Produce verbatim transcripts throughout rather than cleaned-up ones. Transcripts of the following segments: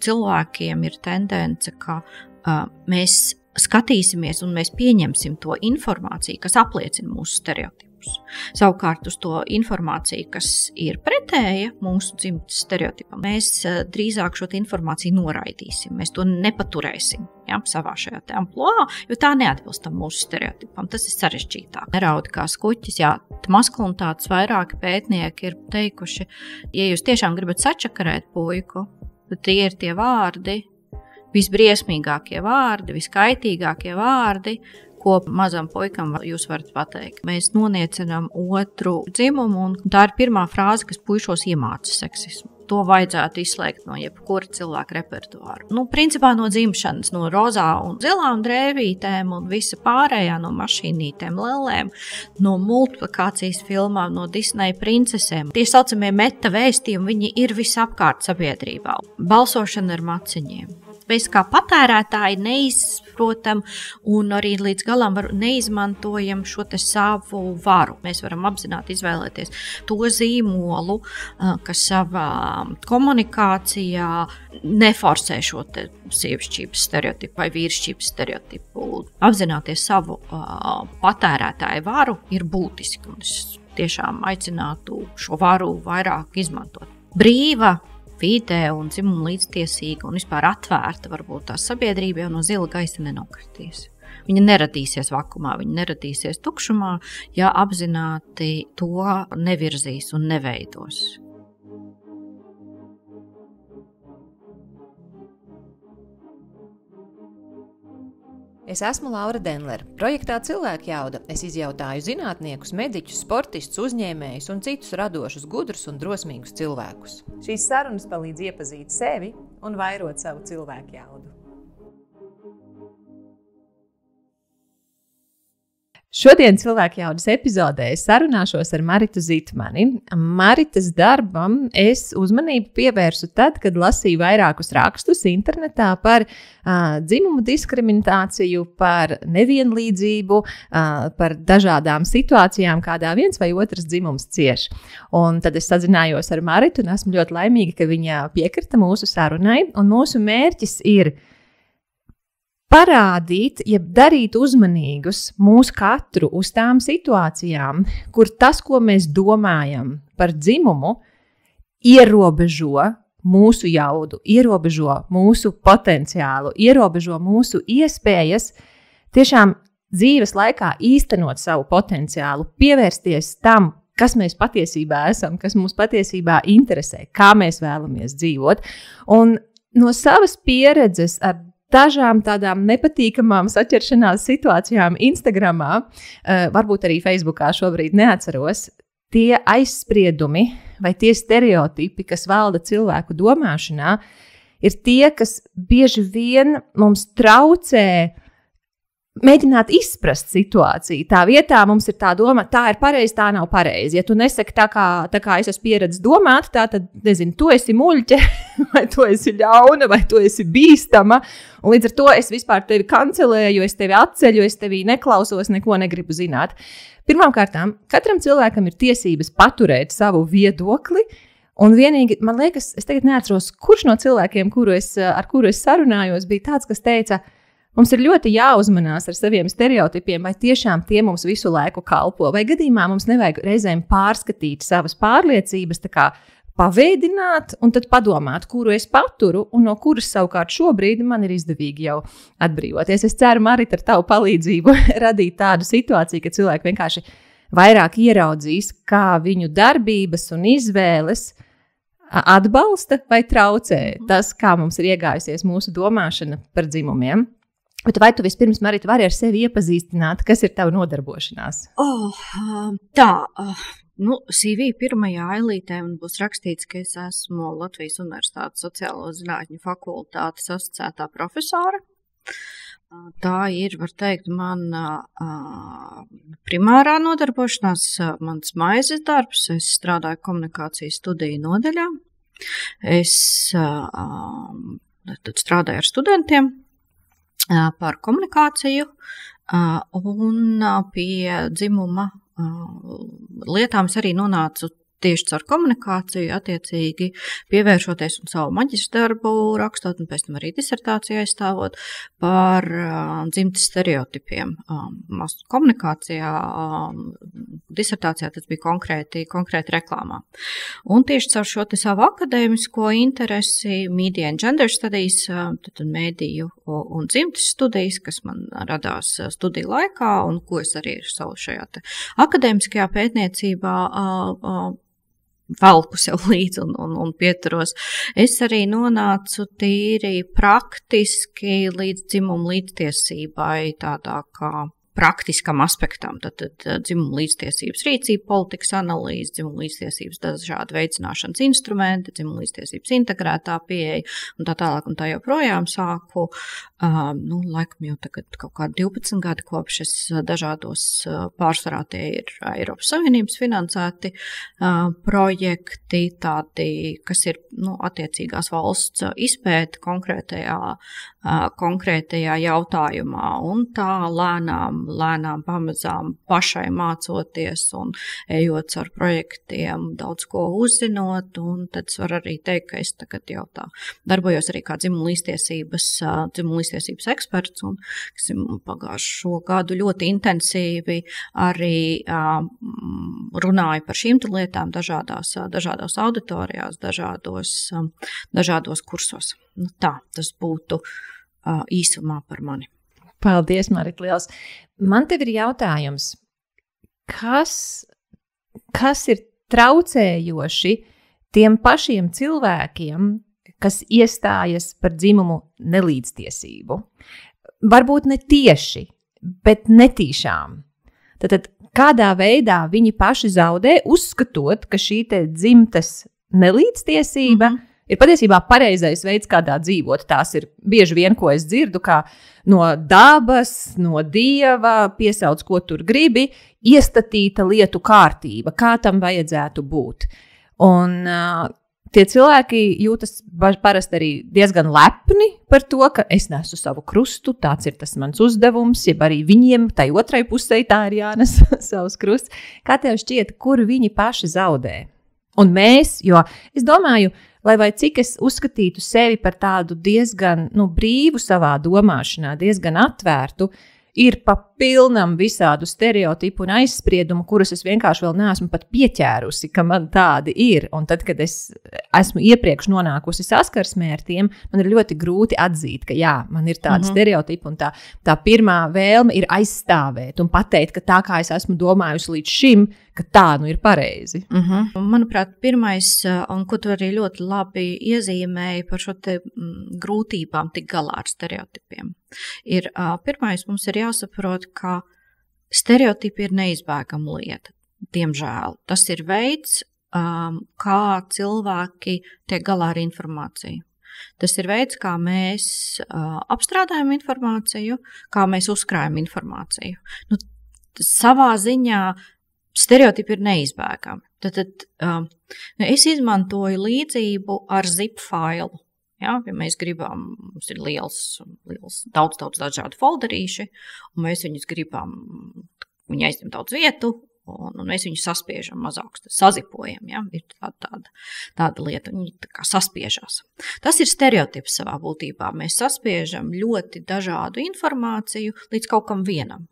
cilvēkiem ir tendence, ka uh, mēs skatīsimies un mēs pieņemsim to informāciju, kas apliecina mūsu stereotipus. Savukārt uz to informāciju, kas ir pretēja mūsu dzimtas stereotipam, mēs uh, drīzāk šo informāciju noraidīsim, mēs to nepaturēsim, ja, savā šajā te amploā, jo tā neatbilstam mūsu stereotipam, tas ir sarežģītāk. Neraudi kā skuķis, jā, maskulinitātes vairāki pētnieki ir teikuši, ja jūs tiešām gribat sačakarēt puiku, tad tie ir tie vārdi, visbriesmīgākie vārdi, viskaitīgākie vārdi, ko mazam puikam jūs varat pateikt. Mēs noniecinām otru dzimumu, un tā ir pirmā frāze, kas puišos iemāca seksismu. To vajadzētu izslēgt no jebkura cilvēka repertuāra. Nu, principā no dzimšanas, no rozā un zilām drēvītēm un visa pārējā, no mašīnītēm, lelēm, no multiplikācijas filmām, no Disneja princesēm. Tie saucamie meta vēstījumi, viņi ir visapkārt sabiedrībā. Balsošana ar maciņiem. Mēs kā patērētāji neizprotam un arī līdz galam var, neizmantojam šo te savu varu. Mēs varam apzināti izvēlēties to zīmolu, kas savā komunikācijā neforsē šo te sievišķības stereotipu vai vīrišķības stereotipu. Apzināties savu uh, patērētāju varu ir būtiski, un es tiešām aicinātu šo varu vairāk izmantot. Brīva vide un dzimuma līdztiesīga un vispār atvērta varbūt tā sabiedrība jau no zila gaisa nenokritīs. Viņa neradīsies vakumā, viņa neradīsies tukšumā, ja apzināti to nevirzīs un neveidos. Es esmu Laura Denlere. Projektā Cilvēkjauda es izjautāju zinātniekus, mediķus, sportistus, uzņēmējus un citus radošus, gudrus un drosmīgus cilvēkus. Šīs sarunas palīdz iepazīt sevi un vairot savu cilvēkjaudu. Šodien Cilvēkjaudas epizodē es sarunāšos ar Maritu Zitmani. Maritas darbam es uzmanību pievērsu tad, kad lasīju vairākus rakstus internetā par uh, dzimumu diskrimināciju, par nevienlīdzību, uh, par dažādām situācijām, kādā viens vai otrs dzimums cieš. Un tad es sazinājos ar Maritu un esmu ļoti laimīga, ka viņa piekrita mūsu sarunai. Un mūsu mērķis ir parādīt, jeb darīt uzmanīgus mūsu katru uz tām situācijām, kur tas, ko mēs domājam par dzimumu, ierobežo mūsu jaudu, ierobežo mūsu potenciālu, ierobežo mūsu iespējas tiešām dzīves laikā īstenot savu potenciālu, pievērsties tam, kas mēs patiesībā esam, kas mūs patiesībā interesē, kā mēs vēlamies dzīvot. Un no savas pieredzes ar dažām tādām nepatīkamām saķeršanās situācijām Instagramā, varbūt arī Facebookā šobrīd neatceros, tie aizspriedumi vai tie stereotipi, kas valda cilvēku domāšanā, ir tie, kas bieži vien mums traucē mēģināt izprast situāciju. Tā vietā mums ir tā doma, tā ir pareizi, tā nav pareizi. Ja tu nesaki tā kā, tā kā es esmu pieredzis domāt, tā tad, nezinu, tu esi muļķe, vai tu esi ļauna, vai tu esi bīstama, un līdz ar to es vispār tevi kancelēju, es tevi atceļu, es tevi neklausos, neko negribu zināt. Pirmkārtām, katram cilvēkam ir tiesības paturēt savu viedokli, un vienīgi, man liekas, es tagad neatceros, kurš no cilvēkiem, kuru es, ar kuru es sarunājos, bija tāds, kas teica, mums ir ļoti jāuzmanās ar saviem stereotipiem, vai tiešām tie mums visu laiku kalpo, vai gadījumā mums nevajag reizēm pārskatīt savas pārliecības, tā kā paveidināt un tad padomāt, kuru es paturu un no kuras savukārt šobrīd man ir izdevīgi jau atbrīvoties. Es ceru, Marita, ar tavu palīdzību radīt tādu situāciju, ka cilvēki vienkārši vairāk ieraudzīs, kā viņu darbības un izvēles atbalsta vai traucē tas, kā mums ir iegājusies mūsu domāšana par dzimumiem. Bet vai tu vispirms, Marita, vari ar sevi iepazīstināt, kas ir tava nodarbošanās? Oh, tā, nu, C V pirmajā ailītē man būs rakstīts, ka es esmu Latvijas Universitātes sociālo zinātņu fakultātes asociētā profesora. Tā ir, var teikt, mana primārā nodarbošanās, mans maizes darbs. Es strādāju komunikācijas studiju nodaļā. Es tad strādāju ar studentiem par komunikāciju un pie dzimuma lietām es arī nonācu tieši caur komunikāciju, attiecīgi pievēršoties un savu maģistra darbu rakstot, un pēc tam arī disertāciju aizstāvot par uh, dzimtes stereotipiem. Um, komunikācijā, um, disertācijā tas bija konkrēti, konkrēti reklāmā. Un tieši caur šo te savu akadēmisko interesi, Media and Gender Studies, uh, tad mēdīju un dzimtes studijas, kas man radās studiju laikā, un ko es arī savu šajā te akadēmiskajā pētniecībā uh, uh, valku sev līdzi un, un, un pieturos. Es arī nonācu tīri praktiski līdz dzimumu līdztiesībai, tādā kā praktiskam aspektam, tad, tad dzimuma līdztiesības rīcība, politikas analīze, dzimuma līdztiesības dažādi veicināšanas instrumenti, dzimuma līdztiesības integrētā pieeja un tā tālāk un tā joprojām sāku, um, nu, laikam jau tagad kaut kādi divpadsmit gadi kopš es dažādos pārsvarā tie ir Eiropas Savienības finansēti uh, projekti, tādi, kas ir, nu, attiecīgās valsts izpēta konkrētajā, uh, konkrētajā jautājumā un tā lēnām lēnām pamazām pašai mācoties un ejot ar projektiem, daudz ko uzzinot, un tad es varu arī teikt, ka es tagad jau tā darbojos arī kā dzimuma līdztiesības, dzimuma līdztiesības eksperts, un kas pagājušo gadu ļoti intensīvi arī runāju par šīm lietām dažādās, dažādās auditorijās, dažādos, dažādos kursos. Nu, tā, tas būtu īsumā par mani. Paldies, Marita, liels. Man tev ir jautājums, kas, kas ir traucējoši tiem pašiem cilvēkiem, kas iestājas par dzimumu nelīdztiesību? Varbūt ne tieši, bet netīšām. Tātad kādā veidā viņi paši zaudē, uzskatot, ka šī te dzimtes nelīdztiesība mm-hmm. ir patiesībā pareizais veids, kādā dzīvot. Tās ir bieži vien, ko es dzirdu, kā no dabas, no dieva, piesauc, ko tur gribi, iestatīta lietu kārtība, kā tam vajadzētu būt. Un uh, tie cilvēki jūtas parasti arī diezgan lepni par to, ka es nesu savu krustu, tāds ir tas mans uzdevums, jeb arī viņiem, tai otrai pusē tā ir jānes savus krusts. Kā tev šķiet, kur viņi paši zaudē? Un mēs, jo es domāju, lai vai cik es uzskatītu sevi par tādu diezgan nu, brīvu savā domāšanā, diezgan atvērtu, ir pa pilnam visādu stereotipu un aizspriedumu, kurus es vienkārši vēl neesmu pat pieķērusi, ka man tādi ir. Un tad, kad es esmu iepriekš nonākusi saskarsmē ar tiem, man ir ļoti grūti atzīt, ka jā, man ir tādi mm-hmm. stereotipi un tā, tā pirmā vēlme ir aizstāvēt un pateikt, ka tā kā es esmu domājusi līdz šim, ka tā nu ir pareizi. Mm-hmm. Manuprāt, pirmais, un ko tu arī ļoti labi iezīmēji par šo te grūtībām tik galā ar stereotipiem, ir pirmais mums ir jāsaprot, ka stereotipi ir neizbēgama lieta, diemžēl. Tas ir veids, um, kā cilvēki tiek galā ar informāciju. Tas ir veids, kā mēs uh, apstrādājam informāciju, kā mēs uzkrājam informāciju. Nu, savā ziņā stereotipi ir neizbēgami. Tad, tad um, es izmantoju līdzību ar zip failu. Ja, ja mēs gribam, mums ir liels, liels daudz, daudz dažādu folderīši, un mēs viņus gribam, viņi aizņem daudz vietu, un, un mēs viņus saspiežam mazāk, sazipojam, ja, ir tāda, tāda, tāda lieta, viņi tā kā saspiežās. Tas ir stereotips savā būtībā, mēs saspiežam ļoti dažādu informāciju līdz kaut kam vienam.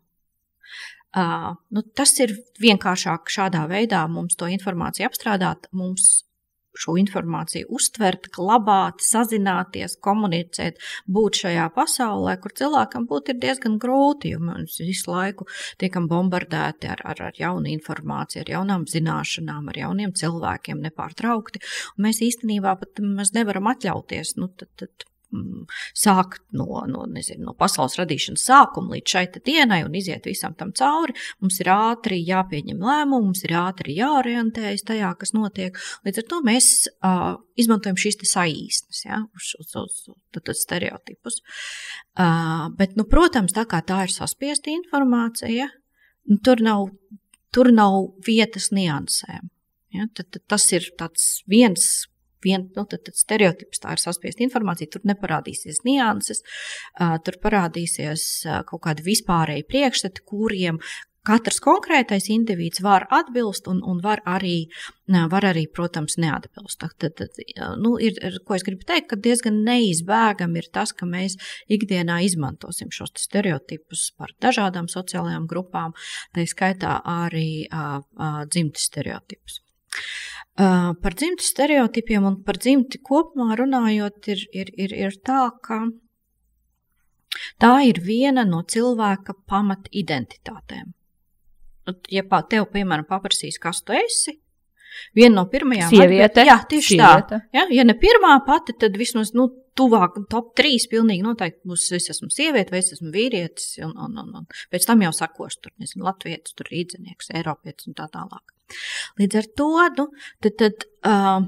Uh, nu, tas ir vienkāršāk šādā veidā mums to informāciju apstrādāt, mums šo informāciju uztvert, glabāt, sazināties, komunicēt, būt šajā pasaulē, kur cilvēkam būt ir diezgan grūti, jo mēs visu laiku tiekam bombardēti ar, ar, ar jaunu informāciju, ar jaunām zināšanām, ar jauniem cilvēkiem nepārtraukti, un mēs īstenībā pat mēs nevaram atļauties, nu, tad, tad sākt no, no, nezinu, no pasaules radīšanas sākuma līdz šai dienai un iziet visam tam cauri. Mums ir ātri jāpieņem lēmumu, mums ir ātri jāorientējas tajā, kas notiek. Līdz ar to mēs uh, izmantojam šīs te saīsnes, ja, uz, uz, uz, uz, uz stereotipus. Uh, bet, nu, protams, tā kā tā ir saspiesta informācija, nu, tur nav, tur nav vietas niansēm. Ja, tad, tad tas ir tāds viens Vien, nu, tad, tad stereotips, tā ir saspiesta informācija, tur neparādīsies nianses, uh, tur parādīsies uh, kaut kādi vispārēji priekšstati, kuriem katrs konkrētais indivīds var atbilst un, un var, arī, var arī, protams, neatbilst. Tad, tad, nu, ir, ko es gribu teikt, ka diezgan neizbēgam ir tas, ka mēs ikdienā izmantosim šos stereotipus par dažādām sociālajām grupām, tā skaitā arī uh, uh, dzimtes stereotipus. Uh, par dzimtes stereotipiem un par dzimti kopumā runājot, ir, ir, ir, ir tā, ka tā ir viena no cilvēka pamat identitātēm. Ja tev, piemēram, paprasīs, kas tu esi, viena no pirmajām... Sieviete. Jā, tieši Sieviete. tā. Ja, ja ne pirmā pati, tad vismaz nu, tuvāk top trīs pilnīgi noteikti būs, es esmu sieviete vai es esmu vīrietis, un, un, un, un pēc tam jau sakošu tur, nezinu, latvietis, tur rīdzenieks, eiropietis un tā tālāk. Līdz ar to, nu, tad, tad uh,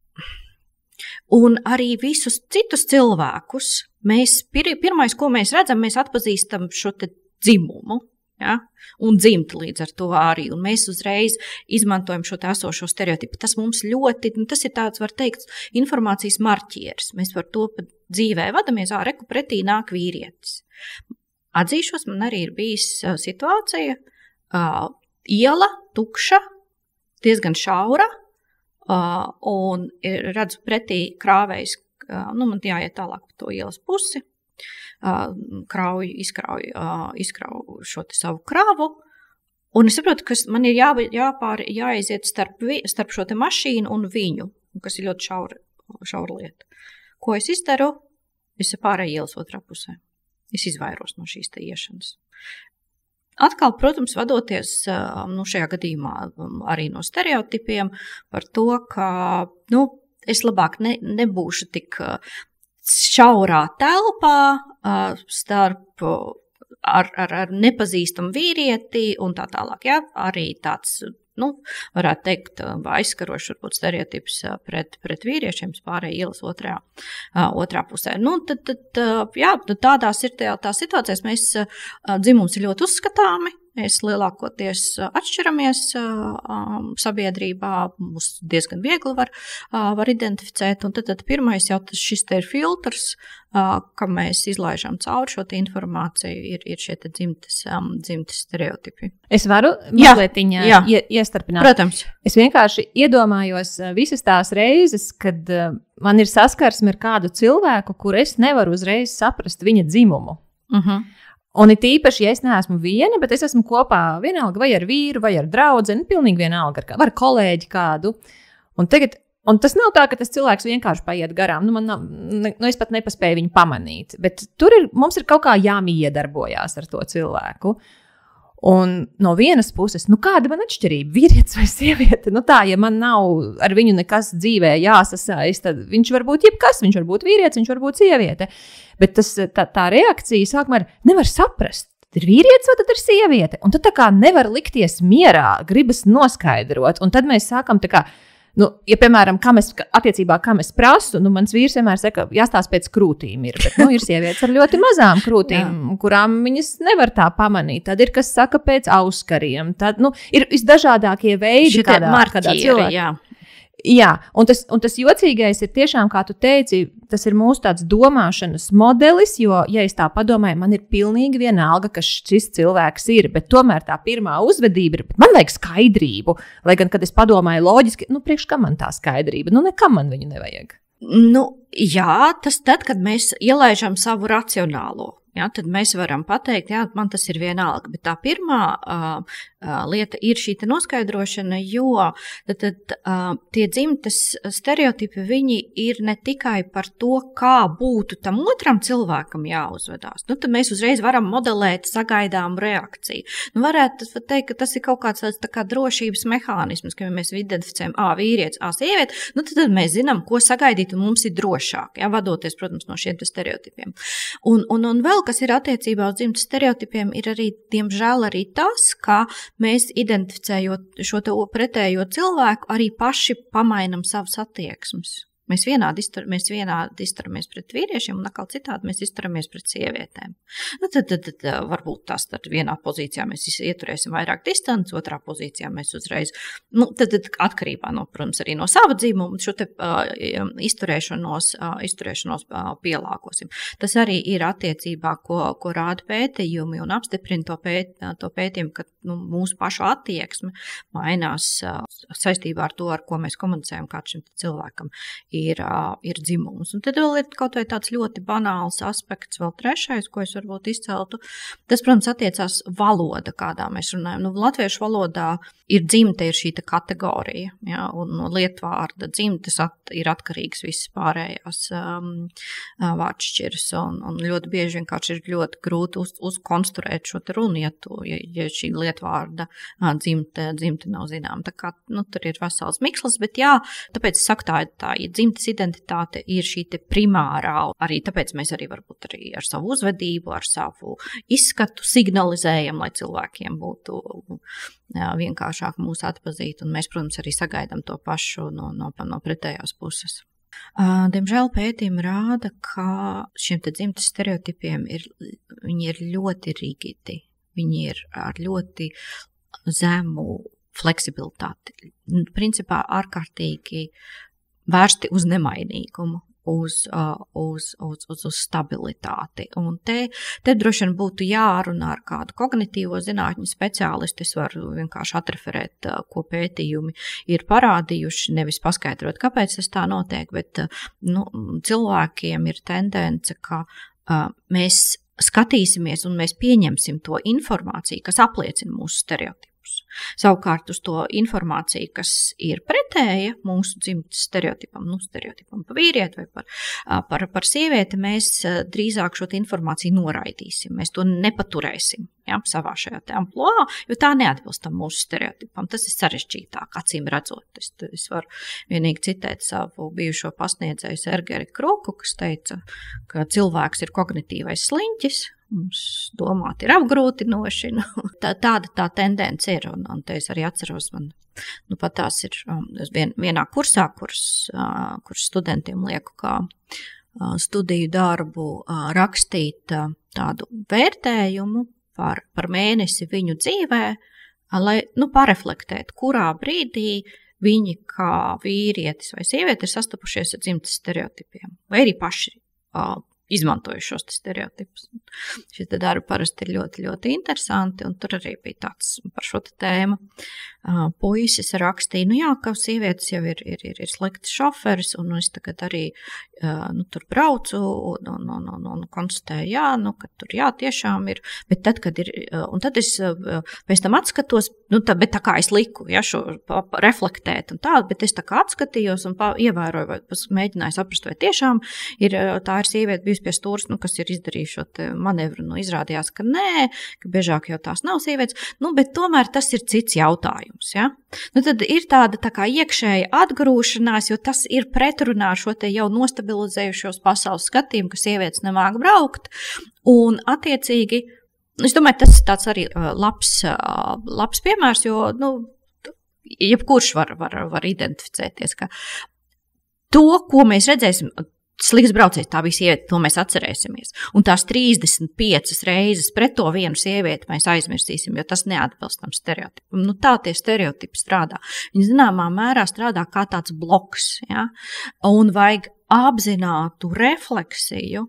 un arī visus citus cilvēkus, mēs, pir, pirmais, ko mēs redzam, mēs atpazīstam šo te dzimumu, ja, un dzimti līdz ar to arī, un mēs uzreiz izmantojam šo te esošo stereotipu. Tas mums ļoti, nu, tas ir tāds, var teikt, informācijas marķieris. Mēs par to pat dzīvē vadamies, ā, reku pretī nāk vīrietis. Atzīšos, man arī ir bijis uh, situācija, uh, iela, tukša, diezgan šaura, uh, un redzu pretī krāvējs, uh, nu, man jāiet tālāk pa to ielas pusi, uh, krauju, izkrauju, uh, izkrauju šo te savu kravu, un es saprotu, ka man ir jā, jāpār, jāaiziet starp, vi, starp šo te mašīnu un viņu, kas ir ļoti šaura, šaura lieta. Ko es izdaru? Es pārēju ielas otrā pusē. Es izvairos no šīs te iešanas. Atkal, protams, vadoties nu, šajā gadījumā arī no stereotipiem par to, ka nu, es labāk ne, nebūšu tik šaurā telpā starp ar, ar, ar nepazīstamu vīrieti un tā tālāk. Ja? Arī tāds, nu, varētu teikt, aizskarošs varbūt stereotips pret, pret vīriešiem pārējai ielas otrā, otrā pusē. Nu, tad, tad, jā, tādās ir tā, tā situācijas, mēs dzimums ir ļoti uzskatāmi, mēs lielākoties atšķiramies sabiedrībā, mūs diezgan viegli var, var identificēt, un tad, tad pirmais jau šis te ir filtrs, ka mēs izlaižam cauri šo te informāciju, ir, ir šie te dzimtes, dzimtes stereotipi. Es varu mazlietiņā ie, iestarpināt? Protams. Es vienkārši iedomājos visas tās reizes, kad man ir saskarsme ar kādu cilvēku, kur es nevaru uzreiz saprast viņa dzimumu. Uh-huh. Un it īpaši, ja es neesmu viena, bet es esmu kopā vienalga vai ar vīru, vai ar draudzeni, pilnīgi vienalga, ar kolēģi kādu. Un, tagad, un tas nav tā, ka tas cilvēks vienkārši paiet garām. Nu, man nav, nu, es pat nepaspēju viņu pamanīt. Bet tur ir, mums ir kaut kā jāmiedarbojās ar to cilvēku. Un no vienas puses, nu kāda man atšķirība, vīrietis vai sieviete? Nu tā, ja man nav ar viņu nekas dzīvē jāsasaist, tad viņš var būt jebkas, viņš var būt vīrietis, viņš var būt sieviete. Bet tas, tā, tā reakcija sākumā ir, nevar saprast, tad ir vīrietis vai tad ir sieviete. Un tad tā kā nevar likties mierā, gribas noskaidrot. Un tad mēs sākam tā kā, nu, ja piemēram, kam es, attiecībā, kam es prasu, nu, mans vīrs vienmēr saka, jāstāsta pēc krūtīm ir, bet, nu, ir sievietes ar ļoti mazām krūtīm, kurām viņas nevar tā pamanīt. Tad ir, kas saka pēc auskariem. Tad, nu, ir visdažādākie veidi, kādā, kādā cilvēkā. Jā. Jā, un tas, un tas jocīgais ir tiešām, kā tu teici, tas ir mūsu tāds domāšanas modelis, jo, ja es tā padomāju, man ir pilnīgi vienalga, kas šis cilvēks ir, bet tomēr tā pirmā uzvedība ir, man vajag skaidrību, lai gan, kad es padomāju loģiski, nu, priekš kam man tā skaidrība, nu, nekam man viņu nevajag. Nu, jā, tas tad, kad mēs ielaižam savu racionālo. Ja, tad mēs varam pateikt, jā, man tas ir vienalga, bet tā pirmā uh, uh, lieta ir šī noskaidrošana, jo tad, tad, uh, tie dzimtes stereotipi, viņi ir ne tikai par to, kā būtu tam otram cilvēkam jāuzvedās. Nu, tad mēs uzreiz varam modelēt sagaidāmu reakciju. Nu, varētu teikt, ka tas ir kaut kāds tāds tā kā drošības mehānisms, ka mēs identificējam, ā, vīrietis, ā, sieviete, nu, tad, tad mēs zinām, ko sagaidīt, un mums ir drošāk, ja, vadoties, protams, no šiem stereotipiem. Un, un, un vēl kas ir attiecībā uz dzimtes stereotipiem, ir arī, diemžēl, arī tas, ka mēs identificējot šo te pretējo cilvēku, arī paši pamainam savas attieksmes. Mēs vienādi, iztur, mēs vienādi izturamies pret vīriešiem, un atkal citādi mēs izturamies pret sievietēm. Nu, tad, tad, tad varbūt tās tad vienā pozīcijā mēs ieturēsim vairāk distanci, otrā pozīcijā mēs uzreiz, nu, tad, tad atkarībā no, protams, arī no sava dzimuma šo te uh, izturēšanos, uh, izturēšanos uh, pielāgosim. Tas arī ir attiecībā, ko, ko rāda pētījumi un apstiprina to, pēt, to pētījumu, ka nu, mūsu pašu attieksme mainās uh, saistībā ar to, ar ko mēs komunicējam kāds šim cilvēkam. Ir, ir dzimums. Un tad vēl ir kaut vai tāds ļoti banāls aspekts, vēl trešais, ko es varbūt izceltu. Tas, protams, attiecās valoda, kādā mēs runājam. Nu, latviešu valodā ir dzimte, ir šī kategorija, ja, un no lietvārda dzimtes at, ir atkarīgs visas pārējās um, vārdšķiras, un, un ļoti bieži vienkārši ir ļoti grūti uz, uzkonstruēt šo te runu, ja, tu, ja, ja šī lietvārda dzimte, dzimte nav zinām. Tā kā, nu, tur ir vesels mikslis, bet jā, tāpēc es saku tā, tā ja dzimtes identitāte ir šī te primārā, arī tāpēc mēs arī varbūt arī ar savu uzvedību, ar savu izskatu signalizējam, lai cilvēkiem būtu jā, vienkāršāk mūs atpazīt, un mēs, protams, arī sagaidām to pašu no, no, no pretējās puses. Diemžēl pētījumi rāda, ka šiem te dzimtes stereotipiem ir, viņi ir ļoti rigidi, viņi ir ar ļoti zemu fleksibilitāti, principā ārkārtīgi vērsti uz nemainīgumu, uz, uz, uz, uz, uz stabilitāti. Un te, te droši vien būtu jārunā ar kādu kognitīvo zinātņu speciālistu. Es varu vienkārši atreferēt, ko pētījumi ir parādījuši, nevis paskaidrot, kāpēc tas tā notiek, bet nu, cilvēkiem ir tendence, ka uh, mēs skatīsimies un mēs pieņemsim to informāciju, kas apliecina mūsu stereotipus. Savukārt uz to informāciju, kas ir pretēja mūsu dzimtes stereotipam, nu, stereotipam par vīrieti vai par, par, par sievieti, mēs drīzāk šo informāciju noraidīsim. Mēs to nepaturēsim, ja, savā šajā te amploā, jo tā neatbilstam mūsu stereotipam. Tas ir sarežģītāk, acīm redzot. Es, es varu vienīgi citēt savu bijušo pasniedzēju Sergeri Kruku, kas teica, ka cilvēks ir kognitīvais sliņķis, mums domāt ir apgrūtinoši. Tā, tāda tā tendence ir, un, un te es arī atceros, man nu, pat tās ir um, vien, vienā kursā, kurs, uh, kurs studentiem lieku kā uh, studiju darbu uh, rakstīt uh, tādu vērtējumu par, par mēnesi viņu dzīvē, uh, lai nu, pareflektēt, kurā brīdī viņi kā vīrietis vai sieviete ir sastapušies ar dzimtes stereotipiem, vai arī paši uh, izmantojuši šos stereotipus. Šis darbi parasti ir ļoti, ļoti interesanti, un tur arī bija tāds par šo tēmu. Uh, puisis rakstīja, nu jā, ka sievietes jau ir, ir, ir, ir slikts šoferis, un es tagad arī uh, nu, tur braucu un, un, un, un, un konstatēju, jā, nu, ka tur jā, tiešām ir, bet tad, kad ir, uh, un tad es uh, pēc tam atskatos, nu, tā, bet tā kā es liku, ja, šo pa, pa, reflektēt un tā, bet es tā kā atskatījos un pa, ievēroju, vai mēģināju saprast, vai tiešām ir, tā ir sieviete bijusi pie stūras, nu, kas ir izdarījuši šo te manevru, nu, izrādījās, ka nē, ka biežāk jau tās nav sievietes, nu, bet tomēr tas ir cits jautājums. Ja? Nu, tad ir tāda tā kā iekšēja atgrūšanās, jo tas ir pretrunā šo te jau nostabilizējušos pasaules skatījumu, ka sievietes nemāk braukt, un attiecīgi, es domāju, tas ir tāds arī labs, labs piemērs, jo, nu, jebkurš var, var, var identificēties, ka to, ko mēs redzēsim, slikts braucējs, tā bija sieviete, to mēs atcerēsimies. Un tās trīsdesmit piecas reizes pret to vienu sievieti mēs aizmirsīsim, jo tas neatbilst tam stereotipam. Nu, tā tie stereotipi strādā. Viņi zināmā mērā strādā kā tāds bloks, ja? Un vajag apzinātu refleksiju,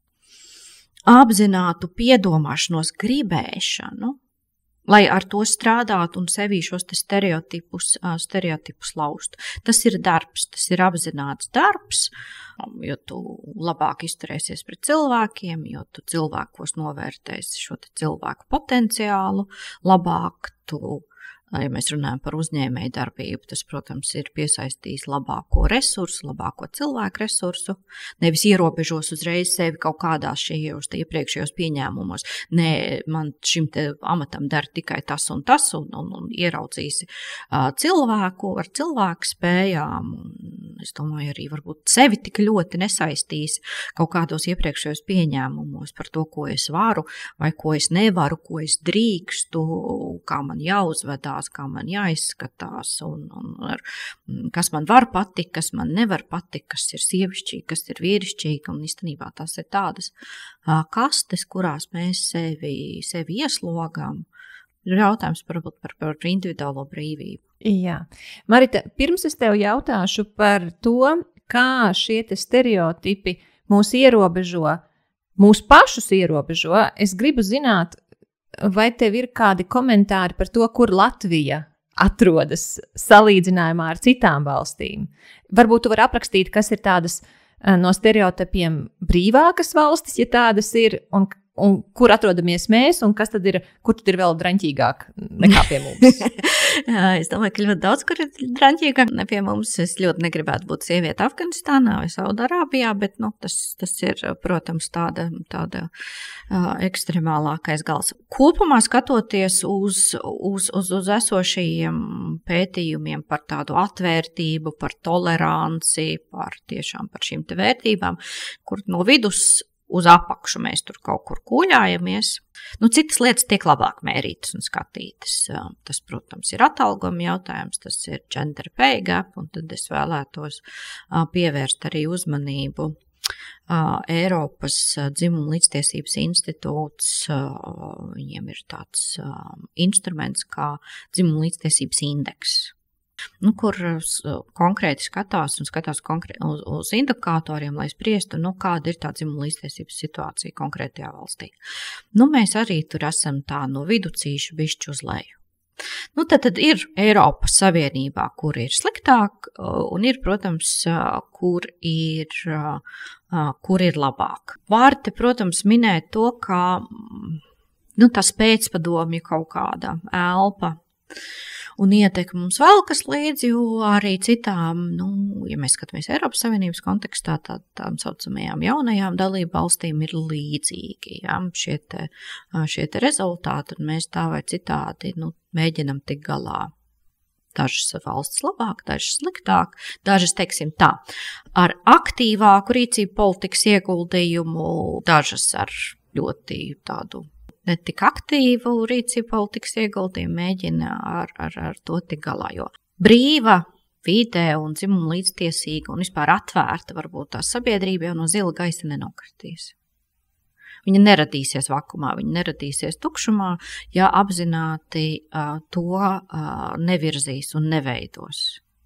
apzinātu piedomāšanos, gribēšanu, lai ar to strādātu un sevī šos te stereotipus, stereotipus laustu. Tas ir darbs, tas ir apzināts darbs, jo tu labāk izturēsies pret cilvēkiem, jo tu cilvēkos novērtēsi šo te cilvēku potenciālu, labāk tu, ja mēs runājam par uzņēmēju darbību, tas, protams, ir piesaistījis labāko resursu, labāko cilvēku resursu, nevis ierobežos uzreiz sevi kaut kādās šajos iepriekšējos pieņēmumos. Nē, man šim te amatam dara tikai tas un tas, un, un, un ieraudzīsi uh, cilvēku ar cilvēku spējām, un es domāju, arī varbūt sevi tik ļoti nesaistīsi kaut kādos iepriekšējos pieņēmumos par to, ko es varu, vai ko es nevaru, ko es drīkstu, kā man jāuzvedās, jāizskatās, kā man jāizskatās, un, un ar, kas man var patikt, kas man nevar patikt, kas ir sievišķīgi, kas ir vīrišķīgi, un īstenībā tās ir tādas kastes, kurās mēs sevi, sevi ieslogām. Ir jautājums par, par, par individuālo brīvību. Jā. Marita, pirms es tev jautāšu par to, kā šie te stereotipi mūs ierobežo, mūs pašus ierobežo, es gribu zināt, vai tev ir kādi komentāri par to, kur Latvija atrodas salīdzinājumā ar citām valstīm? Varbūt tu vari aprakstīt, kas ir tādas no stereotipiem brīvākas valstis, ja tādas ir, un Un kur atrodamies mēs, un kas tad ir, kur tad ir vēl draņķīgāk nekā pie mums? Es domāju, ka ļoti daudz, kur ir draņķīgāk ne pie mums. Es ļoti negribētu būt sieviete Afganistānā vai Saudarābijā, bet nu, tas, tas ir, protams, tāda, tāda uh, ekstremālākais gals. Kopumā skatoties uz, uz, uz, uz esošajiem pētījumiem par tādu atvērtību, par toleranci, par tiešām par šīm te vērtībām, kur no vidus uz apakšu mēs tur kaut kur kuļājamies. Nu, citas lietas tiek labāk mērītas un skatītas. Tas, protams, ir atalgojuma jautājums, tas ir gender pay gap, un tad es vēlētos pievērst arī uzmanību Eiropas dzimuma līdztiesības institūts. Viņiem ir tāds instruments kā dzimuma līdztiesības indeks. Nu, kur konkrēti skatās un skatās konkrē- uz, uz indikatoriem, lai spriestu, nu, kāda ir tā dzimuma līdztiesības situācija konkrētajā valstī. Nu, mēs arī tur esam tā no viducīša bišķi uz leju. Nu, tad, tad ir Eiropas Savienībā, kur ir sliktāk, un ir, protams, kur ir, kur ir labāk. Var te, protams, minēt to, ka nu, tas pēcpadomju kaut kāda elpa un ietekmi mums vēl kas līdzi, jo arī citām, nu, ja mēs skatāmies Eiropas Savienības kontekstā, tā, tām saucamajām jaunajām dalību valstīm ir līdzīgi, ja, šie te, šie te rezultāti, un mēs tā vai citādi, nu, mēģinam tik galā. Dažas valsts labāk, dažas sliktāk, dažas, teiksim tā, ar aktīvāku rīcību politikas ieguldījumu, dažas ar ļoti tādu ne tik aktīvu rīcību politikas ieguldījumu mēģina ar, ar, ar to tik galā, jo brīva vide un dzimuma līdztiesīga un vispār atvērta varbūt tā sabiedrība jau no zila gaisa nenokritīs. Viņa neradīsies vakumā, viņa neradīsies tukšumā, ja apzināti uh, to uh, nevirzīs un neveidos.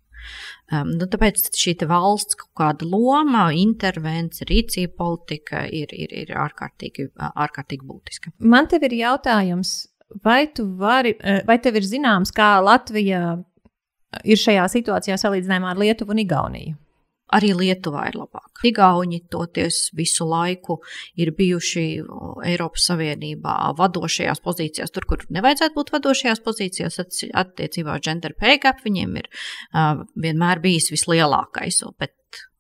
Um, nu, tāpēc šī valsts kaut kāda loma, intervence, rīcība politika ir, ir, ir ārkārtīgi, ārkārtīgi būtiska. Man tev ir jautājums, vai, tu vari, vai tev ir zināms, kā Latvija ir šajā situācijā salīdzinājumā ar Lietuvu un Igauniju? Arī Lietuvā ir labāk. Igauņi toties visu laiku ir bijuši Eiropas Savienībā vadošajās pozīcijās, tur, kur nevajadzētu būt vadošajās pozīcijās, attiecībā gender pay gap viņiem ir uh, vienmēr bijis vislielākais, bet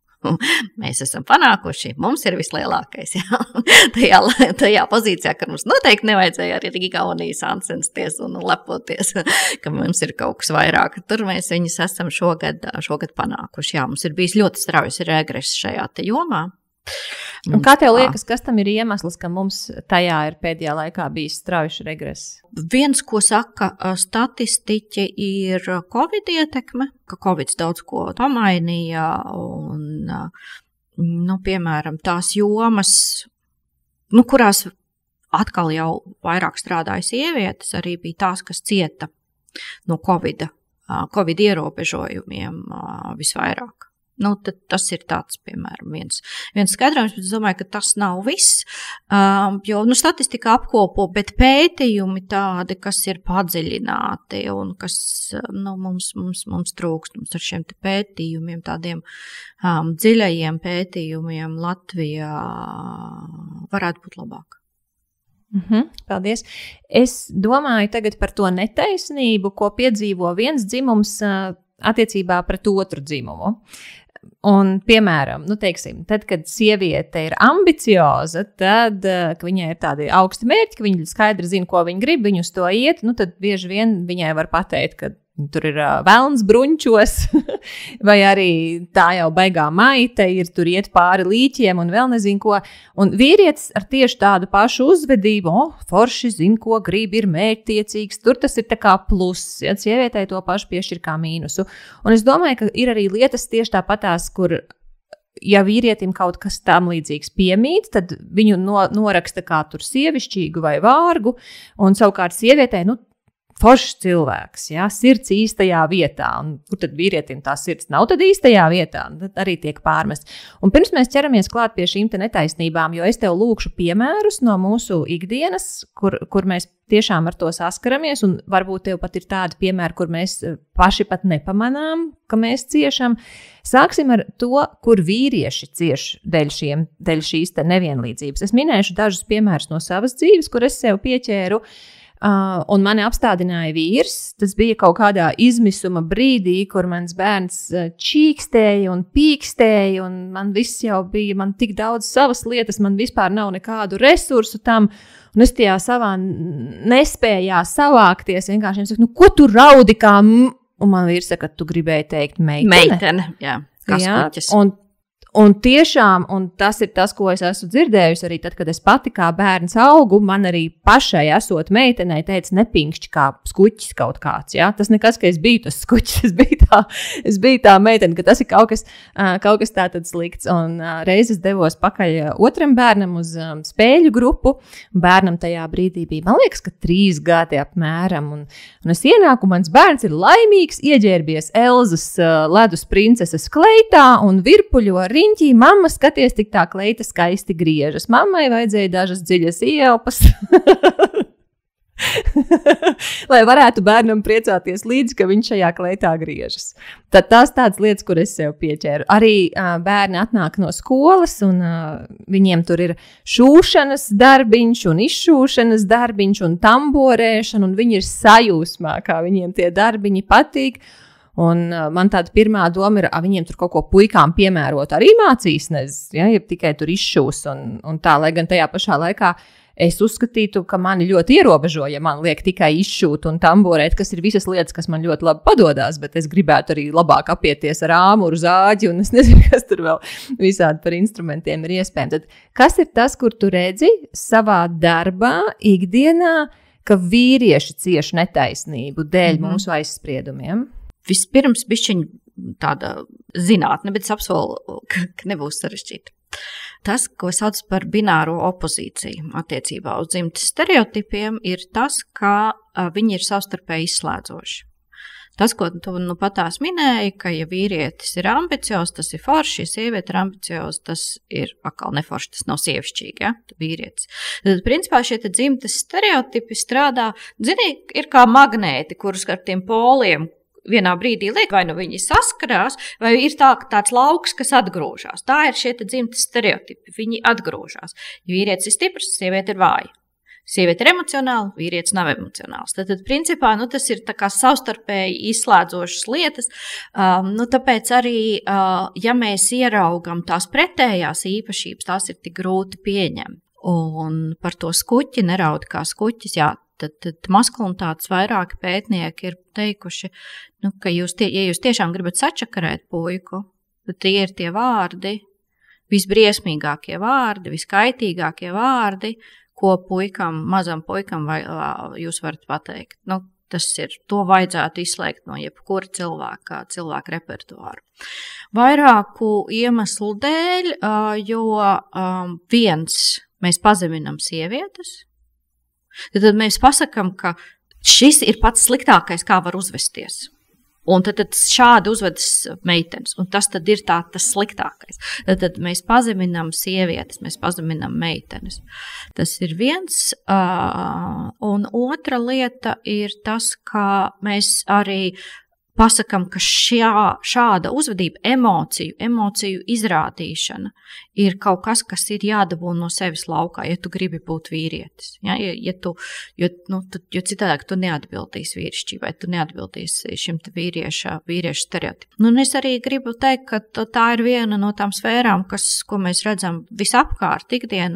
mēs esam panākuši, mums ir vislielākais. Jā. tajā, tajā pozīcijā, ka mums noteikti nevajadzēja arī Igauniju sāncensties un lepoties, ka mums ir kaut kas vairāk. Tur mēs viņus esam šogad, šogad panākuši. Jā, mums ir bijis ļoti straujas regress šajā te jomā. Un kā tev liekas, kas tam ir iemesls, ka mums tajā ir pēdējā laikā bijis straujuši regress? Viens, ko saka statistiķi, ir Covid ietekme, ka Covid daudz ko pamainīja un, nu, piemēram, tās jomas, nu, kurās atkal jau vairāk strādāja sievietes, arī bija tās, kas cieta no Covida, Covid ierobežojumiem visvairāk. Nu, tad tas ir tāds, piemēram, viens, viens skaidrojums, bet es domāju, ka tas nav viss, um, jo, nu, statistika apkopo, bet pētījumi tādi, kas ir padziļināti un kas, nu, mums, mums, mums trūkst, mums ar šiem te pētījumiem, tādiem um, dziļajiem pētījumiem Latvijā varētu būt labāk. Mhm, paldies. Es domāju tagad par to netaisnību, ko piedzīvo viens dzimums uh, attiecībā pret otru dzimumu. Un, piemēram, nu, teiksim, tad, kad sieviete ir ambicioza, tad, ka viņai ir tādi augsti mērķi, ka viņa skaidri zina, ko viņa grib, viņa uz to iet, nu, tad bieži vien viņai var pateikt, ka tur ir uh, velns bruņčos, vai arī tā jau baigā maita ir, tur iet pāri līķiem un vēl nezinu ko. Un vīrietis ar tieši tādu pašu uzvedību, o, oh, forši zin, ko grib, ir mērķtiecīgs, tur tas ir tā kā pluss, ja sievietei to pašu piešķir kā mīnusu. Un es domāju, ka ir arī lietas tieši tāpatās, kur ja vīrietim kaut kas tam līdzīgs piemīt, tad viņu no, noraksta kā tur sievišķīgu vai vārgu, un savukārt sievietei, nu, foršs cilvēks, ja, sirds īstajā vietā, un kur tad vīrietim tā sirds nav tad īstajā vietā, tad arī tiek pārmest. Un pirms mēs ķeramies klāt pie šīm te netaisnībām, jo es tev lūkšu piemērus no mūsu ikdienas, kur, kur mēs tiešām ar to saskaramies, un varbūt tev pat ir tādi piemēri, kur mēs paši pat nepamanām, ka mēs ciešam. Sāksim ar to, kur vīrieši cieš dēļ, šiem, dēļ šīs te nevienlīdzības. Es minēšu dažus piemērus no savas dzīves, kur es sev pieķēru, uh, un mani apstādināja vīrs. Tas bija kaut kādā izmisuma brīdī, kur mans bērns čīkstēja un pīkstēja, un man viss jau bija, man tik daudz savas lietas, man vispār nav nekādu resursu tam, un es tajā savā nespējā savākties, vienkārši saku, nu, ko tu raudi kā, m? Un man vīrs saka, tu gribēji teikt meitene. Meitene, jā, kā skuķis. Un, un tiešām, un tas ir tas, ko es esmu dzirdējusi arī tad, kad es pati kā bērns augu, man arī pašai esot meitenei teica nepinkšķi kā skuķis kaut kāds, jā. Tas nekas, ka es biju tas skuķis, es biju tā, es biju tā meitene, ka tas ir kaut kas, kaut kas tā tad slikts. Un reizes devos pakaļ otram bērnam uz spēļu grupu, bērnam tajā brīdī bija, man liekas, ka trīs gadi apmēram, un, un es ienāku, mans bērns ir laimīgs, ieģērbies Elzas ledus princeses kleitā un virpuļo riņķī, mamma skaties, tik tā kleita skaisti griežas. Mammai vajadzēja dažas dziļas ielpas, lai varētu bērnam priecāties līdzi, ka viņš šajā kleitā griežas. Tad tās tādas lietas, kur es sev pieķēru. Arī uh, bērni atnāk no skolas, un uh, viņiem tur ir šūšanas darbiņš, un izšūšanas darbiņš, un tamborēšana, un viņi ir sajūsmā, kā viņiem tie darbiņi patīk. Un uh, man tāda pirmā doma ir, a, viņiem tur kaut ko puikām piemērot, arī mācīs, nezinu, ja, ja tikai tur izšūs un, un tā, lai gan tajā pašā laikā es uzskatītu, ka mani ļoti ierobežo, ja man liek tikai izšūt un tamborēt, kas ir visas lietas, kas man ļoti labi padodās, bet es gribētu arī labāk apieties ar āmuru, zāģi, un es nezinu, kas tur vēl visādi par instrumentiem ir iespējams. Tad kas ir tas, kur tu redzi savā darbā, ikdienā, ka vīrieši cieš netaisnību dēļ mm-hmm. mūsu aizspriedumiem? Vispirms bišķiņ tāda zinātne, bet es apsolu, ka, ka nebūs sarežģīta. Tas, ko sauc par bināro opozīciju attiecībā uz dzimtes stereotipiem, ir tas, ka a, viņi ir savstarpēji izslēdzoši. Tas, ko tu nu patās minēji, ka ja vīrietis ir ambiciozs, tas ir forši, ja sieviete ir ambiciozs, tas ir atkal neforši, tas nav sievišķīgi, ja, vīrietis. Tad, principā, šie te dzimtes stereotipi strādā, zini, ir kā magnēti, kurus ar tiem poliem vienā brīdī liek, vai nu viņi saskarās, vai ir tā, tāds lauks, kas atgrūžās. Tā ir šie dzimtes stereotipi, viņi atgrūžās. Ja vīrietis ir stiprs, sieviete ir vāja. Sieviete ir emocionāla, vīrietis nav emocionāls. Tad, tad principā, nu, tas ir tā kā savstarpēji izslēdzošas lietas, um, nu, tāpēc arī, uh, ja mēs ieraugam tās pretējās īpašības, tās ir tik grūti pieņemt. Un par to skuķi, neraud kā skuķis, jā, tad, tad maskulinitātes vairāki pētnieki ir teikuši, nu, ka jūs, tie, ja jūs tiešām gribat sačakarēt puiku, tad tie ir tie vārdi, visbriesmīgākie vārdi, viskaitīgākie vārdi, ko puikam, mazam puikam vai, jūs varat pateikt. Nu, tas ir, to vajadzētu izslēgt no jebkura cilvēka, cilvēka repertuāru. Vairāku iemeslu dēļ, jo viens, mēs pazeminam sievietes, tad, tad mēs pasakam, ka šis ir pats sliktākais, kā var uzvesties. Un tad, tad šādi uzvedas meitenes, un tas tad ir tā, tas sliktākais. Tad, tad mēs pazeminam sievietes, mēs pazeminam meitenes. Tas ir viens, uh, un otra lieta ir tas, ka mēs arī pasakam, ka šā, šāda uzvedība, emociju, emociju izrādīšana ir kaut kas, kas ir jādabū no sevis laukā, ja tu gribi būt vīrietis. Ja, ja, ja tu, jo, nu, tu, jo citādāk tu neatbildīsi vīrišķībai, tu neatbildīsi šim te vīrieša, vīrieša stereotipam. Nu, un es arī gribu teikt, ka tā ir viena no tām sfērām, kas, ko mēs redzam visapkārt ikdienā,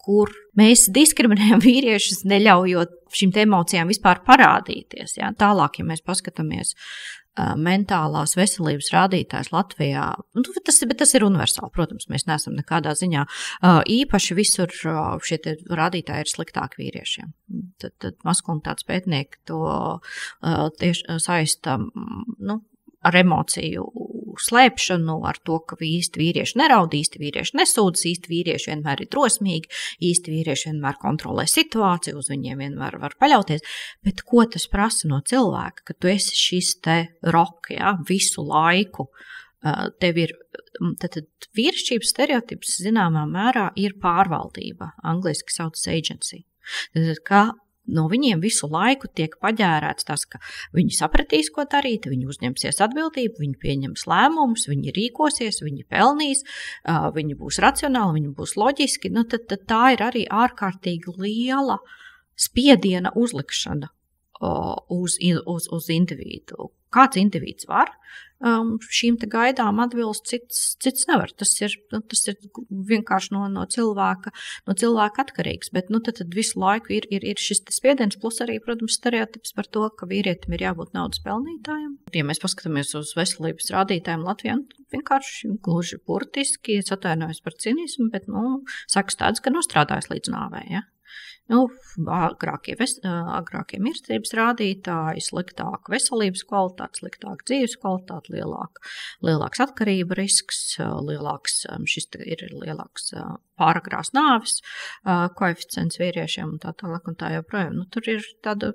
kur mēs diskriminējam vīriešus, neļaujot šīm emocijām vispār parādīties. Ja? Tālāk, ja mēs paskatāmies uh, mentālās veselības rādītājs Latvijā, nu, tas, bet tas ir universāli, protams, mēs neesam nekādā ziņā uh, īpaši visur uh, šie rādītāji ir sliktāki vīriešiem. Tad, tad maskulinitātes pētnieki to uh, tieši saista, nu, ar emociju slēpšanu, ar to, ka īsti vīrieši neraud, īsti vīrieši nesūdzas, īsti vīrieši vienmēr ir drosmīgi, īsti vīrieši vienmēr kontrolē situāciju, uz viņiem vienmēr var paļauties. Bet ko tas prasa no cilvēka, ka tu esi šis te rock, ja, visu laiku? Tev ir, tad vīrišķības stereotips zināmā mērā ir pārvaldība, angliski saucas agency. Tad kā no viņiem visu laiku tiek paģērēts tas, ka viņi sapratīs, ko darīt, viņi uzņemsies atbildību, viņi pieņems lēmumus, viņi rīkosies, viņi pelnīs, viņi būs racionāli, viņi būs loģiski. Nu, tad, tad tā ir arī ārkārtīgi liela spiediena uzlikšana uz, uz, uz individu. Kāds individs var um, šīm te gaidām atbilst, cits, cits nevar. Tas ir, tas ir vienkārši no, no, cilvēka, no cilvēka atkarīgs, bet nu, tad, tad visu laiku ir, ir, ir šis spiediens, plus arī, protams, stereotips par to, ka vīrietim ir jābūt naudas pelnītājiem. Ja mēs paskatāmies uz veselības rādītājiem Latvijā, vienkārši gluži burtiski, es atvainojos par cinismu, bet nu, sakas tāds, ka nostrādājas līdz nāvē, ja? Nu, agrākie, ves, agrākie mirstības rādītāji, sliktāka veselības kvalitāte, sliktāka dzīves kvalitāte, lielāka, lielāks atkarība risks, lielāks, šis ir lielāks pāragrās nāves koeficients vīriešiem un tā tālāk un tā joprojām. Nu, tur ir tāda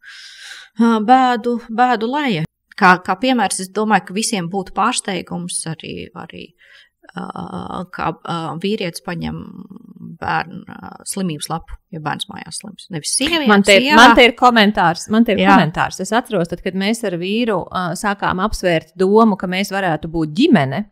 bēdu, bēdu leja. Kā, kā piemērs, es domāju, ka visiem būtu pārsteigums arī, arī kā vīrietis paņem bērnu slimības lapu, ja bērns mājās slims. Nevis sievietes, man te, sievā. Man te ir komentārs, man te ir komentārs. Es atceros, tad, kad mēs ar vīru uh, sākām apsvērt domu, ka mēs varētu būt ģimene,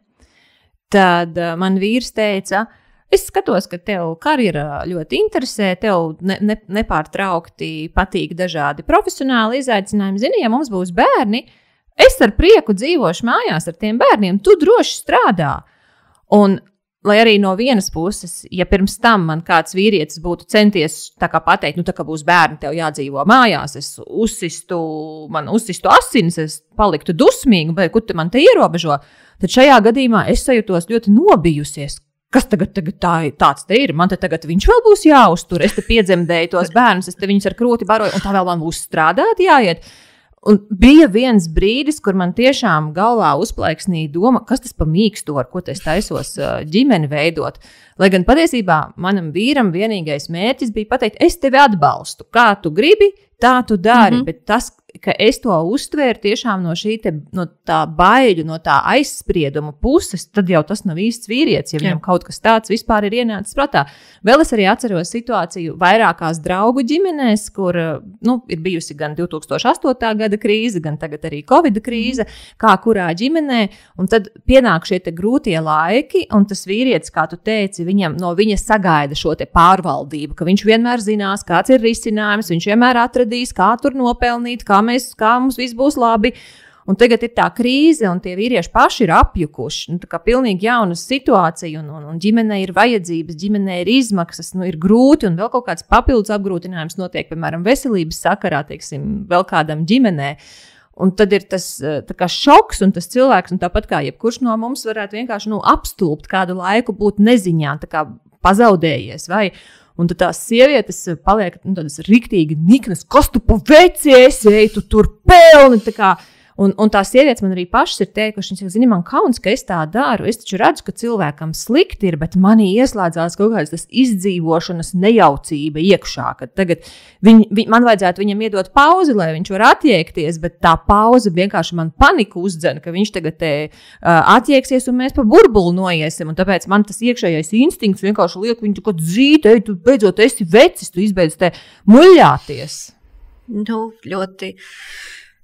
tad uh, man vīrs teica, es skatos, ka tev karjera ļoti interesē, tev ne, ne, nepārtraukti patīk dažādi profesionāli izaicinājumi. Zini, ja mums būs bērni, es ar prieku dzīvošu mājās ar tiem bērniem, tu droši strādā. Un, lai arī no vienas puses, ja pirms tam man kāds vīrietis būtu centies tā kā pateikt, nu tā kā būs bērni, tev jādzīvo mājās, es uzsistu, man uzsistu asinis, es paliktu dusmīgi, bet kur te man te ierobežo, tad šajā gadījumā es sajūtos ļoti nobijusies. Kas tagad, tagad tā, tāds te ir? Man te tagad viņš vēl būs jāuztur, es te piedzemdēju tos bērnus, es te viņus ar krūti baroju, un tā vēl man būs strādāt jāiet. Un bija viens brīdis, kur man tiešām galvā uzplaiksnīja doma, kas tas pa mīkstu, ar ko es taisos ģimeni veidot. Lai gan patiesībā manam vīram vienīgais mērķis bija pateikt, es tevi atbalstu. Kā tu gribi, tā tu dari. Mm-hmm. Bet tas, ka es to uztvēru tiešām no šī te, no tā baiļu, no tā aizsprieduma puses, tad jau tas nav īsts vīrietis, ja viņam Jā. Kaut kas tāds vispār ir ienācis prātā. Vēl es arī atceros situāciju vairākās draugu ģimenēs, kur nu, ir bijusi gan divi tūkstoši astotā gada krīze, gan tagad arī Covida krīze, kā kurā ģimenē, un tad pienāk šie te grūtie laiki, un tas vīrietis, kā tu teici, viņam, no viņa sagaida šo te pārvaldību, ka viņš vienmēr zinās, kāds ir risinājums, viņš vienmēr atradīs, kā tur nopelnīt, kā mēs, kā mums viss būs labi. Un tagad ir tā krīze, un tie vīrieši paši ir apjukuši. Nu, tā kā pilnīgi jauna situācija, un, un, un ģimenei ir vajadzības, ģimenei ir izmaksas, nu, ir grūti, un vēl kaut kāds papildus apgrūtinājums notiek, piemēram, veselības sakarā, teiksim, vēl kādam ģimenē. Un tad ir tas tā kā šoks, un tas cilvēks, un tāpat kā jebkurš no mums varētu vienkārši nu, apstulbt kādu laiku, būt neziņā, tā kā pazaudējies, vai un tad tās sievietes paliek nu, tādas riktīgi niknas, kas tu pa vecies, ej, tu tur pelni, tā kā. Un, un tās sievietes man arī pašas ir teikušas, viņas saka, zini, man kauns, ka es tā daru, es taču redzu, ka cilvēkam slikti ir, bet manī ieslēdzās kaut kāds tas izdzīvošanas nejaucība iekšā, kad tagad viņ, viņ, man vajadzētu viņam iedot pauzi, lai viņš var attiekties, bet tā pauze vienkārši man paniku uzdzen, ka viņš tagad te uh, attieksies un mēs pa burbulu noiesim, un tāpēc man tas iekšējais instinkts vienkārši liek viņu kaut dzīt, ej, tu beidzot esi vecis, tu izbeidz te muļāties. Nu, ļoti...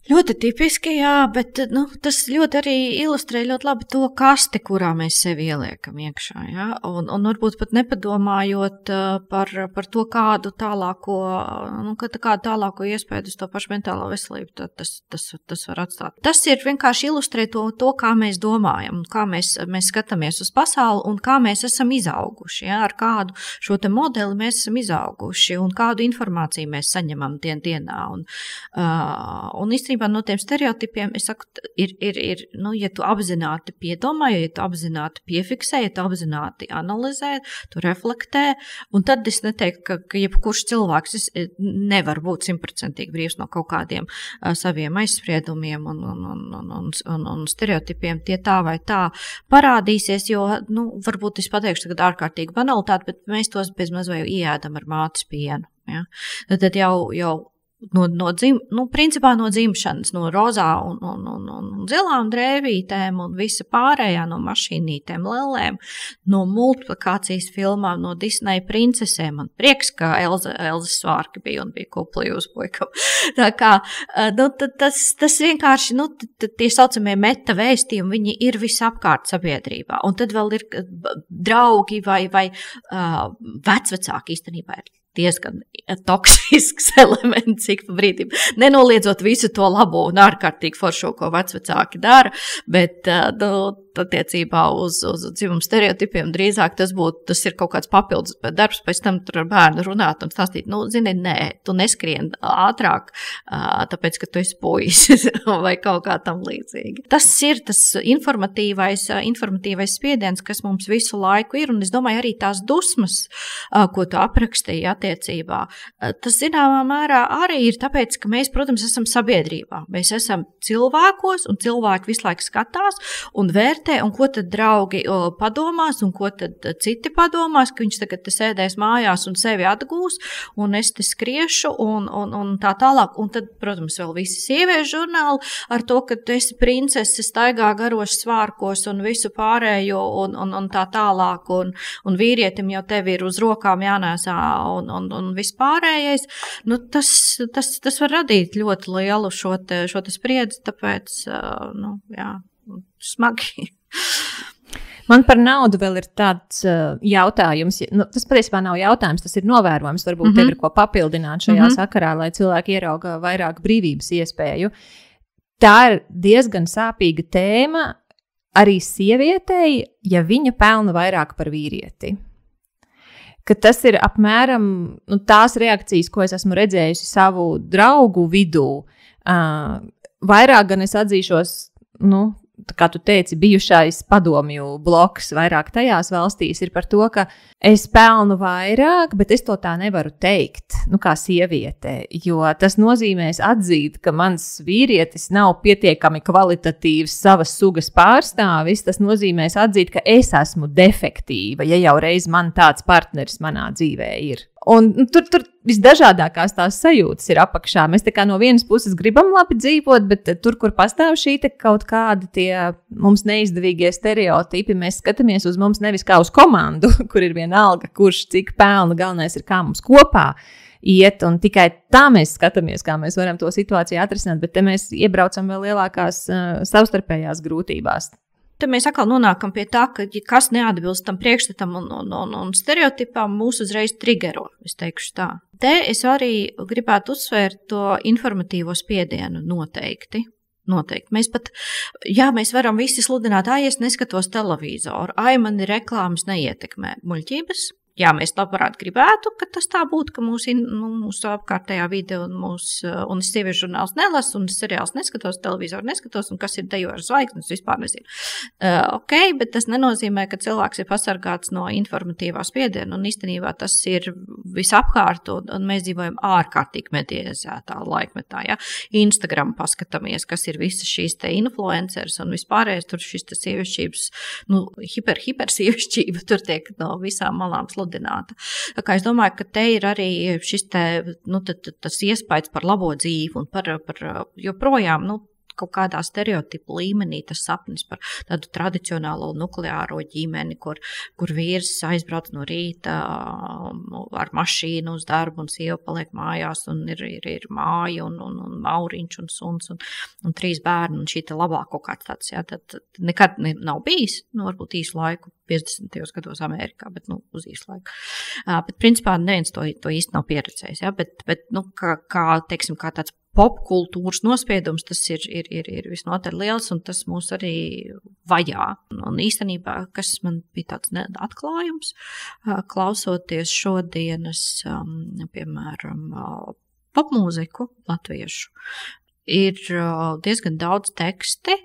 Ļoti tipiski, jā, bet nu, tas ļoti arī ilustrē ļoti labi to kasti, kurā mēs sevi ieliekam iekšā. Ja? Un, un varbūt pat nepadomājot par, par to, kādu tālāko, nu, kādu tālāko iespēju uz to pašu mentālo veselību tas, tas, tas var atstāt. Tas ir vienkārši ilustrē to, to kā mēs domājam, kā mēs, mēs skatāmies uz pasauli un kā mēs esam izauguši. Ja? Ar kādu šo te modeli mēs esam izauguši un kādu informāciju mēs saņemam dien dienā. Un, uh, un no tiem stereotipiem, es saku, ir, ir, ir nu, ja tu apzināti piedomā, ja tu apzināti piefiksē, ja tu apzināti analizē, tu reflektē, un tad es neteiktu, ka, ka jebkurš cilvēks nevar būt simtprocentīgi brīvs no kaut kādiem uh, saviem aizspriedumiem un, un, un, un, un, un stereotipiem, tie tā vai tā parādīsies, jo, nu, varbūt es pateikšu tagad ārkārtīgi banalitāti, bet mēs tos bez maz vai ieēdam ar mātes pienu. Ja? Tad jau, jau No, no, dzim, nu, principā no dzimšanas, no rozā un, un, un, un zilām drēvītēm un visa pārējā no mašīnītēm, lelēm, no multiplikācijas filmām, no Disneja princesēm. Man prieks, ka Elza, Elza Svārka bija un bija kuplī uz puikam. Tā kā, nu, tas, tas vienkārši, nu, tie saucamie meta vēstījumi, viņi ir visapkārt sabiedrībā. Un tad vēl ir draugi vai, vai uh, vecvecāki īstenībā ir diezgan toksisks elements ik pa brīdim. Nenoliedzot visu to labo un ārkārtīgi foršo, ko vecvecāki dara, bet nu, attiecībā uz, uz dzimumu stereotipiem drīzāk tas būtu, tas ir kaut kāds papildus darbs, pēc tam tur ar bērnu runāt un stāstīt, nu, zini, nē, tu neskrien ātrāk, tāpēc, ka tu esi puisis vai kaut kā tam līdzīgi. Tas ir tas informatīvais, informatīvais spiediens, kas mums visu laiku ir, un es domāju arī tās dusmas, ko tu aprakstīji attiecībā. Tas zināmā mērā arī ir tāpēc, ka mēs, protams, esam sabiedrībā. Mēs esam cilvēkos, un cilvēki visu laiku skatās un vērt un ko tad draugi o, padomās, un ko tad citi padomās, ka viņš tagad te sēdēs mājās un sevi atgūs, un es te skriešu, un, un, un tā tālāk. Un tad, protams, vēl visi sieviešu žurnāli ar to, ka tu esi princese, staigā garos svārkos un visu pārējo, un, un, un tā tālāk, un, un vīrietim jau tevi ir uz rokām jānēsā, un, un, un viss pārējais. Nu, tas, tas, tas var radīt ļoti lielu šo te, šo te spriedzi, tāpēc, uh, nu, jā, smagi. Man par naudu vēl ir tāds uh, jautājums. Nu, tas patiesībā nav jautājums, tas ir novērojums. Varbūt mm-hmm. tev ir ko papildināt šajā mm-hmm. sakarā, lai cilvēki ierauga vairāk brīvības iespēju. Tā ir diezgan sāpīga tēma arī sievietei, ja viņa pelna vairāk par vīrieti. Ka tas ir apmēram nu, tās reakcijas, ko es esmu redzējusi savu draugu vidū. Uh, vairāk gan es atzīšos, nu, kā tu teici, bijušais padomju bloks vairāk tajās valstīs ir par to, ka es pelnu vairāk, bet es to tā nevaru teikt, nu kā sieviete, jo tas nozīmēs atzīt, ka mans vīrietis nav pietiekami kvalitatīvs savas sugas pārstāvis, tas nozīmēs atzīt, ka es esmu defektīva, ja jau reiz man tāds partneris manā dzīvē ir. Un nu, tur, tur visdažādākās tās sajūtas ir apakšā. Mēs tā kā no vienas puses gribam labi dzīvot, bet tur, kur pastāv šī te kaut kādi tie mums neizdevīgie stereotipi, mēs skatāmies uz mums nevis kā uz komandu, kur ir vienalga, kurš cik pelna, galvenais ir kā mums kopā iet, un tikai tā mēs skatāmies, kā mēs varam to situāciju atrisināt, bet te mēs iebraucam vēl lielākās uh, savstarpējās grūtībās. Te mēs atkal nonākam pie tā, ka ja kas neatbilst tam priekšstatam un, un, un, un stereotipām, mūs uzreiz trigero, es teikšu tā. Te es arī gribētu uzsvērt to informatīvo spiedienu noteikti. Noteikti. Mēs pat, jā, mēs varam visi sludināt, ai, es neskatos televizoru, ai, mani reklāmas neietekmē. Muļķības. Jā, mēs labprāt gribētu, ka tas tā būtu, ka mūsu, nu, mūsu apkārtējā vide un mūsu, un es sieviešu žurnāls nelasu, un es seriāls neskatos, televizoru neskatos, un kas ir dejo ar zvaigznes, vispār nezinu. Uh, ok, bet tas nenozīmē, ka cilvēks ir pasargāts no informatīvā spiediena, un īstenībā tas ir visapkārt, un, un mēs dzīvojam ārkārtīgi medializētā laikmetā, ja. Instagram paskatāmies, kas ir visas šīs te influenceres un vispārējais, tur šis te sievišķības, nu, hiper, hiper sievišķība, tur tiek no visām malām sludināta. Tā kā es domāju, ka te ir arī šis te, nu, t, t, tas iespējas par labo dzīvi un par, par joprojām, nu, kaut kādā stereotipu līmenī tas sapnis par tādu tradicionālo nukleāro ģimeni, kur, kur vīrs aizbrauc no rīta ar mašīnu uz darbu un sieva paliek mājās un ir, ir, ir māja un, un, un mauriņš un suns un, un trīs bērni un šī te labāk kaut kāds tāds, jā, tad, tad nekad ne, nav bijis, nu, varbūt īsu laiku, piecdesmitajos gados Amerikā, bet, nu, uz īsu laiku. Uh, bet, principā, neviens to, to īsti nav pieredzējis, jā, bet, bet, nu, kā, kā, teiksim, kā tāds popkultūras nospiedums, tas ir, ir, ir, ir visnotaļ liels, un tas mūs arī vajā. Un īstenībā, kas man bija tāds atklājums, klausoties šodienas, um, piemēram, popmūziku latviešu, ir diezgan daudz teksti,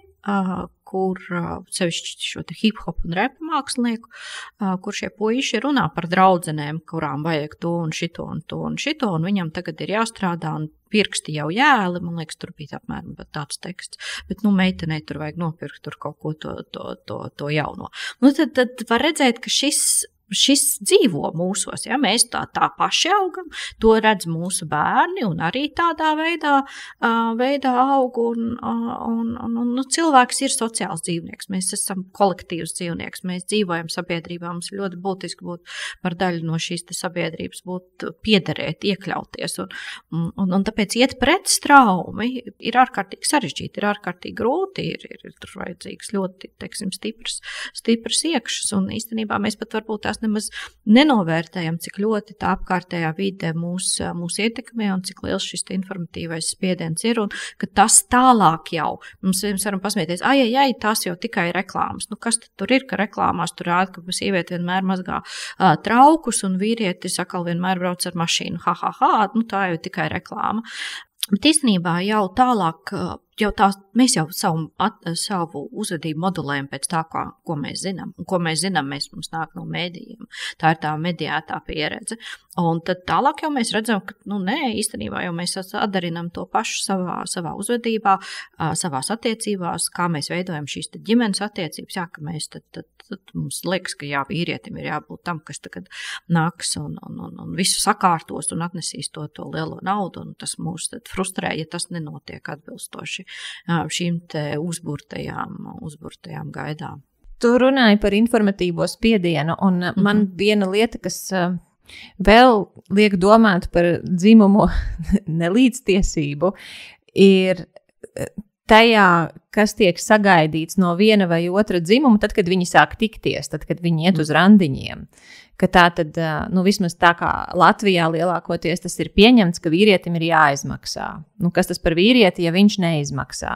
kur sevišķi šo te hip-hop un repa mākslinieku, kur šie puiši runā par draudzenēm, kurām vajag to un šito un to un šito, un viņam tagad ir jāstrādā un pirksti jau jēli, man liekas, tur bija apmēram tāds teksts, bet, nu, meitenei tur vajag nopirkt tur kaut ko to, to, to, to jauno. Nu, tad, tad var redzēt, ka šis Šis dzīvo mūsos, ja mēs tā, tā paši augam, to redz mūsu bērni un arī tādā veidā, uh, veidā aug un, uh, un, un, un nu, cilvēks ir sociāls dzīvnieks, mēs esam kolektīvs dzīvnieks, mēs dzīvojam sabiedrībā, mums ir ļoti būtiski būt par daļu no šīs te sabiedrības, būt piederēt, iekļauties un, un, un, un tāpēc iet pret straumi ir ārkārtīgi sarežģīti, ir ārkārtīgi grūti, ir, ir, ir tur vajadzīgs ļoti, teiksim, stiprs, stiprs iekšas un īstenībā mēs pat varbūt tās nemaz nenovērtējam, cik ļoti tā apkārtējā vide mūs, mūs ietekmē un cik liels šis informatīvais spiediens ir un ka tas tālāk jau, mums mēs varam pasmieties, ai, ai, ai, tās jau tikai reklāmas. Nu, kas tad tur ir, ka reklāmās tur rāda, ka sieviete vienmēr mazgā uh, traukus un vīrietis atkal vienmēr brauc ar mašīnu, ha, ha, ha, nu tā jau tikai reklāma. Bet īstenībā jau tālāk, jau tā, mēs jau savu, at, savu uzvedību modulējam pēc tā, ko, ko mēs zinām. Un ko mēs zinām, mēs mums nāk no mēdījiem. Tā ir tā mediētā pieredze. Un tad tālāk jau mēs redzam, ka, nu, nē, īstenībā jau mēs atdarinam to pašu savā, savā uzvedībā, savās attiecībās, kā mēs veidojam šīs ģimenes attiecības, jā, ka mēs tad, tad, tad mums liekas, ka jā, vīrietim ir jābūt tam, kas tagad nāks un, un, un, un visu sakārtos un atnesīs to, to lielo naudu, un tas mūs tad frustrē, ja tas nenotiek atbilstoši šīm te uzburtajām, uzburtajām gaidām. Tu runāji par informatīvo spiedienu, un mm-hmm. man viena lieta, kas uh, vēl liek domāt par dzimumu nelīdztiesību, ir tajā, kas tiek sagaidīts no viena vai otra dzimuma, tad, kad viņi sāk tikties, tad, kad viņi iet uz randiņiem. Ka tā tad, nu, vismaz tā kā Latvijā lielākoties tas ir pieņemts, ka vīrietim ir jāizmaksā. Nu, kas tas par vīrieti, ja viņš neizmaksā?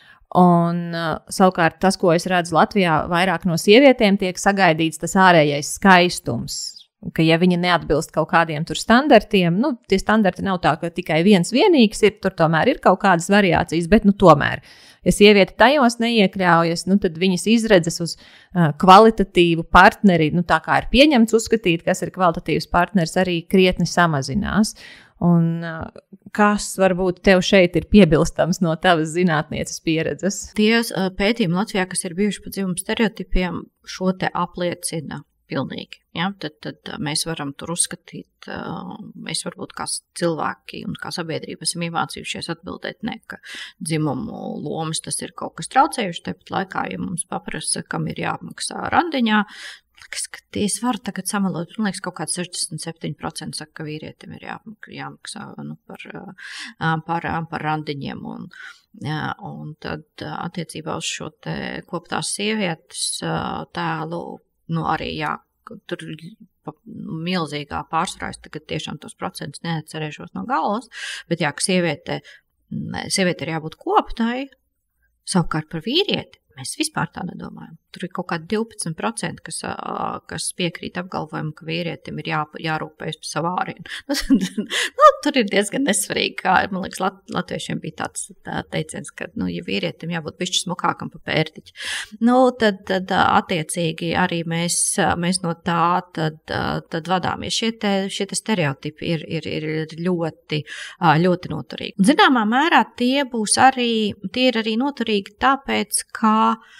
Un savukārt tas, ko es redzu Latvijā, vairāk no sievietēm tiek sagaidīts tas ārējais skaistums. Ka ja viņa neatbilst kaut kādiem tur standartiem, nu, tie standarti nav tā, ka tikai viens vienīgs ir, tur tomēr ir kaut kādas variācijas, bet, nu, tomēr, ja sieviete tajos neiekļaujas, nu, tad viņas izredzes uz uh, kvalitatīvu partneri, nu, tā kā ir pieņemts uzskatīt, kas ir kvalitatīvs partners, arī krietni samazinās. Un uh, kas varbūt tev šeit ir piebilstams no tavas zinātnieces pieredzes? Tie uh, pētījumi Latvijā, kas ir bijuši par dzimumu stereotipiem, šo te apliecina pilnīgi. Ja? Tad, tad mēs varam tur uzskatīt, mēs varbūt kā cilvēki un kā sabiedrība esam iemācījušies atbildēt, ne, ka dzimumu lomas tas ir kaut kas traucējuši, tāpat laikā, ja mums paprasa, kam ir jāapmaksā randiņā, liekas, ka es varu tagad samalot, man liekas, kaut kāds sešdesmit septiņi procenti saka, ka vīrietim ir jāmaksā nu, par, par, par randiņiem un Jā, un tad attiecībā uz šo te koptās sievietes tēlu, nu arī jā, tur milzīgā pārsvarā, es tagad tiešām tos procentus neatcerēšos no galvas, bet jā, ka sieviete, sieviete ir jābūt koptai, savukārt par vīrieti. Mēs vispār tā nedomājam. Tur ir kaut kādi divpadsmit procenti, kas, kas piekrīt apgalvojumu, ka vīrietim ir jā, jārūpējas par savu ārienu. Nu, tur ir diezgan nesvarīgi, kā, man liekas, lat, latviešiem bija tāds tā teiciens, ka, nu, ja vīrietim jābūt bišķi smukākam pa pērtiķi. Nu, tad, tad attiecīgi arī mēs, mēs no tā tad, tad vadāmies. Šie te, šie te stereotipi ir, ir, ir ļoti, ļoti noturīgi. Zināmā mērā tie būs arī, tie ir arī noturīgi tāpēc, ka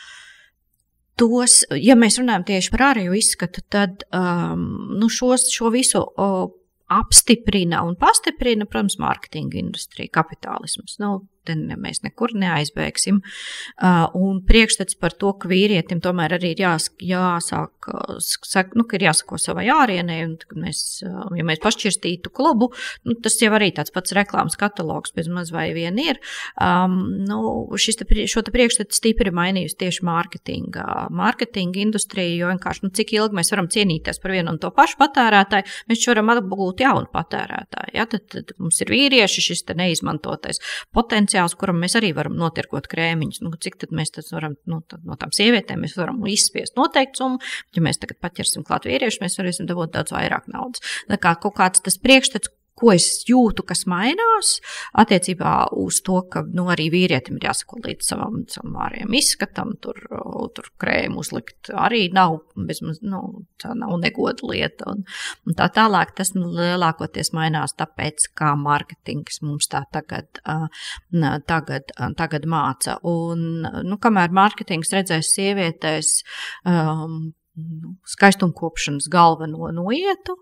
tos, ja mēs runājam tieši par ārējo izskatu, tad um, nu šos, šo visu uh, apstiprina un pastiprina, protams, mārketinga industrija, kapitālisms. Nu, te ne, mēs nekur neaizbēgsim. Uh, un priekšstats par to, ka vīrietim tomēr arī ir jās, jāsāk, sak, nu, ka ir jāsako savai ārienei, un mēs, ja mēs pašķirstītu klubu, nu, tas jau arī tāds pats reklāmas katalogs bez maz vai vien ir. Um, nu, šis te, šo te priekšstatu stipri mainījusi tieši mārketinga, mārketinga industrija, jo vienkārši, nu, cik ilgi mēs varam cienīties par vienu un to pašu patērētāju, mēs varam atgūt jaunu patērētāju. Ja? Tad, tad mums ir vīrieši, šis te neizmantotais potenciāls, kuram mēs arī varam notirgot krēmiņus. Nu, cik tad mēs tad varam, nu, tad no tām sievietēm mēs varam izspiest noteikti summu, ja mēs tagad paķersim klāt vīriešu, mēs varēsim dabūt daudz vairāk naudas. Tā kā kaut kāds tas priekšstats, ko es jūtu, kas mainās attiecībā uz to, ka, nu, arī vīrietim ir jāsako līdz savam, savam ārējiem izskatam, tur, tur krēmu uzlikt arī nav, bezmaz, nu, tā nav negoda lieta, un, un tā tālāk tas nu, lielākoties mainās tāpēc, kā mārketings mums tā tagad, uh, tagad, uh, tagad māca, un, nu, kamēr mārketings redzēs sievietēs, um, Nu, skaistumkopšanas galveno noietu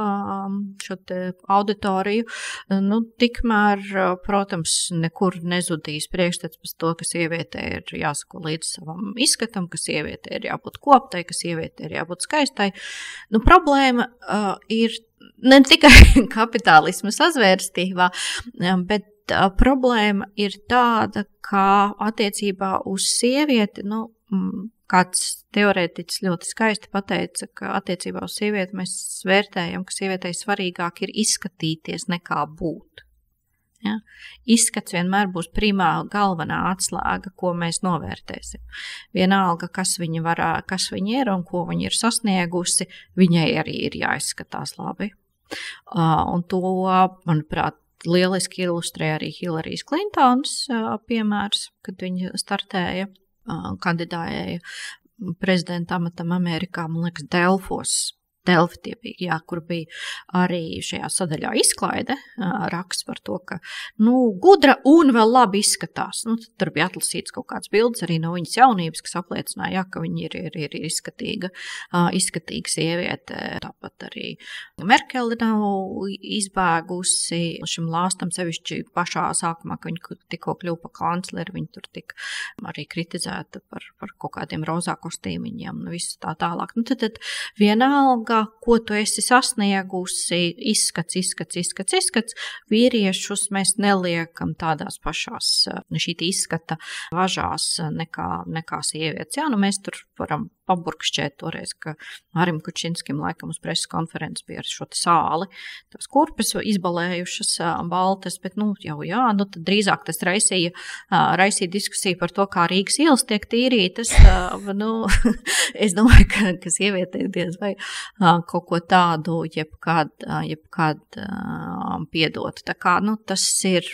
šo te auditoriju, nu, tikmēr, protams, nekur nezudīs priekšstats par to, ka sievietē ir jāsako līdz savam izskatam, ka sievietē ir jābūt koptai, ka sievietē ir jābūt skaistai. Nu, problēma uh, ir ne tikai kapitālisma sazvērstībā, bet uh, problēma ir tāda, ka attiecībā uz sievieti, nu, mm, kāds teorētiķis ļoti skaisti pateica, ka attiecībā uz sievieti mēs vērtējam, ka sievietei svarīgāk ir izskatīties nekā būt. Ja? Izskats vienmēr būs primā galvenā atslēga, ko mēs novērtēsim. Vienalga, kas viņa, var, kas viņa ir un ko viņa ir sasniegusi, viņai arī ir jāizskatās labi. Un to, manuprāt, lieliski ilustrē arī Hillarijas Klintons piemērs, kad viņa startēja. Kandidēja prezidenta amatam Amerikā, man liekas, Delfos. Delfi tie bija, jā, kur bija arī šajā sadaļā izklaide, raksts par to, ka, nu, gudra un vēl labi izskatās. Nu, tur bija atlasīts kaut kāds bildes arī no viņas jaunības, kas apliecināja, jā, ka viņa ir, ir, ir izskatīga, izskatīga sieviete. Tāpat arī Merkele nav izbēgusi šim lāstam sevišķi pašā sākumā, ka viņa tikko kļuva pa kancleri, viņa tur tika arī kritizēta par, par kaut kādiem rozā kostīmiņiem un visu tā tālāk. Nu, tad, tad vienalga, ko tu esi sasniegusi, izskats, izskats, izskats, izskats, vīriešus mēs neliekam tādās pašās šī izskata važās nekā, nekā sievietes. Jā, nu mēs tur varam paburkšķēt toreiz, ka Marim Kučinskim laikam uz preses konferences bija ar šo sāli, tās kurpes izbalējušas baltas, bet, nu, jau jā, nu, tad drīzāk tas raisīja, raisīja diskusiju par to, kā Rīgas ielas tiek tīrītas. Nu, es domāju, ka, ka sievietē diez vai kaut ko tādu jebkad, jebkad piedot. Tā kā, nu, tas ir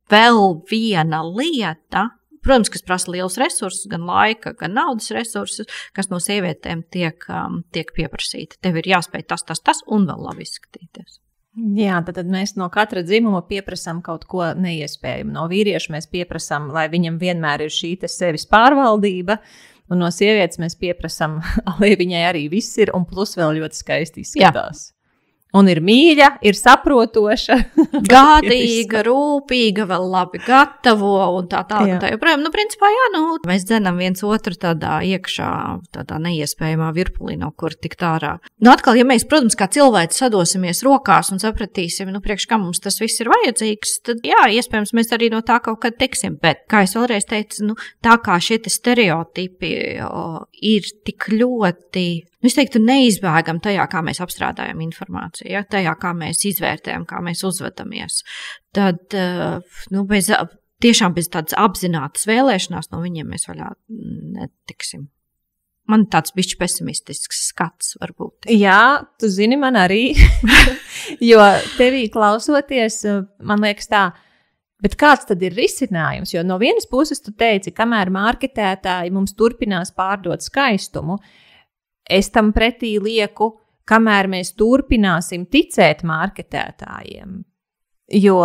vēl viena lieta, protams, kas prasa liels resursus, gan laika, gan naudas resursus, kas no sievietēm tiek, tiek pieprasīti. Tev ir jāspēj tas, tas, tas un vēl labi izskatīties. Jā, tad, tad mēs no katra dzimuma pieprasām kaut ko neiespējumu. No vīrieša mēs pieprasām, lai viņam vienmēr ir šī sevis pārvaldība, un no sievietes mēs pieprasām, lai viņai arī viss ir, un plus vēl ļoti skaisti izskatās. Jā. Un ir mīļa, ir saprotoša. Gādīga, rūpīga, vēl labi gatavo un tā tālāk. Tā joprojām, nu, principā, jā, nu, mēs dzenam viens otru tādā iekšā, tādā neiespējamā virpulī, no kur tikt ārā. Nu, atkal, ja mēs, protams, kā cilvēki sadosimies rokās un sapratīsim, nu, priekš kā mums tas viss ir vajadzīgs, tad, jā, iespējams, mēs arī no tā kaut kad tiksim. Bet, kā es vēlreiz teicu, nu, tā kā šie te stereotipi o, ir tik ļoti... Es teiktu, neizbēgam tajā, kā mēs apstrādājam informāciju, ja? Tajā, kā mēs izvērtējam, kā mēs uzvedamies. Tad, nu, bez, tiešām bez tādas apzinātas vēlēšanās no viņiem mēs vaļā netiksim. Man tāds bišķi pesimistisks skats varbūt. Jā, tu zini, man arī, jo tevī klausoties, man liekas tā, bet kāds tad ir risinājums? Jo no vienas puses tu teici, kamēr marketētāji mums turpinās pārdot skaistumu, es tam pretī lieku, kamēr mēs turpināsim ticēt marketētājiem. Jo,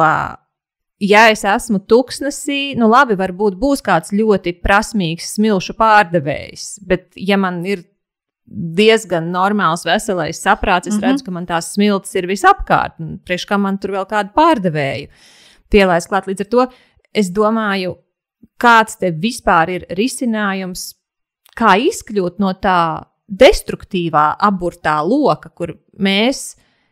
ja es esmu tuksnesī, nu labi, varbūt būs kāds ļoti prasmīgs smilšu pārdevējs, bet ja man ir diezgan normāls, veselais saprāts, es mm-hmm. redzu, ka man tās smilts ir visapkārt, un priekš kā man tur vēl kādu pārdevēju pielaist klāt. Līdz ar to es domāju, kāds te vispār ir risinājums, kā izkļūt no tā destruktīvā aburtā loka, kur mēs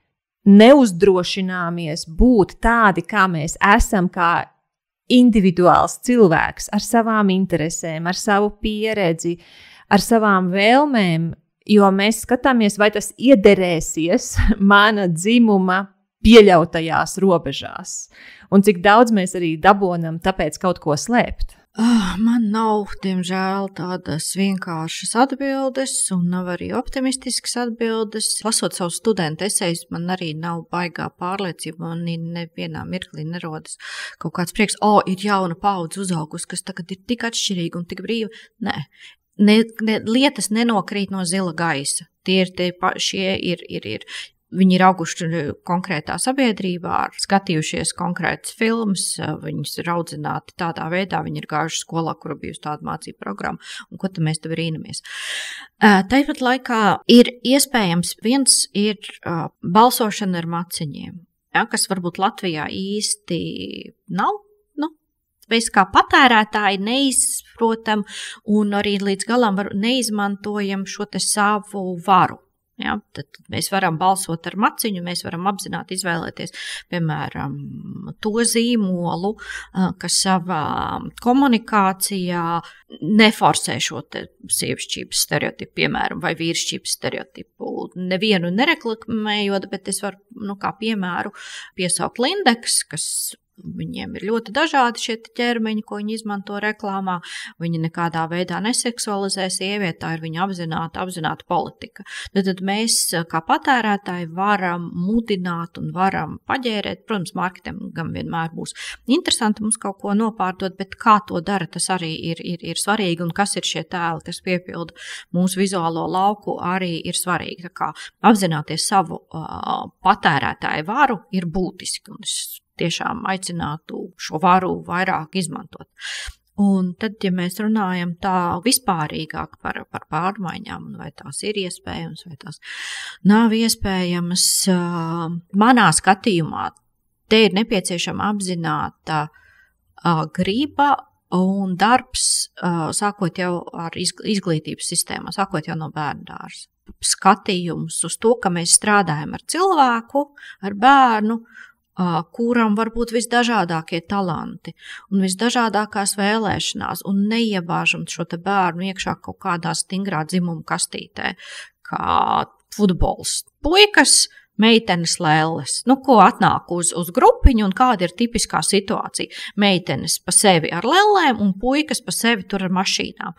neuzdrošināmies būt tādi, kā mēs esam, kā individuāls cilvēks ar savām interesēm, ar savu pieredzi, ar savām vēlmēm, jo mēs skatāmies, vai tas iederēsies mana dzimuma pieļautajās robežās. Un cik daudz mēs arī dabonam tāpēc kaut ko slēpt. Oh, man nav, diemžēl, tādas vienkāršas atbildes un nav arī optimistiskas atbildes. Lasot savu studentu esejus, man arī nav baigā pārliecība, man nevienā mirklī nerodas kaut kāds prieks, o, oh, ir jauna paudze uzaugusi, kas tagad ir tik atšķirīga un tik brīva. Nē, ne, ne, lietas nenokrīt no zila gaisa. Tie ir, tie, šie ir, ir, ir. Viņi ir auguši konkrētā sabiedrībā, skatījušies konkrētas filmas, viņas ir audzināti tādā veidā, viņi ir gājuši skolā, kura bijusi tāda mācību programma, un ko tad mēs te brīnamies. Tāpat laikā ir iespējams, viens ir balsošana ar maciņiem, ja, kas varbūt Latvijā īsti nav. Nu, mēs kā patērētāji neizprotam un arī līdz galam neizmantojam šo te savu varu. Ja, tad mēs varam balsot ar maciņu, mēs varam apzināti izvēlēties, piemēram, to zīmolu, kas savā komunikācijā neforsē šo te sievišķības stereotipu, piemēram, vai vīrišķības stereotipu. Nevienu nereklamējot, bet es varu, nu, kā piemēru piesaukt Lindex, kas viņiem ir ļoti dažādi šie ķermeņi, ko viņi izmanto reklāmā. Viņi nekādā veidā neseksualizē sievieti, tā ir viņa apzināta, apzināta politika. Tad, tad mēs, kā patērētāji, varam mudināt un varam paģērēt. Protams, marketingam vienmēr būs interesanti mums kaut ko nopārdot, bet kā to dara, tas arī ir, ir, ir svarīgi, un kas ir šie tēli, kas piepilda mūsu vizuālo lauku, arī ir svarīgi. Tā kā apzināties savu uh, patērētāju varu ir būtiski, un es tiešām aicinātu šo varu vairāk izmantot. Un tad, ja mēs runājam tā vispārīgāk par, par pārmaiņām, vai tās ir iespējams, vai tās nav iespējamas, manā skatījumā te ir nepieciešama apzināta griba un darbs, sākot jau ar izglītības sistēmā, sākot jau no bērndārza. Skatījums uz to, ka mēs strādājam ar cilvēku, ar bērnu, kuram var būt visdažādākie talanti un visdažādākās vēlēšanās, un neiebāžam šo te bērnu iekšā kaut kādā stingrā dzimuma kastītē, kā futbols. Puikas, meitenes, lelles. Nu, ko atnāk uz, uz grupiņu un kāda ir tipiskā situācija? Meitenes pa sevi ar lellēm un puikas pa sevi tur ar mašīnām.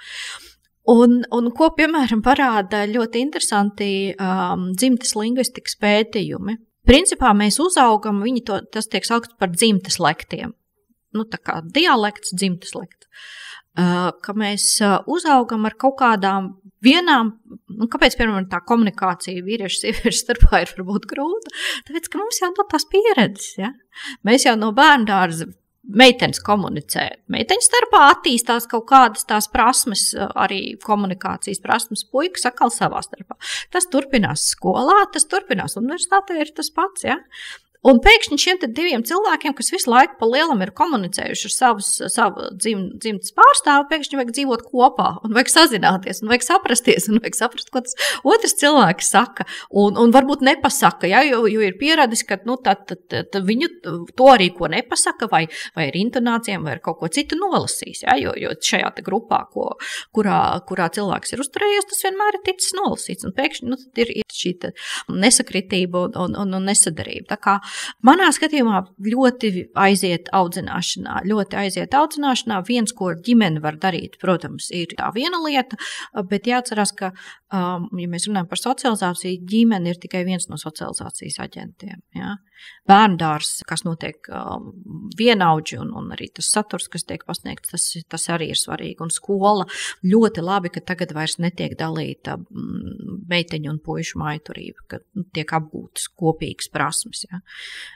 Un, un ko, piemēram, parāda ļoti interesanti um, dzimtes lingvistikas pētījumi. Principā mēs uzaugam, viņi to, tas tiek saukts par dzimtes lektiem. Nu, tā kā dialekts, dzimtes lekts. Uh, ka mēs uh, uzaugam ar kaut kādām vienām, nu, kāpēc, piemēram, tā komunikācija vīriešu sieviešu starpā ir varbūt grūta? Tāpēc, ka mums jau no tās pieredzes, ja? Mēs jau no bērndārza meitenes komunicē. Meiteņu starpā attīstās kaut kādas tās prasmes, arī komunikācijas prasmes, puikas atkal savā starpā. Tas turpinās skolā, tas turpinās universitātē, ir tas pats, ja? Un pēkšņi šiem te diviem cilvēkiem, kas visu laiku pa lielam ir komunicējuši ar savus, savu dzim, dzimtas pārstāvu, pēkšņi vajag dzīvot kopā, un vajag sazināties, un vajag saprasties, un vajag saprast, ko tas otrs cilvēks saka, un, un varbūt nepasaka, ja, jo, jo ir pieradis, ka, nu, tad, tad, tad viņu to arī, ko nepasaka, vai, vai ar intonācijām, vai ar kaut ko citu nolasīs, ja, jo, jo šajā te grupā, ko, kurā, kurā cilvēks ir uzturējies, tas vienmēr ir ticis nolasīts, un pēkšņi, nu, tad ir, ir šī nesakritība un, un, un, un nesadarība. Tā kā manā skatījumā ļoti aiziet audzināšanā, ļoti aiziet audzināšanā. Viens, ko ģimene var darīt, protams, ir tā viena lieta, bet jāatcerās, ka, um, ja mēs runājam par socializāciju, ģimene ir tikai viens no socializācijas aģentiem. Ja? Bērndārs, kas notiek um, vienaudži un, un arī tas saturs, kas tiek pasniegts, tas, tas arī ir svarīgi. Un skola ļoti labi, ka tagad vairs netiek dalīta um, meiteņu un puišu maiturība, ka nu, tiek apgūtas kopīgas prasmes. Ja?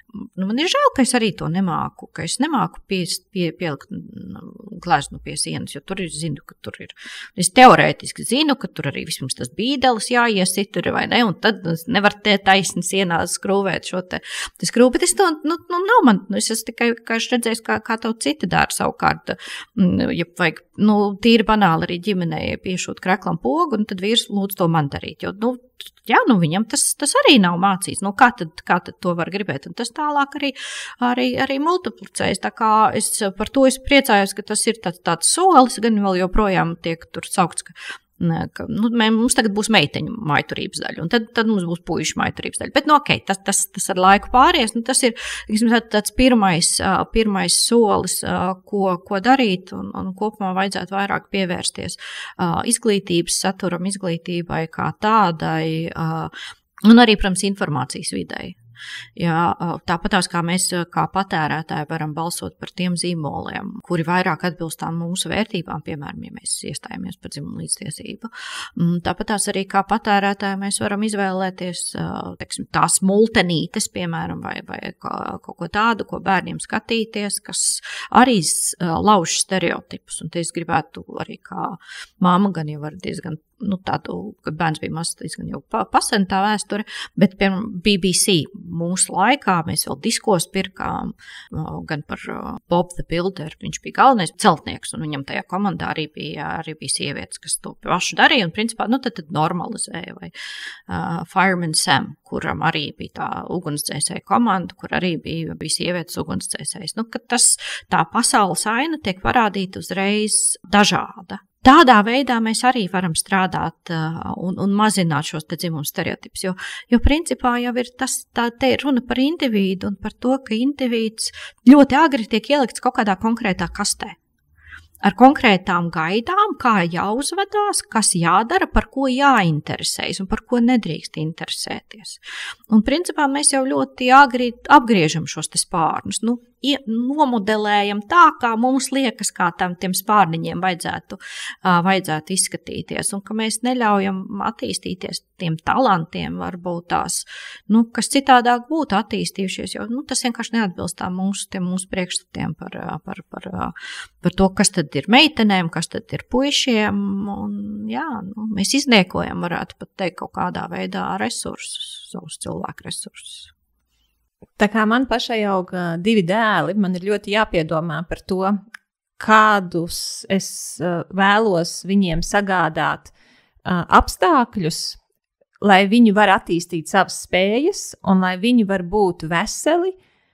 nu, man ir žēl, ka es arī to nemāku, ka es nemāku pie, pie, pielikt gleznu pie sienas, jo tur ir, zinu, ka tur ir, es teorētiski zinu, ka tur arī vismaz tas bīdelis jāiesit tur, vai ne, un tad nevar te taisni sienās skrūvēt šo te, te skrūvu, bet es to, nu, nu nav man, nu, es esmu tikai, kā es redzēju, kā, kā tev citi dara savukārt, ja vajag, nu, tīri banāli arī ģimenei piešūt kreklam pogu, un tad vīrs lūdz to man darīt, jo, nu, jā, nu, viņam tas, tas arī nav mācīts, nu, kā tad, kā tad to var gribēt, un tas tālāk arī, arī, arī multiplicējas, tā kā es par to es priecājos, ka tas ir tāds, tāds solis, gan vēl joprojām tiek tur saukts, ka ka, nu, mums tagad būs meiteņu maiturības daļa, un tad, tad mums būs puišu maiturības daļa. Bet, nu, ok, tas, tas, tas ar laiku pāries, nu, tas ir tāds pirmais, pirmais solis, ko, ko darīt, un, un kopumā vajadzētu vairāk pievērsties izglītības saturam, izglītībai kā tādai, un arī, protams, informācijas videi. Jā, tāpatās kā mēs kā patērētāji varam balsot par tiem zīmoliem, kuri vairāk atbilstām mūsu vērtībām, piemēram, ja mēs iestājamies par dzimumu līdztiesību. Tāpatās arī kā patērētāji mēs varam izvēlēties, teiksim, tās multenītes, piemēram, vai, vai kaut ko tādu, ko bērniem skatīties, kas arī lauž stereotipus. Un te es gribētu arī kā mamma gan jau var diezgan nu, tādu, kad bērns bija mazs, diezgan jau pasen tā vēsture, bet, piemēram, B B C mūsu laikā mēs vēl diskos pirkām gan par Bob the Builder, viņš bija galvenais celtnieks, un viņam tajā komandā arī bija, arī bija sievietes, kas to pašu darīja, un principā, nu, tad, tad normalizēja, vai uh, Fireman Sam, kuram arī bija tā ugunsdzēsēja komanda, kur arī bija, bija sievietes ugunsdzēsējas. Nu, kad tas, tā pasaules aina tiek parādīta uzreiz dažāda. Tādā veidā mēs arī varam strādāt uh, un, un mazināt šos te dzimumu stereotipus, jo, jo principā jau ir tas, tā, te ir runa par individu un par to, ka individs ļoti agri tiek ielikts kaut kādā konkrētā kastē. Ar konkrētām gaidām, kā jāuzvedās, kas jādara, par ko jāinteresējas un par ko nedrīkst interesēties. Un principā mēs jau ļoti agri apgriežam šos te spārnus, nu, nomodelējam tā, kā mums liekas, kā tam tiem spārniņiem vajadzētu, uh, vajadzētu izskatīties, un ka mēs neļaujam attīstīties tiem talantiem, varbūt tās, nu, kas citādāk būtu attīstījušies, jo, nu, tas vienkārši neatbilst tā mūsu, tiem mūsu priekšstatiem par, par, par, par to, kas tad ir meitenēm, kas tad ir puišiem, un, jā, nu, mēs izniekojam, varētu pat teikt, kaut kādā veidā resursus, savus cilvēku resursus. Tā kā man pašai aug divi dēli, man ir ļoti jāpiedomā par to, kādus es vēlos viņiem sagādāt apstākļus, lai viņi var attīstīt savas spējas un lai viņi var būt veseli,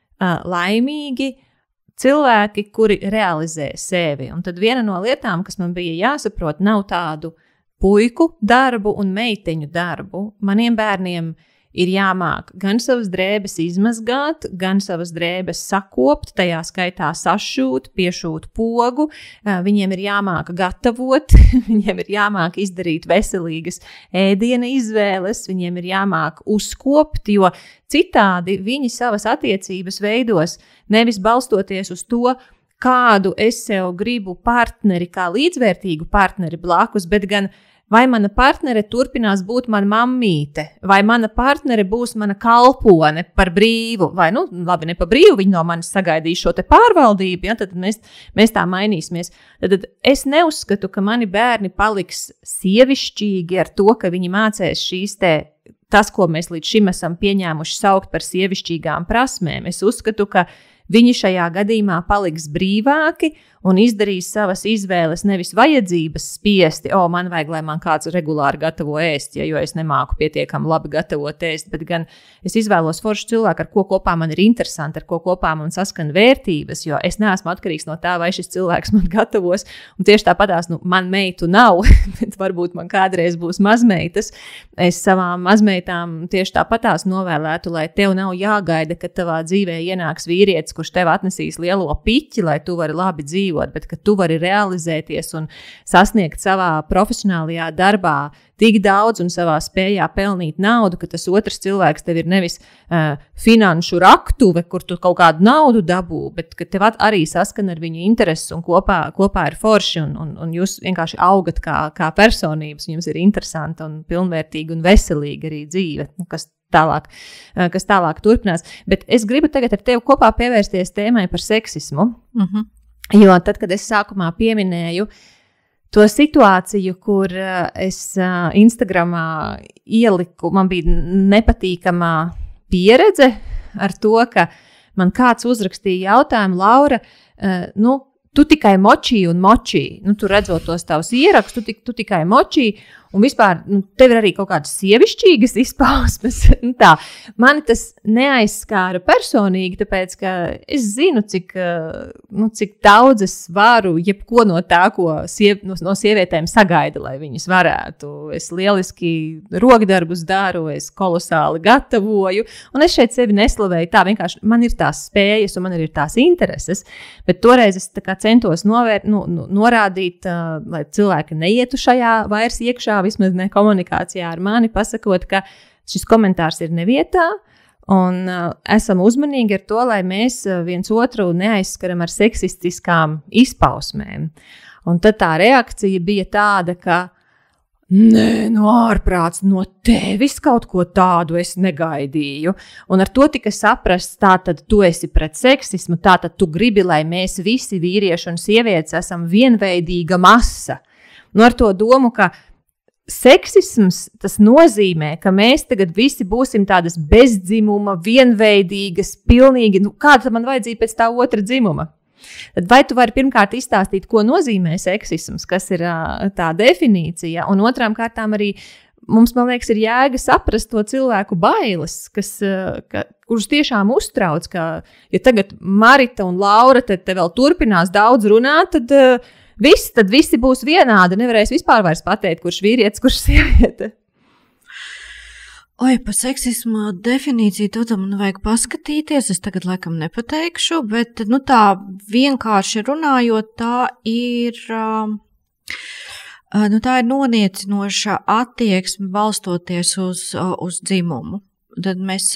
laimīgi cilvēki, kuri realizē sevi. Un tad viena no lietām, kas man bija jāsaprot, nav tādu puiku darbu un meiteņu darbu. Maniem bērniem ir jāmāk gan savas drēbes izmazgāt, gan savas drēbes sakopt, tajā skaitā sašūt, piešūt pogu, viņiem ir jāmāk gatavot, viņiem ir jāmāk izdarīt veselīgas ēdiena izvēles, viņiem ir jāmāk uzkopt, jo citādi viņi savas attiecības veidos nevis balstoties uz to, kādu es sev gribu partneri, kā līdzvērtīgu partneri blakus, bet gan vai mana partnere turpinās būt mana mammīte, vai mana partnere būs mana kalpone par brīvu, vai, nu, labi, ne par brīvu, viņi no manis sagaidīs šo te pārvaldību, ja, tad mēs, mēs tā mainīsimies. Tad, tad es neuzskatu, ka mani bērni paliks sievišķīgi ar to, ka viņi mācēs šīs te, tas, ko mēs līdz šim esam pieņēmuši saukt par sievišķīgām prasmēm. Es uzskatu, ka viņi šajā gadījumā paliks brīvāki un izdarīs savas izvēles nevis vajadzības spiesti, o, man vajag, lai man kāds regulāri gatavo ēst, ja, jo es nemāku pietiekami labi gatavot ēst, bet gan es izvēlos foršu cilvēku, ar ko kopā man ir interesanti, ar ko kopā man saskan vērtības, jo es neesmu atkarīgs no tā, vai šis cilvēks man gatavos, un tieši tāpatās, nu, man meitu nav, bet varbūt man kādreiz būs mazmeitas. Es savām mazmeitām tieši tāpatās novēlētu, lai tev nav jāgaida, ka tavā dzīvē ienāks vīrietis, kurš tev atnesīs lielo piķi, lai tu vari labi dzīvot, bet ka tu vari realizēties un sasniegt savā profesionālajā darbā tik daudz un savā spējā pelnīt naudu, ka tas otrs cilvēks tev ir nevis uh, finanšu raktuve, kur tu kaut kādu naudu dabū, bet ka tev arī saskan ar viņu intereses un kopā, kopā ir forši un, un, un jūs vienkārši augat kā, kā personības, un jums ir interesanta un pilnvērtīga un veselīga arī dzīve, kas tālāk, kas tālāk turpinās. Bet es gribu tagad ar tevi kopā pievērsties tēmai par seksismu, uh-huh. jo tad, kad es sākumā pieminēju to situāciju, kur es Instagramā ieliku, man bija nepatīkamā pieredze ar to, ka man kāds uzrakstīja jautājumu, Laura, nu, tu tikai močī un močī, nu, tu redzot tos tavus ierakstus, tu, tu tikai močī, un vispār, nu, tev ir arī kaut kādas sievišķīgas izpausmes. Nu, tā, mani tas neaizskāra personīgi, tāpēc, ka es zinu, cik, nu, cik daudz es varu, jebko no tā, ko siev, no, no sievietēm sagaida, lai viņas varētu. Es lieliski rokdarbus daru, es kolosāli gatavoju, un es šeit sevi neslavēju. Tā vienkārši man ir tās spējas, un man ir tās intereses, bet toreiz es tā kā centos novērt, nu, nu, norādīt, uh, lai cilvēki neietu šajā vairs iekšā, vismaz ne komunikācijā ar mani, pasakot, ka šis komentārs ir nevietā un uh, esam uzmanīgi ar to, lai mēs uh, viens otru neaizskaram ar seksistiskām izpausmēm. Un tad tā reakcija bija tāda, ka nē, no ārprāts, no tevis kaut ko tādu es negaidīju. Un ar to tika saprasts, tātad tu esi pret seksismu, tātad tu gribi, lai mēs visi vīrieši un sievietes esam vienveidīga masa. Nu, ar to domu, ka seksisms, tas nozīmē, ka mēs tagad visi būsim tādas bezdzimuma, vienveidīgas, pilnīgi, nu, kāda man vajadzīja pēc tā otra dzimuma? Tad vai tu vari pirmkārt izstāstīt, ko nozīmē seksisms, kas ir tā definīcija, un otrām kārtām arī mums, man liekas, ir jēga saprast to cilvēku bailes, kas, ka, kurus tiešām uztrauc, ka, ja tagad Marita un Laura te, te vēl turpinās daudz runāt, tad uh, Viss, tad visi būs vienādi, nevarēs vispār vairs pateikt, kurš vīrietis, kurš sieviete. Oi, par seksismu definīciju, to tam man vajag paskatīties, es tagad laikam nepateikšu, bet, nu, tā vienkārši runājot, tā ir, nu, tā ir noniecinoša attieksme balstoties uz, uz dzimumu. Tad mēs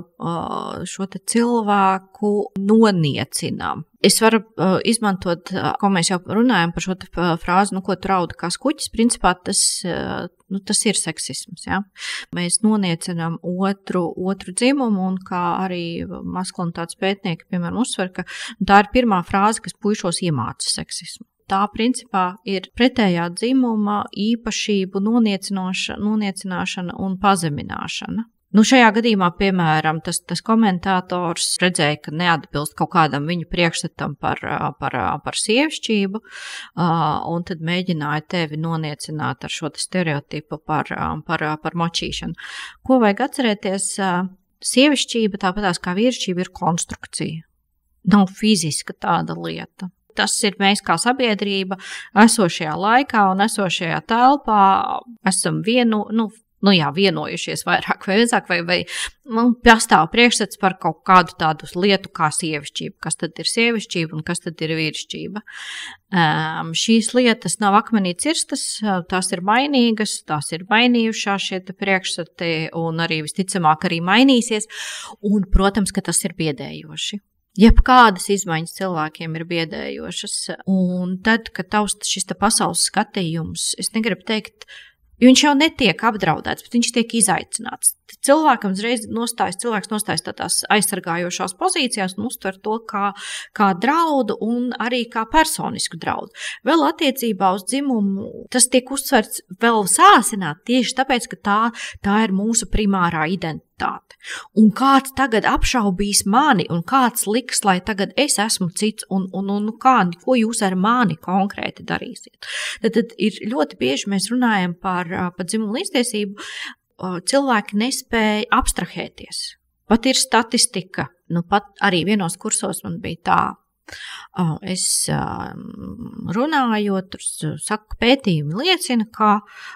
šo te cilvēku noniecinām. Es varu izmantot, ko mēs jau runājam par šo te frāzi, nu, ko tu raudi kā skuķis, principā tas, nu, tas ir seksisms, ja? Mēs noniecinām otru, otru dzimumu, un kā arī maskulinitātes pētnieki, piemēram, uzsver, ka tā ir pirmā frāze, kas puišos iemāca seksismu. Tā, principā, ir pretējā dzimuma īpašību noniecināšana un pazemināšana. Nu, šajā gadījumā, piemēram, tas, tas komentātors redzēja, ka neatbilst kaut kādam viņu priekšstatam par, par, par sievišķību, un tad mēģināja tevi noniecināt ar šo stereotipu par, par, par močīšanu. Ko vajag atcerēties? Sievišķība, tāpatās kā vīrišķība, ir konstrukcija. Nav fiziska tāda lieta. Tas ir mēs kā sabiedrība esošajā laikā un esošajā telpā esam vienu, nu, nu jā, vienojušies vairāk vai mazāk, vai, vai nu, pastāv priekšstats par kaut kādu tādu lietu kā sievišķība. Kas tad ir sievišķība un kas tad ir vīrišķība? Um, šīs lietas nav akmenī cirstas, tās ir mainīgas, tās ir mainījušās šie priekšstati un arī visticamāk arī mainīsies. Un, protams, ka tas ir biedējoši. Jebkādas izmaiņas cilvēkiem ir biedējošas. Un tad, kad tavs šis pasaules skatījums, es negribu teikt, jo viņš jau netiek apdraudēts, bet viņš tiek izaicināts. Cilvēkam uzreiz nostājas, cilvēks nostājas tādās aizsargājošās pozīcijās un uztver to kā, kā draudu un arī kā personisku draudu. Vēl attiecībā uz dzimumu tas tiek uztverts vēl sāsināt tieši tāpēc, ka tā, tā ir mūsu primārā identitāte. Un kāds tagad apšaubīs mani un kāds liks, lai tagad es esmu cits un, un, un kā, ko jūs ar mani konkrēti darīsiet. Tad, tad ir ļoti bieži mēs runājam par, par dzimumu līdztiesību, cilvēki nespēja abstrahēties. Pat ir statistika, nu pat arī vienos kursos man bija tā, es runājot, tur saku, pētījumi liecina, ka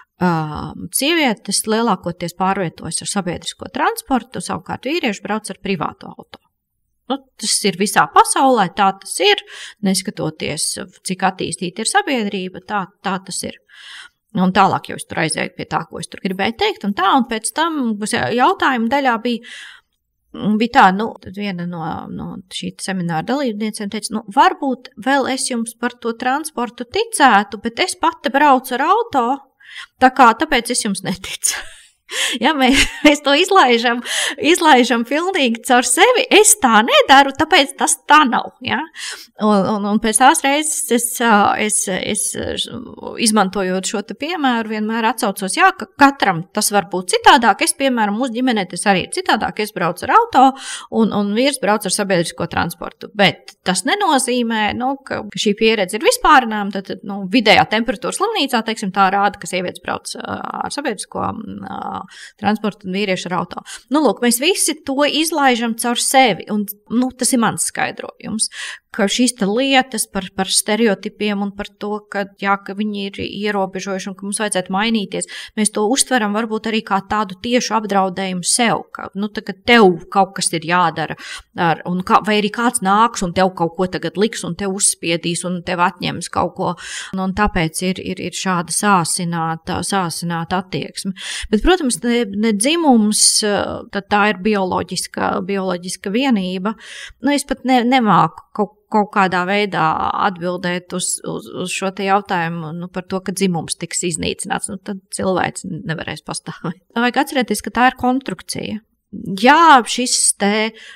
sievietes lielākoties pārvietojas ar sabiedrisko transportu, savukārt vīrieši brauc ar privāto auto. Nu, tas ir visā pasaulē, tā tas ir, neskatoties, cik attīstīta ir sabiedrība, tā, tā tas ir. Un tālāk jau es tur aizēju pie tā, ko es tur gribēju teikt, un tā, un pēc tam jautājuma daļā bija, bija tā, nu, viena no, no šī semināra dalībniecēm teica, nu, varbūt vēl es jums par to transportu ticētu, bet es pati braucu ar auto, tā kā, tāpēc es jums neticu. Ja, mēs, mēs to izlaižam, izlaižam pilnīgi caur sevi. Es tā nedaru, tāpēc tas tā nav. Ja? Un, un, un pēc tās reizes es, es, es izmantojot šo te piemēru, vienmēr atsaucos, jā, ka katram tas var būt citādāk. Es, piemēram, mūsu ģimenē tas arī ir citādāk. Es braucu ar auto un, un vīrs brauc ar sabiedrisko transportu. Bet tas nenozīmē, nu, ka šī pieredze ir vispārinājuma. Tad, nu, vidējā temperatūra slimnīcā, teiksim, tā rāda, ka sievietes brauc ar sabiedrisko transportu un vīrieši ar auto. Nu, lūk, mēs visi to izlaižam caur sevi, un nu, tas ir mans skaidrojums, ka šīs lietas par, par stereotipiem un par to, ka, jā, ka viņi ir ierobežojuši un ka mums vajadzētu mainīties, mēs to uztveram varbūt arī kā tādu tiešu apdraudējumu sev, ka nu, tagad tev kaut kas ir jādara, ar, un kā, vai arī kāds nāks un tev kaut ko tagad liks un tev uzspiedīs un tev atņems kaut ko, un, un tāpēc ir, ir, ir šāda sāsināta, sāsināta attieksme. Bet, protams, ne, ne dzimums, tad tā ir bioloģiska, bioloģiska vienība. Nu, es pat ne, nemāku kaut kaut kādā veidā atbildēt uz, uz, uz šo te jautājumu, nu, par to, ka dzimums tiks iznīcināts, nu, tad cilvēks nevarēs pastāvēt. Vajag atcerēties, ka tā ir konstrukcija. Jā, šis te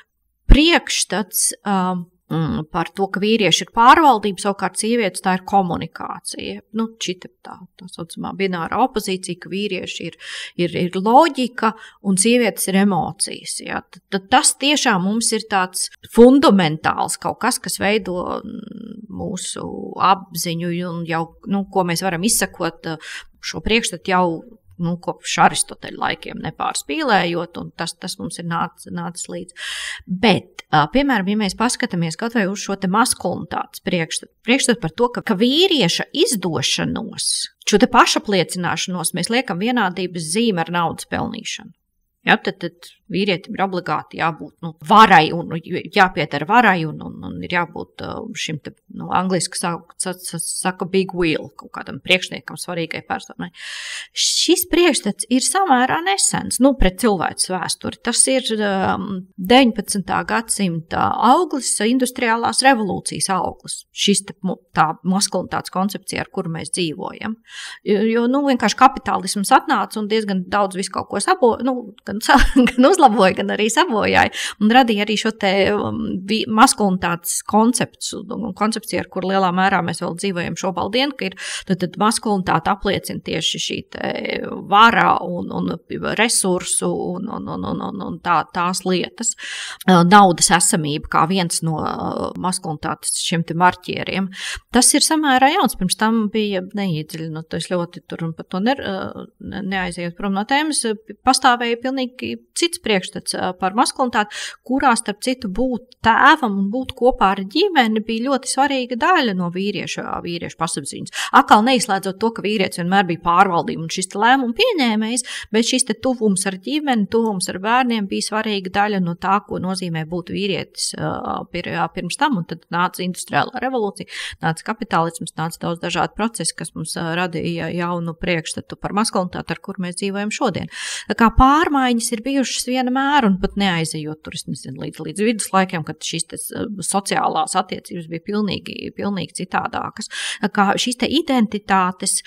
priekšstats um, par to, ka vīrieši ir pārvaldība, savukārt sievietes tā ir komunikācija. Nu, šita tā, tā saucamā binārā opozīcija, ka vīrieši ir, ir, ir loģika un sievietes ir emocijas. Ja? Tad, tad tas tiešām mums ir tāds fundamentāls kaut kas, kas veido mūsu apziņu un jau, nu, ko mēs varam izsakot šo priekšstatu jau nu, kopš Aristoteļa laikiem nepārspīlējot, un tas, tas mums ir nācis, nācis līdz. Bet, piemēram, ja mēs paskatāmies kaut vai uz šo te maskulinitātes priekšstatu, priekšstatu par to, ka, ka vīrieša izdošanos, šo te pašapliecināšanos mēs liekam vienādības zīme ar naudas pelnīšanu. Ja, tad, tad vīrietim ir obligāti jābūt nu, varai un jāpieder varai un, un, un ir jābūt šim te, nu, angliski saka, saka big wheel, kaut kādam priekšniekam svarīgai personai. Šis priekšstats ir samērā nesens, nu, pret cilvēces vēsturi. Tas ir um, deviņpadsmitā gadsimta auglis, industriālās revolūcijas auglis. Šis te, tā maskulinitātes koncepcija, ar kuru mēs dzīvojam. Jo, jo nu, vienkārši kapitālisms atnāca un diezgan daudz visu kaut ko sabo, nu, gan, gan uzlaboja, gan arī sabojāja un radīja arī šo te maskulinitātes koncepts un koncepciju, ar kur lielā mērā mēs vēl dzīvojam šobaldien, ka ir tad, tad maskulinitāte apliecina tieši šī te vara un, un resursu un, un, un, un, un tā, tās lietas. Naudas esamība kā viens no maskulinitātes šiem te marķieriem. Tas ir samērā jauns, pirms tam bija neiedziļi, nu, tas ļoti tur un pat to ne, neaiziet prom no tēmas, pastāvēja pilnīgi cits priekšstats par maskulinitāti, kurā starp citu būt tēvam un būt kopā ar ģimeni bija ļoti svarīga daļa no vīrieša, vīrieša pasapziņas. Atkal neizslēdzot to, ka vīrietis vienmēr bija pārvaldība un šis lēmumu pieņēmējs, bet šis te tuvums ar ģimeni, tuvums ar bērniem bija svarīga daļa no tā, ko nozīmē būt vīrietis pirms tam, un tad nāca industriālā revolūcija, nāca kapitālisms, nāca daudz dažādu procesu, kas mums radīja jaunu priekšstatu par maskulinitāti, ar kur mēs dzīvojam šodien. Tā kā pārmaiņas ir bijušas viena mēra un pat neaizejot tur, es nezinu, līdz, līdz viduslaikiem, kad šīs te sociālās attiecības bija pilnīgi, pilnīgi citādākas. Kā šīs te identitātes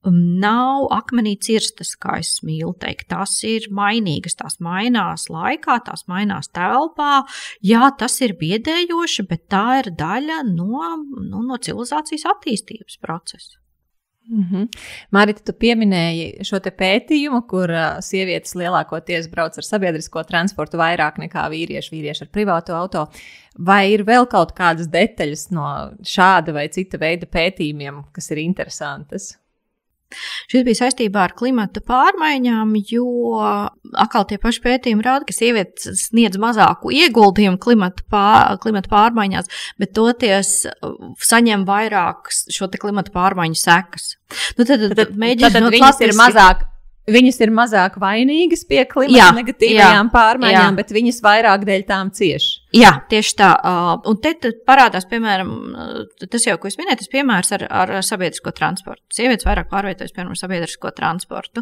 nav akmenī cirstas, kā es mīlu teikt. Tās ir mainīgas, tās mainās laikā, tās mainās telpā. Jā, tas ir biedējoši, bet tā ir daļa no, no, no civilizācijas attīstības procesa. Mm-hmm. Marita, tu pieminēji šo te pētījumu, kur uh, sievietes lielākoties brauc ar sabiedrisko transportu vairāk nekā vīrieši, vīrieši ar privāto auto. Vai ir vēl kaut kādas detaļas no šāda vai cita veida pētījumiem, kas ir interesantas? Šis bija saistībā ar klimata pārmaiņām, jo atkal tie paši pētījumi rāda, ka sievietes sniedz mazāku ieguldījumu klimata, pār, klimata pārmaiņās, bet toties saņem vairāk šo te klimata pārmaiņu sekas. Nu, tad, tad, tad, tad, tad viņas ir mazāk. Viņas ir mazāk vainīgas pie klimata jā, negatīvajām jā, pārmaiņām, jā. Bet viņas vairāk dēļ tām cieš. Jā, tieši tā. Un te parādās, piemēram, tas jau, ko es minēju, tas piemērs ar, ar sabiedrisko transportu. Sievietes vairāk pārvietojas, piemēram, sabiedrisko transportu.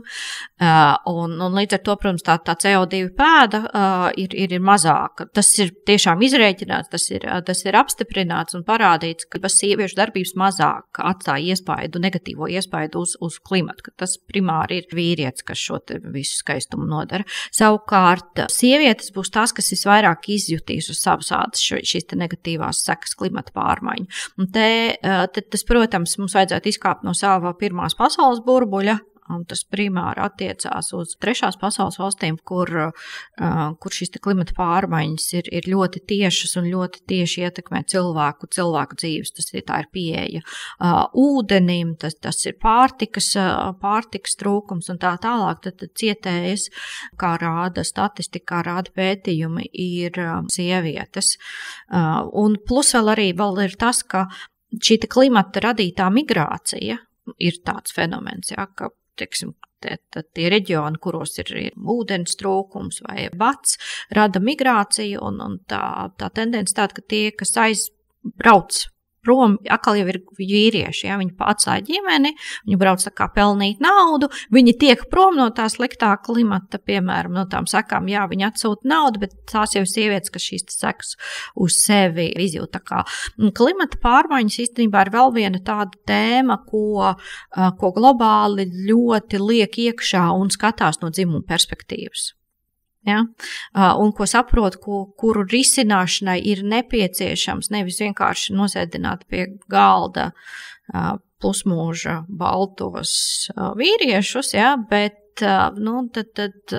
Un, un līdz ar to, protams, tā, tā C O divi pēda ir, ir, ir mazāka. Tas ir tiešām izrēķināts, tas ir, tas ir apstiprināts un parādīts, ka sieviešu darbības mazāk atstāja iespaidu, negatīvo iespaidu uz, uz klimatu, ka tas primāri ir vīrietis sievietes, kas šo visu skaistumu nodara. Savukārt sievietes būs tās, kas visvairāk izjutīs uz savas ādas šīs te negatīvās sekas klimata pārmaiņu. Un te, te, tas, protams, mums vajadzētu izkāpt no sava pirmās pasaules burbuļa, un tas primāri attiecās uz trešās pasaules valstīm, kur, kur šīs klimata pārmaiņas ir, ir ļoti tiešas un ļoti tieši ietekmē cilvēku, cilvēku dzīves. Tas ir, tā ir pieeja ūdenim, tas, tas ir pārtikas, pārtikas trūkums un tā tālāk. Tad, tad cietējas, kā rāda statistika, kā rāda pētījumi, ir sievietes. Un plus vēl arī vēl ir tas, ka šī klimata radītā migrācija ir tāds fenomens, jā, ka teiksim, tie, tie reģioni, kuros ir, ir ūdens trūkums vai bats, rada migrāciju, un, un tā, tā tendence tāda, ka tie, kas aizbrauc prom, atkal jau ir vīrieši, ja, viņi atstāja ģimeni, viņi brauc tā kā pelnīt naudu, viņi tiek prom no tā sliktā klimata, piemēram, no tām sakām, jā, viņi atsūta naudu, bet tās jau ir sievietes, kas šīs sekas uz sevi izjūt. Tā kā klimata pārmaiņas īstenībā ir vēl viena tāda tēma, ko, ko globāli ļoti liek iekšā un skatās no dzimuma perspektīvas. Ja? Un ko saprot, ko, kuru risināšanai ir nepieciešams nevis vienkārši nosēdināt pie galda pusmūža baltos vīriešus, ja? Bet nu, tad, tad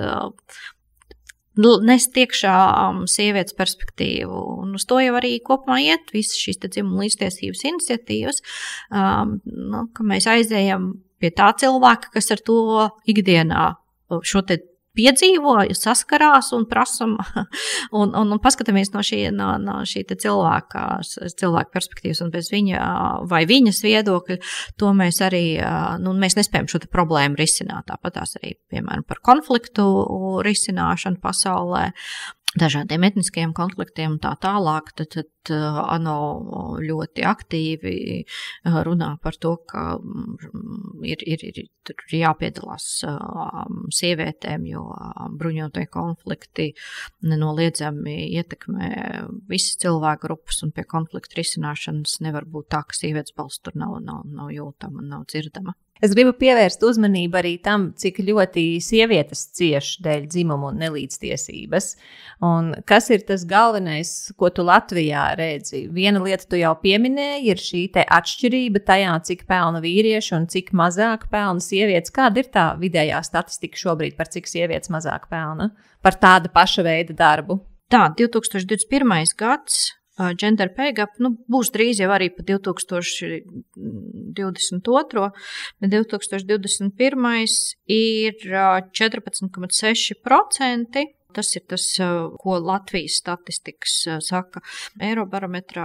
nest iekšā sievietes perspektīvu. Un uz to jau arī kopumā iet visas šīs dzimuma līdztiesības iniciatīvas, nu, ka mēs aizējam pie tā cilvēka, kas ar to ikdienā šo te piedzīvo, saskarās un prasam un, un, un paskatāmies no šī, no, no šī cilvēka, cilvēka perspektīvas un bez viņa vai viņas viedokļa, to mēs arī, nu, mēs nespējam šo problēmu risināt. Tāpat tās arī, piemēram, par konfliktu risināšanu pasaulē, dažādiem etniskiem konfliktiem un tā tālāk, tad, tad ANO ļoti aktīvi runā par to, ka ir, ir, ir, ir jāpiedalās sievietēm, jo bruņotie konflikti nenoliedzami ietekmē visas cilvēku grupas, un pie konfliktu risināšanas nevar būt tā, ka sievietes balss tur nav, nav, nav jūtama un nav dzirdama. Es gribu pievērst uzmanību arī tam, cik ļoti sievietes cieš dēļ dzimuma un nelīdztiesības. Un kas ir tas galvenais, ko tu Latvijā redzi? Viena lieta tu jau pieminēji, ir šī te atšķirība tajā, cik pelna vīrieši un cik mazāk pelna sievietes. Kāda ir tā vidējā statistika šobrīd, par cik sievietes mazāk pelna par tāda paša veida darbu? Tā, divi tūkstoši divdesmit pirmais gads. Gender pay gap, nu, būs drīz jau arī pa divi tūkstoši divdesmit otro, bet divi tūkstoši divdesmit pirmais ir četrpadsmit komats seši procenti. Tas ir tas, ko Latvijas statistikas saka. Eirobarometrā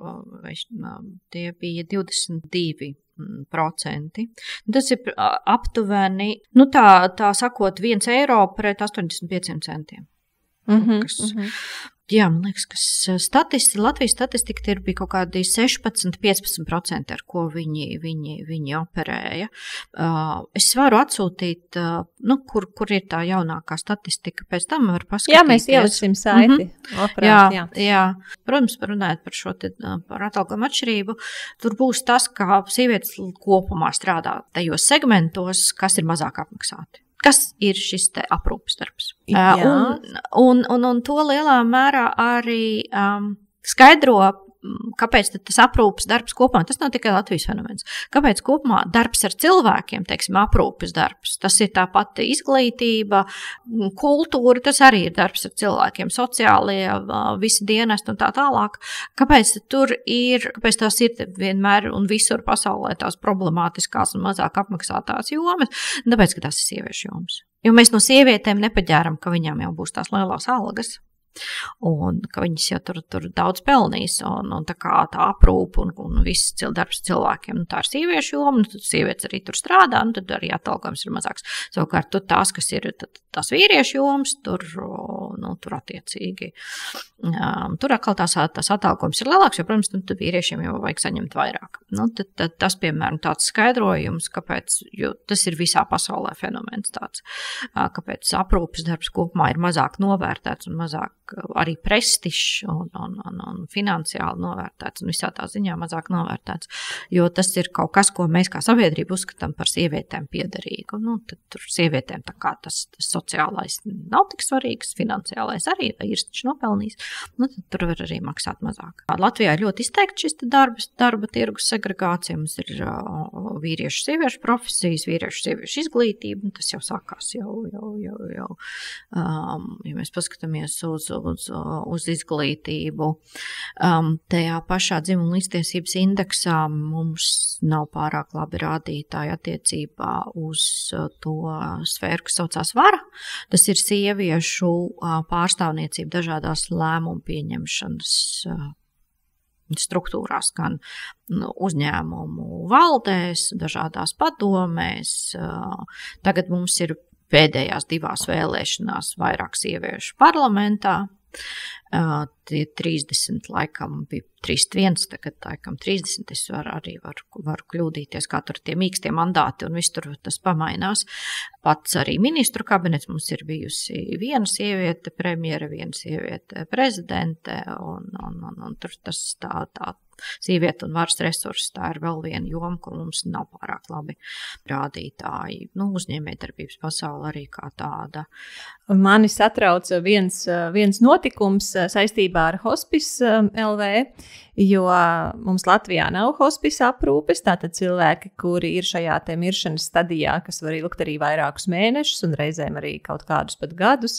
tie bija divdesmit divi procenti. Tas ir aptuveni, nu tā, tā sakot, viens eiro pret astoņdesmit pieciem centiem. Mm-hmm, kas, mm-hmm. Jā, man liekas, ka statisti, Latvijas statistika ir bija kaut kādi sešpadsmit līdz piecpadsmit procenti, ar ko viņi, viņi, viņi operēja. Uh, es varu atsūtīt, uh, nu, kur, kur ir tā jaunākā statistika, pēc tam var paskatīties. Jā, mēs ieliksim saiti. Mm-hmm. Operāt, jā, jā. jā. Protams, runājot par šo te, par atalgojumu atšķirību, tur būs tas, ka sievietes kopumā strādā tajos segmentos, kas ir mazāk apmaksāti. Kas ir šis te aprūpes darbs? Uh, un, un, un, un to lielā mērā arī um, skaidro, kāpēc tas aprūpes darbs kopumā, tas nav tikai Latvijas fenomens, kāpēc kopumā darbs ar cilvēkiem, teiksim, aprūpes darbs, tas ir tā pati izglītība, kultūra, tas arī ir darbs ar cilvēkiem, sociālie, visi dienesti un tā tālāk. Kāpēc tur ir, kāpēc tās ir vienmēr un visur pasaulē tās problemātiskās un mazāk apmaksātās jomas? Tāpēc, ka tās ir sieviešu jomas. Jo mēs no sievietēm nepaģēram, ka viņām jau būs tās lielās algas. Un ka viņas jau tur, tur daudz pelnīs, un, un tā kā tā aprūpa un, un viss darbs cilvēkiem, nu tā ir sieviešu joma, nu tad sievietes arī tur strādā, nu tad arī atalgojums ir mazāks. Savukārt tur tās, kas ir tad, tās vīriešu jomas, tur, nu, tur attiecīgi, um, tur atkal tās, tās atalgojums ir lielāks, jo, protams, nu, tad vīriešiem jau vajag saņemt vairāk. Nu, tad, tad tas, piemēram, tāds skaidrojums, kāpēc, jo tas ir visā pasaulē fenomens tāds, kāpēc aprūpes darbs kopumā ir mazāk novērtēts un mazāk arī prestižs un, un, un, un finansiāli novērtēts un visā tā ziņā mazāk novērtēts, jo tas ir kaut kas, ko mēs kā sabiedrība uzskatām par sievietēm piederīgu. Nu, tad tur sievietēm tā kā tas, tas sociālais nav tik svarīgs, finansiālais arī, vai ir taču nopelnījis, nu, tad tur var arī maksāt mazāk. Latvijā ir ļoti izteikti šis darba, darba tirgus segregācija, mums ir uh, vīriešu sieviešu profesijas, vīriešu sieviešu izglītība, tas jau sākās jau, jau, jau, jau um, ja mēs paskatāmies uz, uz, uz izglītību. Um, tajā pašā dzimuma līdztiesības indeksā mums nav pārāk labi rādītāji attiecībā uz to sfēru, kas saucās vara. Tas ir sieviešu uh, pārstāvniecība dažādās lēmumu pieņemšanas uh, struktūrās, gan uzņēmumu valdēs, dažādās padomēs. Uh, tagad mums ir pēdējās divās vēlēšanās vairāk sieviešu parlamentā. Uh, tie trīsdesmit laikam bija trīsdesmit viens, tagad laikam trīsdesmit, es var, arī varu, varu kļūdīties, kā tur tie mīkstie mandāti un viss tur tas pamainās. Pats arī ministru kabinets mums ir bijusi viena sieviete premjera, viena sieviete prezidente un, un, un, un tur tas tā, tā sieviete un varas resursi, tā ir vēl viena joma, kur mums nav pārāk labi rādītāji. Nu, uzņēmējdarbības pasaule arī kā tāda. Mani satrauc viens, viens notikums saistībā ar Hospice L V, jo mums Latvijā nav hospice aprūpes, tātad cilvēki, kuri ir šajā te miršanas stadijā, kas var ilgt arī vairākus mēnešus un reizēm arī kaut kādus pat gadus,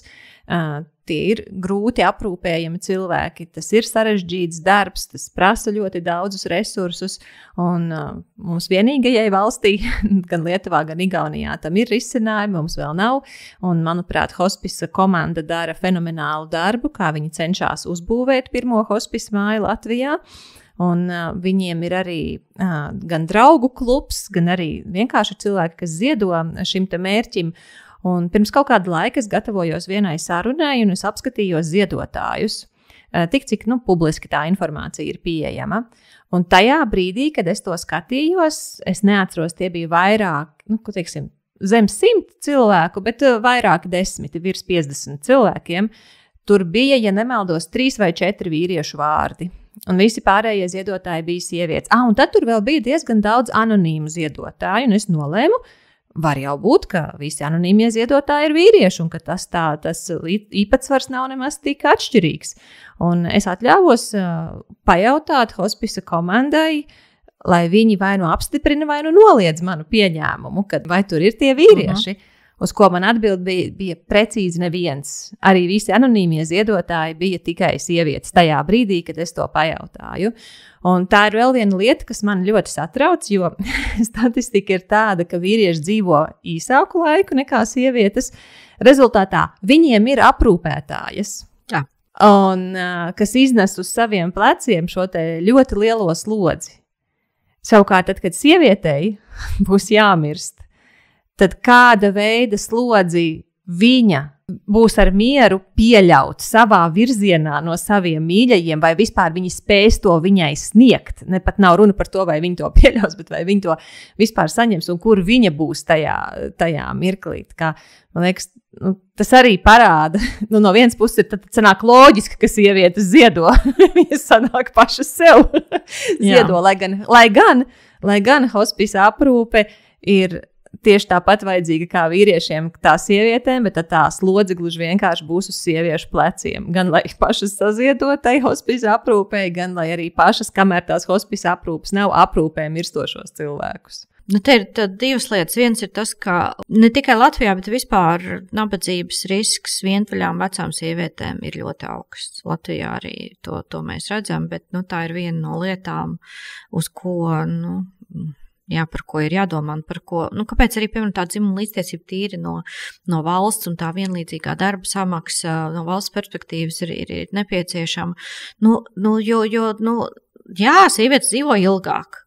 tie ir grūti aprūpējami cilvēki, tas ir sarežģīts darbs, tas prasa ļoti daudzus resursus, un mums vienīgajai valstī, gan Lietuvā, gan Igaunijā, tam ir risinājumi, mums vēl nav, un manuprāt, hospice komanda dara fenomenālu darbu, kā viņi cenšas uzbūvēt pirmo hospice māju Latvijā. Un uh, viņiem ir arī uh, gan draugu klubs, gan arī vienkārši cilvēki, kas ziedo šim te mērķim. Un pirms kaut kāda laika es gatavojos vienai sarunai un es apskatījos ziedotājus, uh, tik cik nu, publiski tā informācija ir pieejama. Un tajā brīdī, kad es to skatījos, es neatceros, tie bija vairāk, nu, ko teiksim, zem simt cilvēku, bet uh, vairāk desmiti, virs piecdesmit cilvēkiem. Tur bija, ja nemaldos, trīs vai četri vīriešu vārdi. Un visi pārējie ziedotāji bija sievietes. Ah, un tad tur vēl bija diezgan daudz anonīmu ziedotāju, un es nolēmu, var jau būt, ka visi anonīmie ziedotāji ir vīrieši, un ka tas, tā, tas īpatsvars nav nemaz tik atšķirīgs. Un es atļāvos uh, pajautāt hospice komandai, lai viņi vai nu apstiprina, vai nu noliedz manu pieņēmumu, kad vai tur ir tie vīrieši. Uh-huh. Uz ko man atbild bija, bija precīzi neviens. Arī visi anonīmie ziedotāji bija tikai sievietes tajā brīdī, kad es to pajautāju. Un tā ir vēl viena lieta, kas man ļoti satrauc, jo statistika ir tāda, ka vīrieši dzīvo īsāku laiku nekā sievietes. Rezultātā viņiem ir aprūpētājas. Jā. Un kas iznes uz saviem pleciem šo te ļoti lielo slodzi. Savukārt, tad, kad sievietei būs jāmirst, tad kāda veida slodzi viņa būs ar mieru pieļaut savā virzienā no saviem mīļajiem, vai vispār viņi spēs to viņai sniegt. Ne pat nav runa par to, vai viņi to pieļaus, bet vai viņi to vispār saņems un kur viņa būs tajā, tajā mirklī. Kā, man liekas, nu, tas arī parāda, nu, no vienas puses ir tad sanāk loģiski, ka sievietes ziedo, viņas sanāk pašas sev ziedo, lai gan, lai gan, lai gan hospice aprūpe ir tieši tāpat vajadzīga kā vīriešiem, tā sievietēm, bet tā slodze gluži vienkārši būs uz sieviešu pleciem. Gan lai pašas saziedotai hospice aprūpē, gan lai arī pašas, kamēr tās hospice aprūpes nav, aprūpē mirstošos cilvēkus. Nu, te ir divas lietas. Viens ir tas, ka ne tikai Latvijā, bet vispār nabadzības risks vientuļām vecām sievietēm ir ļoti augsts. Latvijā arī to, to mēs redzam, bet nu, tā ir viena no lietām, uz ko, nu, jā, par ko ir jādomā un par ko, nu, kāpēc arī, piemēram, tā dzimuma līdztiesība tīri no, no valsts un tā vienlīdzīgā darba samaksa no valsts perspektīvas ir, ir, ir nepieciešama. Nu, nu, jo, jo, nu, jā, sievietes dzīvo ilgāk.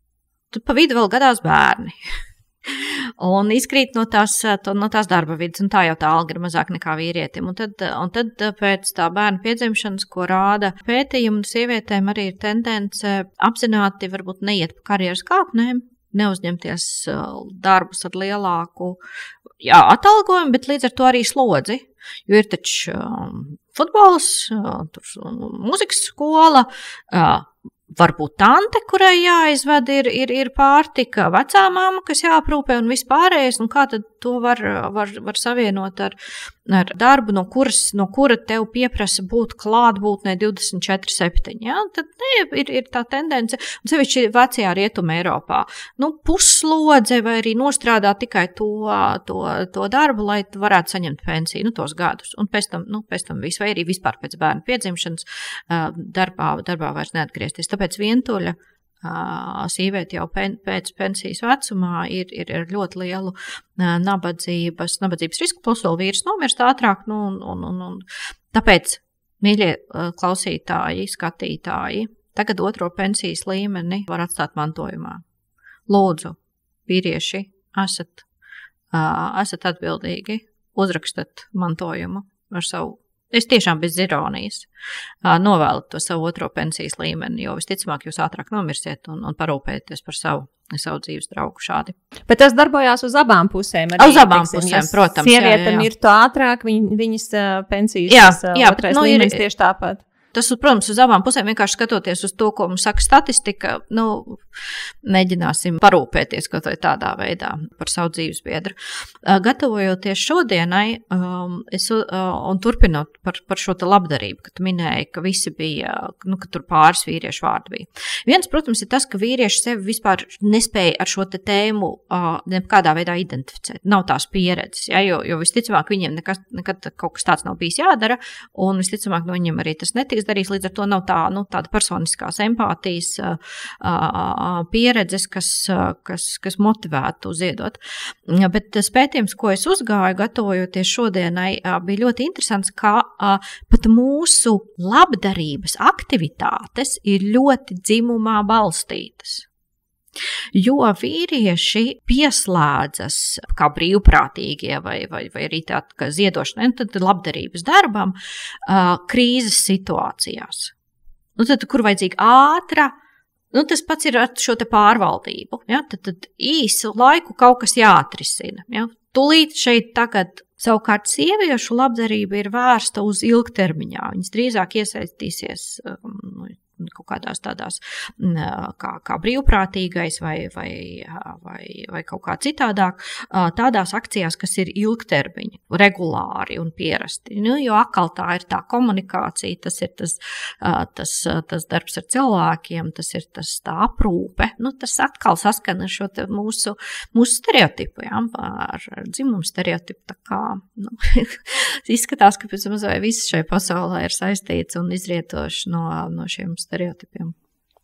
Tad pa vidu vēl gadās bērni. Un izkrīt no tās, to, no tās darba vidas, un tā jau tā alga ir mazāk nekā vīrietim. Un tad, un tad pēc tā bērna piedzimšanas, ko rāda pētījumi, sievietēm arī ir tendence apzināti varbūt neiet pa karjeras kāpnēm, neuzņemties darbus ar lielāku jā, atalgojumi, bet līdz ar to arī slodzi. Jo ir taču um, futbols, uh, tur mūzikas skola, uh, varbūt tante, kurai jāizved ir, ir, ir pārtika, vecā mamma, kas jāaprūpē un vispārējais, un kā tad to var, var, var savienot ar, ar darbu, no kuras, no kura tev pieprasa būt klātbūtnē divdesmit četri septiņi, ja? Tad ne, ir, ir tā tendence, un sevišķi vecajā Rietuma Eiropā, nu, pusslodze vai arī nostrādāt tikai to, to, to darbu, lai varētu saņemt pensiju, nu, tos gadus, un pēc tam, nu, pēc tam visu, vai arī vispār pēc bērnu piedzimšanas darbā, darbā vairs neatgriezties. Tāpēc vientuļa uh, sīvieti jau pen, pēc pensijas vecumā ir, ir, ir ļoti lielu uh, nabadzības, nabadzības risku, plus vēl vīrs nomirst ātrāk, nu, un, un, un, un tāpēc, mīļie uh, klausītāji, skatītāji, tagad otro pensijas līmeni var atstāt mantojumā. Lūdzu, vīrieši, esat, uh, esat atbildīgi, uzrakstat mantojumu ar savu. Es tiešām bez ironijas novēlu to savu otro pensijas līmeni, jo visticamāk jūs ātrāk nomirsiet un, un parūpēties par savu, savu dzīves draugu šādi. Bet tas darbojās uz abām pusēm. Arī, uz abām teiksim, pusēm, ja protams. Sievietēm ir to ātrāk, viņ, viņas pensijas, jā, tas jā, otrais nu, līmenis ir, tieši tāpat. Tas, protams, uz abām pusēm vienkārši skatoties uz to, ko mums saka statistika, nu, mēģināsim parūpēties kaut vai tādā veidā par savu dzīvesbiedru. Gatavojoties šodienai, um, es, uh, un turpinot par, par šo te labdarību, ka tu minēji, ka visi bija, nu, ka tur pāris vīriešu vārdi bija. Viens, protams, ir tas, ka vīrieši sevi vispār nespēja ar šo te tēmu uh, nekādā veidā identificēt. Nav tās pieredzes, ja, jo, jo visticamāk viņiem nekas, nekad kaut kas tāds nav bijis jādara, un visticamāk no viņiem arī tas netiks darīs, līdz ar to nav tā, nu, tāda personiskās empātijas uh, uh, pieredzes, kas, uh, kas, kas motivētu ziedot. Bet tas pētījums, ko es uzgāju, gatavojoties šodienai, uh, bija ļoti interesants, ka uh, pat mūsu labdarības aktivitātes ir ļoti dzimumā balstītas. Jo vīrieši pieslēdzas kā brīvprātīgie vai, vai, vai arī tā kā ziedošanai, tad labdarības darbam uh, krīzes situācijās. Nu, tad, kur vajadzīga ātra, nu, tas pats ir ar šo te pārvaldību. Ja? Tad, tad īsu laiku kaut kas jāatrisina. Ja? Tūlīt šeit tagad savukārt sieviešu labdarība ir vērsta uz ilgtermiņā. Viņas drīzāk iesaistīsies um, kaut kādās tādās kā, kā brīvprātīgais vai, vai, vai, vai kaut kā citādāk, tādās akcijās, kas ir ilgtermiņa, regulāri un pierasti. Nu, jo atkal tā ir tā komunikācija, tas ir tas, tas, tas darbs ar cilvēkiem, tas ir tas tā aprūpe. Nu, tas atkal saskana ar šo te mūsu, mūsu stereotipu, ja, ar, ar dzimumu stereotipu. Tā kā, nu, izskatās, ka pēc mazai viss šai pasaulē ir saistīts un izrietoši no, no šiem stereotipiem.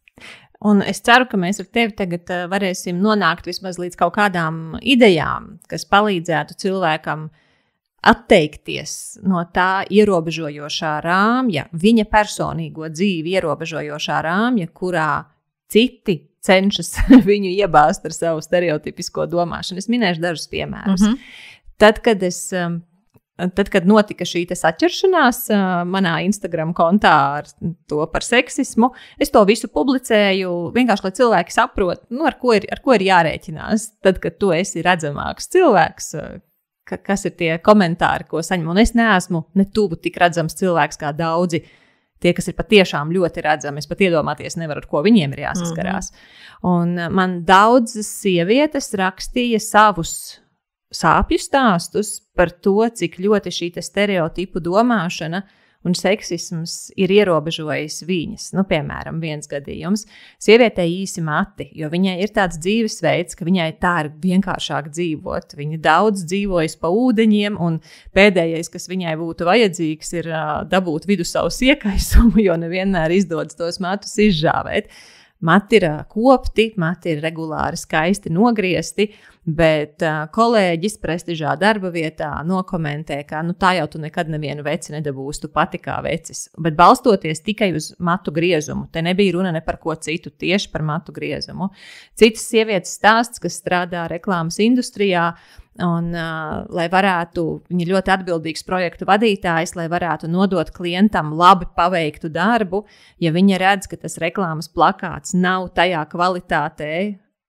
Un es ceru, ka mēs ar tevi tagad varēsim nonākt vismaz līdz kaut kādām idejām, kas palīdzētu cilvēkam atteikties no tā ierobežojošā rāmja, viņa personīgo dzīvi ierobežojošā rāmja, kurā citi cenšas viņu iebāzt ar savu stereotipisko domāšanu. Es minēšu dažus piemērus. Mm-hmm. Tad, kad es... Tad, kad notika šī saķeršanās uh, manā Instagram kontā ar to par seksismu, es to visu publicēju vienkārši, lai cilvēki saprot, nu, ar, ko ir, ar ko ir jārēķinās. Tad, kad tu esi redzamāks cilvēks, uh, ka, kas ir tie komentāri, ko saņem. Un es neesmu ne tuvu tik redzams cilvēks kā daudzi. Tie, kas ir patiešām ļoti redzami, es pat iedomāties nevaru, ar ko viņiem ir jāsaskarās. Mm-hmm. Un uh, man daudzas sievietes rakstīja savus sāpju stāstus par to, cik ļoti šī stereotipu domāšana un seksisms ir ierobežojis viņas. Nu, piemēram, viens gadījums. Sievietei īsi mati, jo viņai ir tāds dzīvesveids, ka viņai tā ir vienkāršāk dzīvot. Viņa daudz dzīvojas pa ūdeņiem, un pēdējais, kas viņai būtu vajadzīgs, ir uh, dabūt vidusavas iekaisumu, jo nevienmēr izdodas tos matus izžāvēt. Mati ir kopti, mati ir regulāri skaisti nogriezti, bet uh, kolēģis prestižā darba vietā nokomentē, ka nu, tā jau tu nekad nevienu veci nedabūsi, tu pati kā vecis. Bet balstoties tikai uz matu griezumu, te nebija runa ne par ko citu, tieši par matu griezumu. Citas sievietes stāsts, kas strādā reklāmas industrijā, un uh, lai varētu, viņa ir ļoti atbildīgs projektu vadītājs, lai varētu nodot klientam labi paveiktu darbu, ja viņa redz, ka tas reklāmas plakāts nav tajā kvalitātē,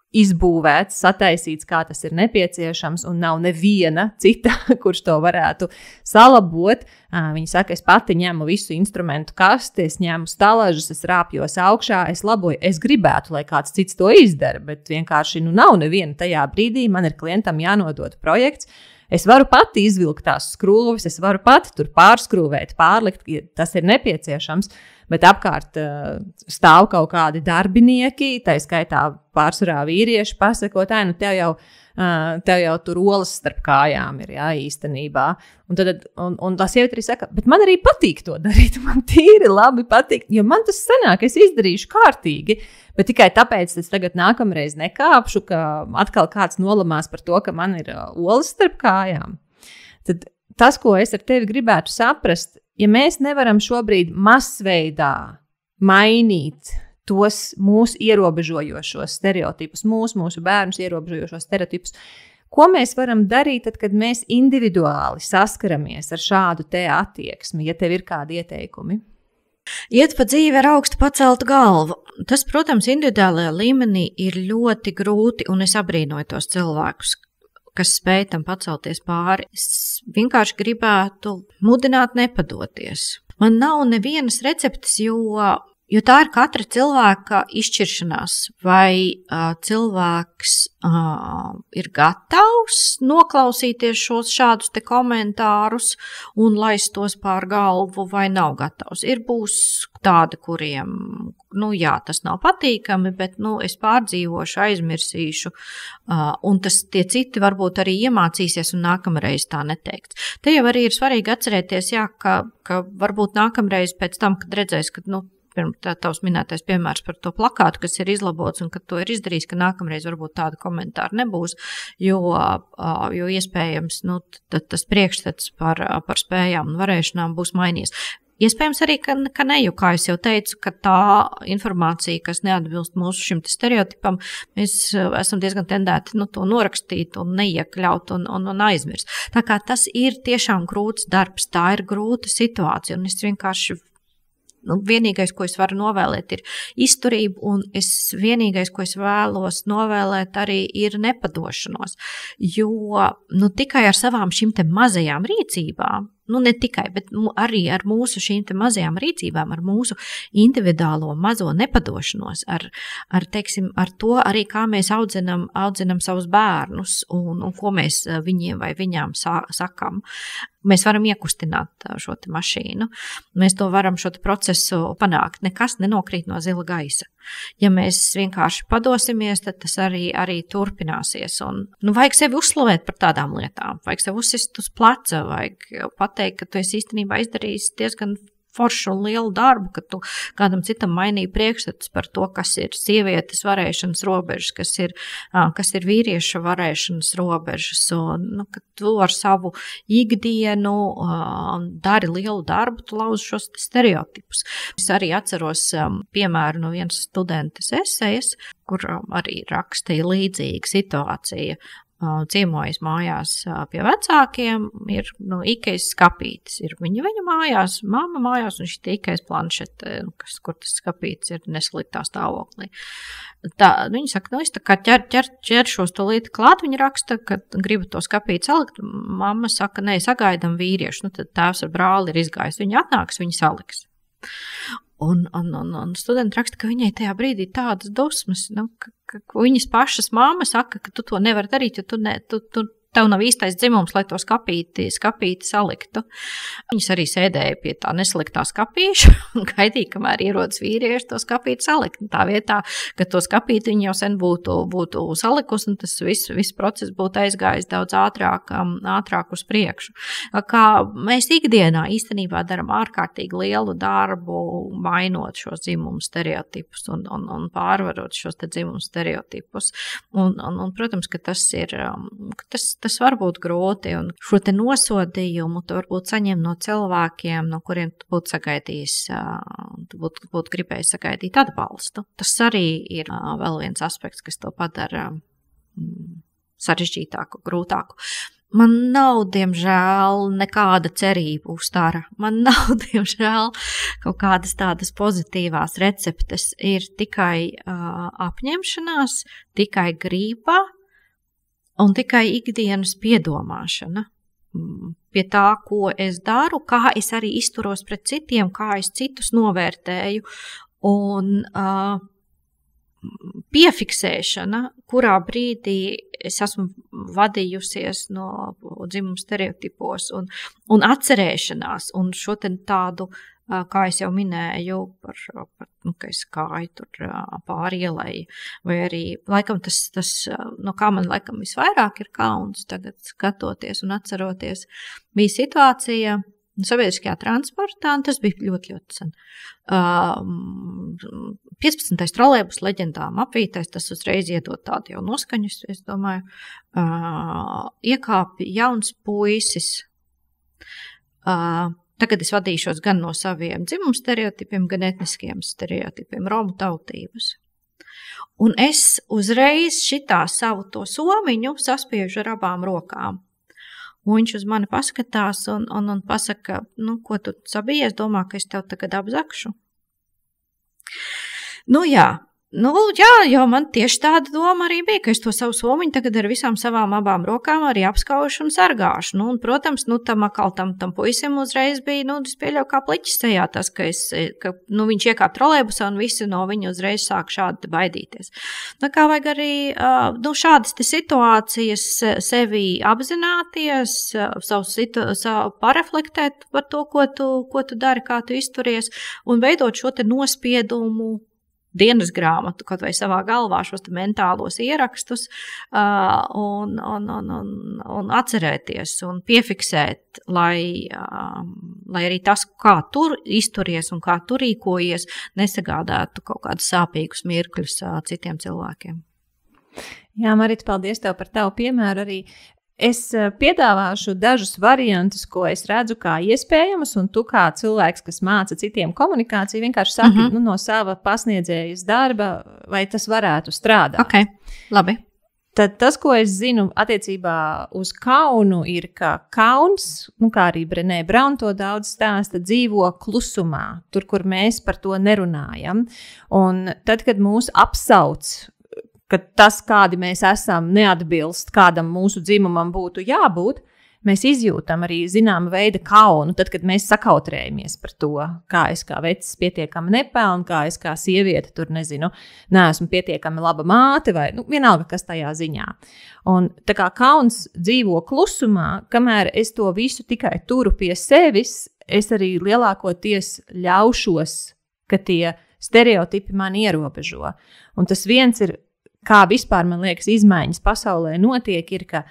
izbūvēts, sataisīts, kā tas ir nepieciešams, un nav neviena cita, kurš to varētu salabot. Viņi saka, es pati ņemu visu instrumentu kasti, es ņemu stalažas, es rāpjos augšā, es laboju. Es gribētu, lai kāds cits to izdara, bet vienkārši nu, nav neviena tajā brīdī. Man ir klientam jānodod projekts. Es varu pati izvilkt tās skrūves, es varu pati tur pārskrūvēt, pārlikt, ja tas ir nepieciešams, bet apkārt uh, stāv kaut kādi darbinieki, tā skaitā pārsvarā vīrieši, pasakot, nu tev jau, uh, tev jau tur olas starp kājām ir, jā, īstenībā. Un, tad, un, un tā sieviete arī saka, bet man arī patīk to darīt, man tīri labi patīk, jo man tas sanāk, es izdarīšu kārtīgi. Bet tikai tāpēc es tagad nākamreiz nekāpšu, ka atkal kāds nolamās par to, ka man ir olas starp kājām. Tad tas, ko es ar tevi gribētu saprast, ja mēs nevaram šobrīd masveidā mainīt tos mūsu ierobežojošos stereotipus, mūsu, mūsu bērnus ierobežojošos stereotipus, ko mēs varam darīt, tad, kad mēs individuāli saskaramies ar šādu te attieksmi, ja tev ir kādi ieteikumi? Iet pa dzīvi ar augstu paceltu galvu. Tas, protams, individuālajā līmenī ir ļoti grūti, un es abrīnoju tos cilvēkus, kas spēj tam pacelties pāri. Es vienkārši gribētu mudināt nepadoties. Man nav nevienas receptes, jo, jo tā ir katra cilvēka izšķiršanās, vai uh, cilvēks uh, ir gatavs noklausīties šos šādus te komentārus un laist tos pār galvu, vai nav gatavs. Ir būs tādi, kuriem, nu jā, tas nav patīkami, bet, nu, es pārdzīvošu, aizmirsīšu, uh, un tas tie citi varbūt arī iemācīsies un nākamreiz tā neteikt. Te jau arī ir svarīgi atcerēties, jā, ka, ka varbūt nākamreiz pēc tam, kad redzēs, ka, nu, tā tavs minētais piemērs par to plakātu, kas ir izlabots un ka to ir izdarījis, ka nākamreiz varbūt tāda komentāra nebūs, jo, jo iespējams, nu, tas priekšstats par, par spējām un varēšanām būs mainījies. Iespējams arī, ka, ka ne, jo, kā es jau teicu, ka tā informācija, kas neatbilst mūsu šim stereotipam, mēs esam diezgan tendēti nu, to norakstīt un neiekļaut un, un, un aizmirst. Tā kā tas ir tiešām grūts darbs, tā ir grūta situācija, un es vienkārši Nu, vienīgais, ko es varu novēlēt, ir izturība, un es vienīgais, ko es vēlos novēlēt, arī ir nepadošanos. Jo nu, tikai ar savām šīm te mazajām rīcībām, nu ne tikai, bet arī ar mūsu šīm te mazajām rīcībām, ar mūsu individuālo mazo nepadošanos, ar, ar, teiksim, ar to arī, kā mēs audzinam, audzinam savus bērnus un, un ko mēs viņiem vai viņām sa, sakam. Mēs varam iekustināt šo te mašīnu. Mēs to varam šo te procesu panākt. Nekas nenokrīt no zila gaisa. Ja mēs vienkārši padosimies, tad tas arī, arī turpināsies. Un, nu, vajag sevi uzslavēt par tādām lietām. Vajag sevi uzsist uz pleca, vajag pateikt, ka tu esi īstenībā izdarījis diezgan foršu un lielu darbu, ka tu kādam citam mainīji priekšstats par to, kas ir sievietes varēšanas robežas, kas ir, kas ir vīrieša varēšanas robežas, un nu, ka tu ar savu ikdienu dari lielu darbu, tu lauzi šos stereotipus. Es arī atceros piemēru no vienas studentes esejas, kur arī rakstīja līdzīga situācija. Ciemojas mājās pie vecākiem, ir nu, Ikejas skapītis, ir viņa viņa mājās, mamma mājās, un šī Ikejas planšete, kas, kur tas skapītis ir nesliktā stāvoklī. Tā, viņa saka, nu, es tā kā ķer, ķer, ķeršos to lietu klāt, viņa raksta, ka gribu to skapīti salikt, mamma saka, nē, sagaidam vīriešu, nu, tad tēvs ar brāli ir izgājis, viņa atnāks, viņa saliks. Un, un, un, un studenti raksta, ka viņai tajā brīdī tādas dusmas, nu, ka, ka viņas pašas māma saka, ka tu to nevari darīt, jo tu, ne, tu, tu tev nav īstais dzimums, lai to skapīti, skapīti saliktu. Viņas arī sēdēja pie tā nesliktā skapīša un gaidīja, kamēr ierodas vīrieši to skapīti salikt. Tā vietā, ka to skapīti viņi jau sen būtu, būtu salikus, un tas viss, viss process būtu aizgājis daudz ātrāk, ātrāk uz priekšu. Kā mēs ikdienā īstenībā daram ārkārtīgi lielu darbu, mainot šos dzimumu stereotipus un, un, un pārvarot šos te dzimumu stereotipus. Un, un, un, protams, ka tas ir, ka tas Tas var būt grūti, un šo te nosodījumu tu varbūt saņem no cilvēkiem, no kuriem tu būtu sagaidījis, tu būtu, būtu gribējis sagaidīt atbalstu. Tas arī ir vēl viens aspekts, kas to padara sarežģītāku, grūtāku. Man nav, diemžēl, nekāda cerība uz stara. Man nav, diemžēl, kaut kādas tādas pozitīvās receptes. Ir tikai uh, apņemšanās, tikai grība un tikai ikdienas piedomāšana pie tā, ko es daru, kā es arī izturos pret citiem, kā es citus novērtēju. Un uh, piefiksēšana, kurā brīdī es esmu vadījusies no dzimuma stereotipos un, un atcerēšanās un šo tādu, kā es jau minēju, par, par nu, ka es kāju tur pāri ielai, vai arī, laikam tas, tas, no kā man laikam visvairāk ir kauns tagad skatoties un atceroties, bija situācija sabiedriskajā transportā, un tas bija ļoti, ļoti sen. Uh, piecpadsmitais trolejbus leģendām apvītais, tas uzreiz iedod tādu jau noskaņus, es domāju. Uh, iekāpi jauns puisis. Uh, tagad es vadīšos gan no saviem dzimumu stereotipiem, gan etniskiem stereotipiem, romu tautības. Un es uzreiz šitā savu to somiņu saspiežu ar abām rokām. Un viņš uz mani paskatās un, un, un pasaka, nu, ko tu sabijies, domā, ka es tev tagad apzakšu. Nu jā, nu jā, jo man tieši tāda doma arī bija, ka es to savu somiņu tagad ar visām savām abām rokām arī apskaušu un sargāšu. Nu, un, protams, nu, tam akal tam, tam puisim uzreiz bija, nu, es pieļauju kā pliķis sejā tas, ka, es, ka nu, viņš iekāp trolejbusā un visi no viņa uzreiz sāk šādi baidīties. Nu, kā vajag arī, nu, šādas te situācijas sevi apzināties, savu, situ, savu pareflektēt par to, ko tu, ko tu dari, kā tu izturies, un veidot šo te nospiedumu dienas grāmatu, kaut vai savā galvā šos mentālos ierakstus uh, un, un, un, un, un atcerēties un piefiksēt, lai, uh, lai arī tas, kā tur izturies un kā tur rīkojies, nesagādātu kaut kādus sāpīgus mirkļus uh, citiem cilvēkiem. Jā, Marita, paldies tev par tavu piemēru arī. Es piedāvāšu dažus variantus, ko es redzu kā iespējamus, un tu kā cilvēks, kas māca citiem komunikāciju, vienkārši saki uh-huh. nu, no sava pasniedzējas darba, vai tas varētu strādāt. Ok, labi. Tad tas, ko es zinu attiecībā uz kaunu, ir, ka kauns, nu kā arī Brené Brown to daudz stāsta, dzīvo klusumā, tur, kur mēs par to nerunājam. Un tad, kad mūs apsauc, ka tas, kādi mēs esam, neatbilst kādam mūsu dzimumam būtu jābūt, mēs izjūtam arī zināma veida kaunu, tad, kad mēs sakautrējamies par to, kā es kā vecis pietiekami nepelnu, kā es kā sieviete tur, nezinu, neesmu pietiekami laba māte vai, nu, vienalga, kas tajā ziņā. Un tā kā kauns dzīvo klusumā, kamēr es to visu tikai turu pie sevis, es arī lielākoties ļaušos, ka tie stereotipi mani ierobežo. Un tas viens ir, kā vispār, man liekas, izmaiņas pasaulē notiek, ir, ka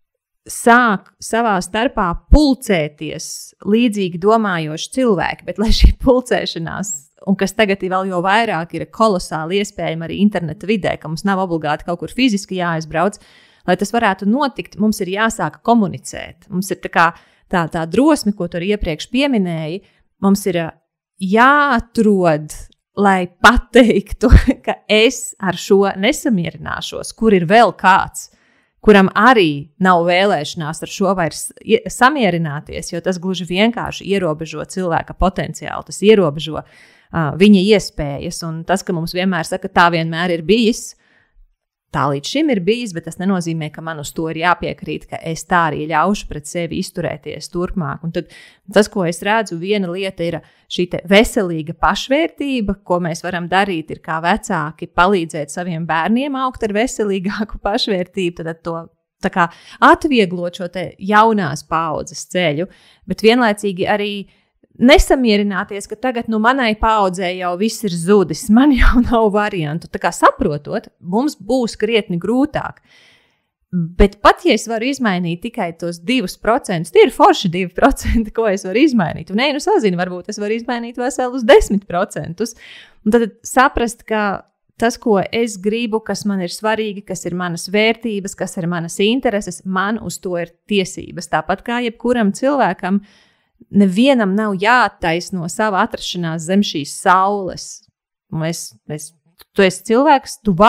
sāk savā starpā pulcēties līdzīgi domājoši cilvēki, bet lai šī pulcēšanās, un kas tagad vēl jau vairāk ir kolosāli iespējama arī interneta vidē, ka mums nav obligāti kaut kur fiziski jāaizbrauc, lai tas varētu notikt, mums ir jāsāk komunicēt. Mums ir tā kā tā, tā drosme, ko tu arī iepriekš pieminēji, mums ir jāatrod, lai pateiktu, ka es ar šo nesamierināšos, kur ir vēl kāds, kuram arī nav vēlēšanās ar šo vairs samierināties, jo tas gluži vienkārši ierobežo cilvēka potenciālu, tas ierobežo uh, viņa iespējas, un tas, ka mums vienmēr saka, tā vienmēr ir bijis, tā līdz šim ir bijis, bet tas nenozīmē, ka man uz to ir jāpiekrīt, ka es tā arī ļaušu pret sevi izturēties turpmāk. Un tad tas, ko es redzu, viena lieta ir šī te veselīga pašvērtība, ko mēs varam darīt, ir kā vecāki palīdzēt saviem bērniem augt ar veselīgāku pašvērtību, tad to tā kā atvieglot šo te jaunās paaudzes ceļu, bet vienlaicīgi arī nesamierināties, ka tagad nu manai paaudzē jau viss ir zudis, man jau nav variantu. Tā kā saprotot, mums būs krietni grūtāk. Bet pat, ja es varu izmainīt tikai tos divus procentus, tie ir forši divi procenti, ko es varu izmainīt. Un, ne, nu sazinu, varbūt es varu izmainīt veselus desmit procentus. Un tad saprast, ka tas, ko es gribu, kas man ir svarīgi, kas ir manas vērtības, kas ir manas intereses, man uz to ir tiesības. Tāpat kā jebkuram cilvēkam, nevienam nav jāattaisno sava atrašanās zem šīs saules. Mēs, mēs, tu esi cilvēks, tu vari.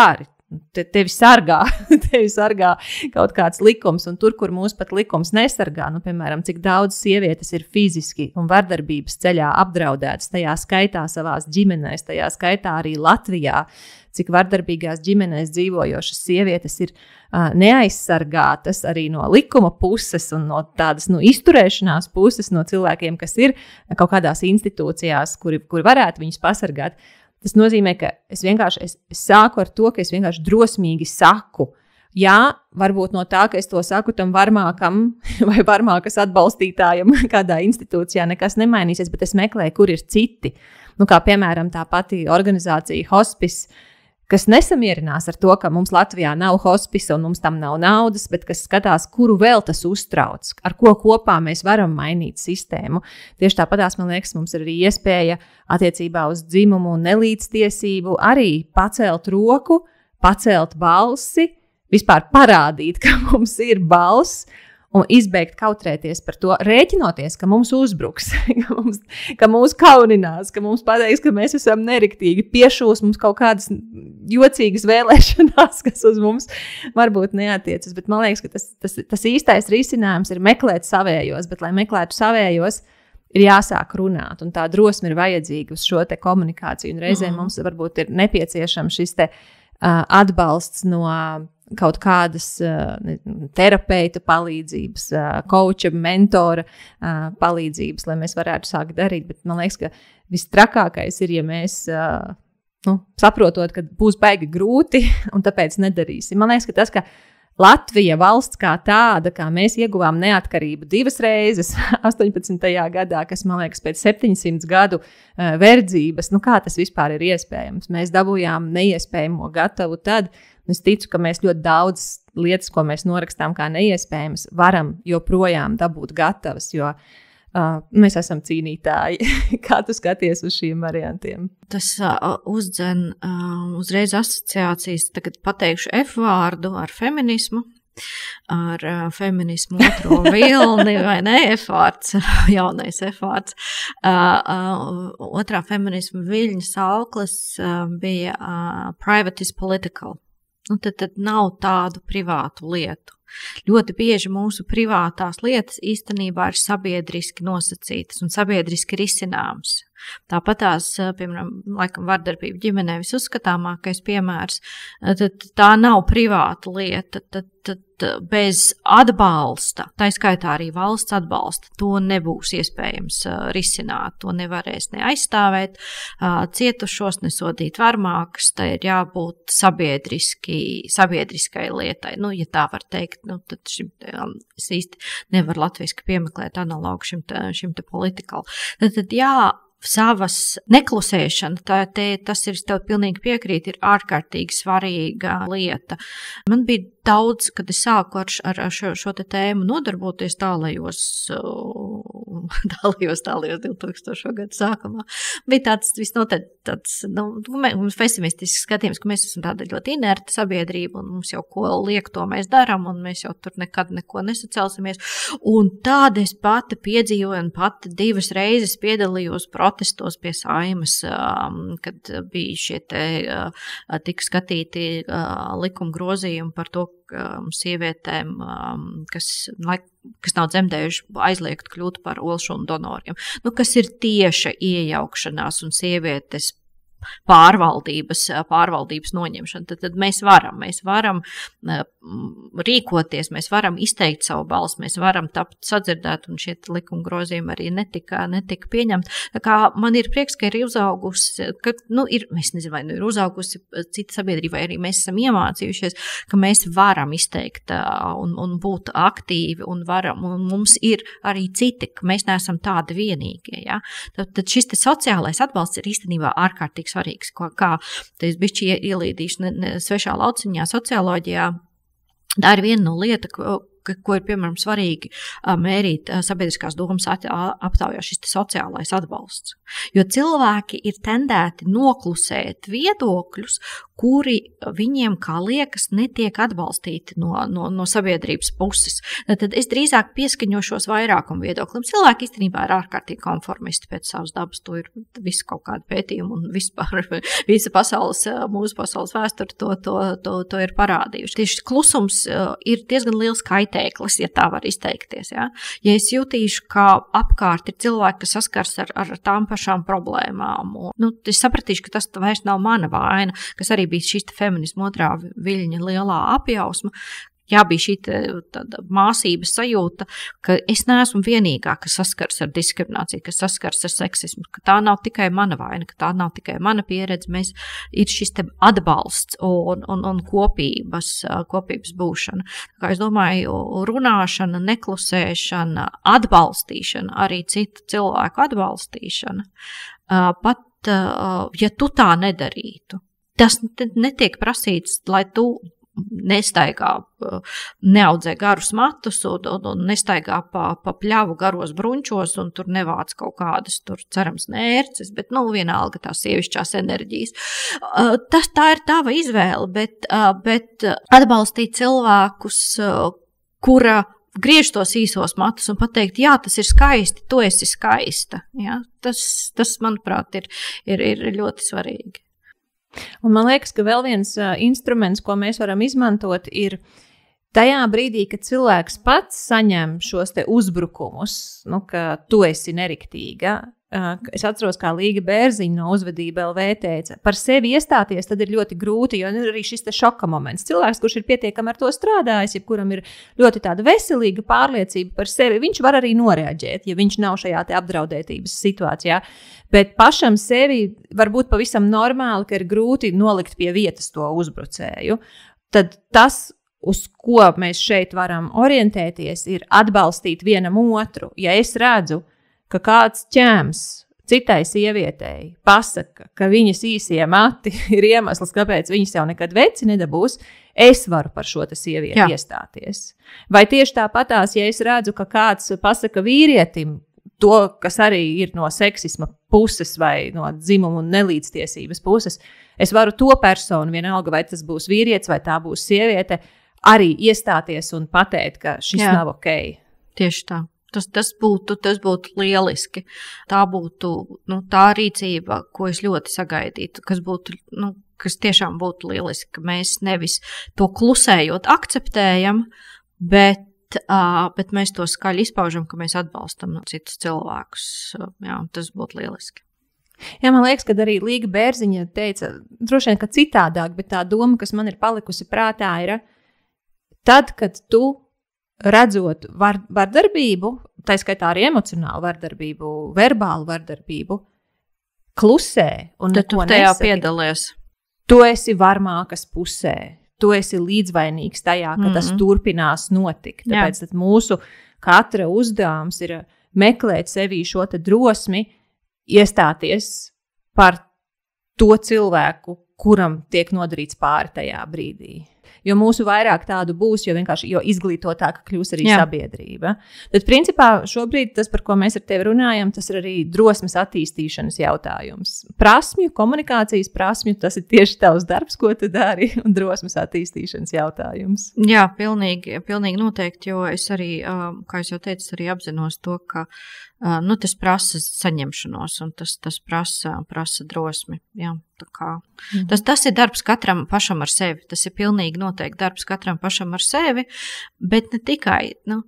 te, tevi sargā, tevi sargā kaut kāds likums, un tur, kur mūs pat likums nesargā, nu, piemēram, cik daudz sievietes ir fiziski un vardarbības ceļā apdraudētas, tajā skaitā savās ģimenēs, tajā skaitā arī Latvijā, cik vardarbīgās ģimenēs dzīvojošas sievietes ir uh, neaizsargātas arī no likuma puses un no tādas nu, izturēšanās puses no cilvēkiem, kas ir kaut kādās institūcijās, kuri, kuri varētu viņus pasargāt. Tas nozīmē, ka es vienkārši es, es sāku ar to, ka es vienkārši drosmīgi saku. Jā, varbūt no tā, ka es to saku tam varmākam vai varmākas atbalstītājam kādā institūcijā nekas nemainīsies, bet es meklēju, kur ir citi. Nu, kā piemēram tā pati organizācija Hospice, kas nesamierinās ar to, ka mums Latvijā nav hospice un mums tam nav naudas, bet kas skatās, kuru vēl tas uztrauc, ar ko kopā mēs varam mainīt sistēmu. Tieši tāpatās, man liekas, mums ir arī iespēja attiecībā uz dzimumu un nelīdztiesību arī pacelt roku, pacelt balsi, vispār parādīt, ka mums ir balss, un izbeigt kautrēties par to, rēķinoties, ka mums uzbruks, ka, mums, ka mūs kauninās, ka mums pateiks, ka mēs esam neriktīgi, piešūs mums kaut kādas jocīgas vēlēšanās, kas uz mums varbūt neatiecas. Bet man liekas, ka tas, tas, tas īstais risinājums ir meklēt savējos, bet, lai meklētu savējos, ir jāsāk runāt, un tā drosme ir vajadzīga uz šo te komunikāciju. Un reizēm mm. mums varbūt ir nepieciešams šis te uh, atbalsts no kaut kādas uh, terapeita palīdzības, uh, koča, mentora uh, palīdzības, lai mēs varētu sākt darīt. Bet man liekas, ka vistrakākais ir, ja mēs uh, nu, saprotot, ka būs baigi grūti un tāpēc nedarīsim. Man liekas, ka tas, ka Latvija valsts kā tāda, kā mēs ieguvām neatkarību divas reizes astoņpadsmitajā gadā, kas, man liekas, pēc septiņsimt gadu uh, verdzības, nu kā tas vispār ir iespējams? Mēs dabūjām neiespējamo gatavu tad. Es ticu, ka mēs ļoti daudz lietas, ko mēs norakstām kā neiespējamas, varam joprojām dabūt gatavas, jo uh, mēs esam cīnītāji. Kā tu skaties uz šiem variantiem? Tas uh, uzdzen uh, uzreiz asociācijas, tagad pateikšu F vārdu ar feminismu, ar uh, feminismu otro vilni, vai ne, F vārds, jaunais F vārds. Uh, uh, otrā feminismu viļņa sauklis uh, bija uh, private is political. Nu, tad, tad nav tādu privātu lietu. Ļoti bieži mūsu privātās lietas īstenībā ir sabiedriski nosacītas un sabiedriski risināmas. Tāpat tās, piemēram, laikam vardarbība ģimenē visuzskatāmākais piemērs, tad tā nav privāta lieta, tad, tad bez atbalsta, tā skaitā arī valsts atbalsta, to nebūs iespējams risināt, to nevarēs ne aizstāvēt cietušos, nesodīt varmākas, tā ir jābūt sabiedriski, sabiedriskai lietai. Nu, ja tā var teikt, nu, tad šim, es īsti nevaru latviski piemeklēt analogu šim te, šim te politikal. Tad, tad jā, savas neklusēšana, tā, te, tas ir, tev pilnīgi piekrīt, ir ārkārtīgi svarīga lieta. Man bija daudz, kad es sāku ar, ar šo, šo te tēmu nodarboties tālajos, tālajos, tālajos divtūkstošo gadu sākumā. Bija tāds visnotaļ tāds, nu, pesimistisks skatījums, ka mēs esam tāda ļoti inerta sabiedrība un mums jau ko liek, to mēs daram un mēs jau tur nekad neko nesacelsimies. Un tāda es pati piedzīvoju un pati divas reizes piedalījos protestos pie Saimas, kad bija šie te tika skatīti likuma grozījumi par to, sievietēm, kas, kas nav dzemdējuši, aizliegt kļūt par olšumu donoriem. Nu, kas ir tieša iejaukšanās un sievietes pārvaldības, pārvaldības noņemšana, tad, tad mēs varam, mēs varam rīkoties, mēs varam izteikt savu balsi, mēs varam tapt sadzirdēt, un šie likuma grozījumi arī netika, netika pieņemt. Tā kā man ir prieks, ka ir uzaugusi, ka, nu, ir, es nezinu, vai nu ir uzaugusi cita sabiedrība, vai arī mēs esam iemācījušies, ka mēs varam izteikt un, un būt aktīvi, un varam, un mums ir arī citi, ka mēs neesam tādi vienīgie, ja? Tad, tad šis te sociālais atbalsts ir īstenībā ārkārtīgi svarīgs, ko, kā te es bišķi ielīdīšu ne, ne, svešā lauciņā socioloģijā. Tā ir viena no lieta, ko ir, piemēram, svarīgi mērīt sabiedriskās domas aptaujā, šis sociālais atbalsts. Jo cilvēki ir tendēti noklusēt viedokļus, kuri viņiem, kā liekas, netiek atbalstīti no, no, no sabiedrības puses. Tad es drīzāk pieskaņošos vairākumu viedoklim. Cilvēki īstenībā ir ārkārtīgi konformisti pēc savas dabas, to ir visu kaut kādu pētījumu un vispār visa pasaules, mūsu pasaules vēsture to, to, to, to ir parādījuši. Tieši klusums ir diezgan liels kaitēklis, ja tā var izteikties. Ja, ja es jutīšu, ka apkārt ir cilvēki, kas saskars ar, ar tām pašām problēmām, un, nu, es sapratīšu, ka tas vairs nav mana vaina, kas arī bija šī feminisma otrā viļņa lielā apjausma. Jā, bija šī tāda māsības sajūta, ka es neesmu vienīgā, kas saskars ar diskrimināciju, kas saskars ar seksismu, ka tā nav tikai mana vaina, ka tā nav tikai mana pieredze, mēs ir šis te atbalsts un, un, un kopības, kopības būšana. Kā es domāju, runāšana, neklusēšana, atbalstīšana, arī citu cilvēku atbalstīšana, pat ja tu tā nedarītu, tas netiek prasīts, lai tu nestaigā, neaudzē garus matus un, un, un nestaigā pa, pa pļavu garos brunčos un tur nevāc kaut kādas, tur cerams nērces, bet, nu, vienalga tās sievišķās enerģijas. Tas tā ir tava izvēle, bet, bet atbalstīt cilvēkus, kura griež tos īsos matus un pateikt, jā, tas ir skaisti, tu esi skaista. Ja? Tas, tas, manuprāt, ir, ir, ir ļoti svarīgi. Un man liekas, ka vēl viens uh, instruments, ko mēs varam izmantot, ir tajā brīdī, kad cilvēks pats saņem šos te uzbrukumus, nu, ka tu esi neriktīga. Uh, es atceros, kā Līga Bērziņa no Uzvedība L V teica, par sevi iestāties tad ir ļoti grūti, jo ir arī šis te šoka moments. Cilvēks, kurš ir pietiekami ar to strādājis, ja kuram ir ļoti tāda veselīga pārliecība par sevi, viņš var arī noreaģēt, ja viņš nav šajā te apdraudētības situācijā. Bet pašam sevi var būt pavisam normāli, ka ir grūti nolikt pie vietas to uzbrucēju. Tad tas, uz ko mēs šeit varam orientēties, ir atbalstīt vienam otru. Ja es redzu, ka kāds ķēms citai sievietei pasaka, ka viņas īsie mati ir iemesls, kāpēc viņas jau nekad veci nedabūs, es varu par šo te sievieti Jā. Iestāties. Vai tieši tāpatās, ja es redzu, ka kāds pasaka vīrietim to, kas arī ir no seksisma puses vai no dzimuma un nelīdztiesības puses, es varu to personu, vienalga vai tas būs vīrietis vai tā būs sieviete, arī iestāties un pateikt, ka šis Jā. Nav ok. Tieši tā. Tas, tas, būtu, tas būtu lieliski. Tā būtu nu, tā rīcība, ko es ļoti sagaidītu, kas, būtu, nu, kas tiešām būtu lieliski, ka mēs nevis to klusējot akceptējam, bet, uh, bet mēs to skaļi izpaužam, ka mēs atbalstam no citus cilvēkus. Jā, tas būtu lieliski. Jā, man liekas, ka arī Līga Bērziņa teica, droši vien, ka citādāk, bet tā doma, kas man ir palikusi prātā, ir tad, kad tu redzot var, vardarbību, tā skaitā arī emocionālu vardarbību, verbālu vardarbību, klusē un tad tu tajā nesaki, piedalies. Tu esi varmākas pusē, tu esi līdzvainīgs tajā, ka mm-hmm. tas turpinās notikt. Tāpēc tad mūsu katra uzdevums ir meklēt sevī šo te drosmi, iestāties par to cilvēku, kuram tiek nodarīts pāri tajā brīdī. Jo mūsu vairāk tādu būs, jo vienkārši jo izglītotāka kļūs arī Jā. Sabiedrība. Tad, principā, šobrīd tas, par ko mēs ar tevi runājam, tas ir arī drosmes attīstīšanas jautājums. Prasmju, komunikācijas prasmju, tas ir tieši tavs darbs, ko tu dari, un drosmes attīstīšanas jautājums. Jā, pilnīgi, pilnīgi noteikti, jo es arī, kā es jau teicu, arī apzinos to, ka nu, tas prasa saņemšanos, un tas, tas prasa, prasa drosmi. Jā, tā kā. Mhm. Tas, tas ir darbs katram pašam ar sevi. Tas ir pilnīgi noteikti darbs katram pašam ar sevi, bet ne tikai nu,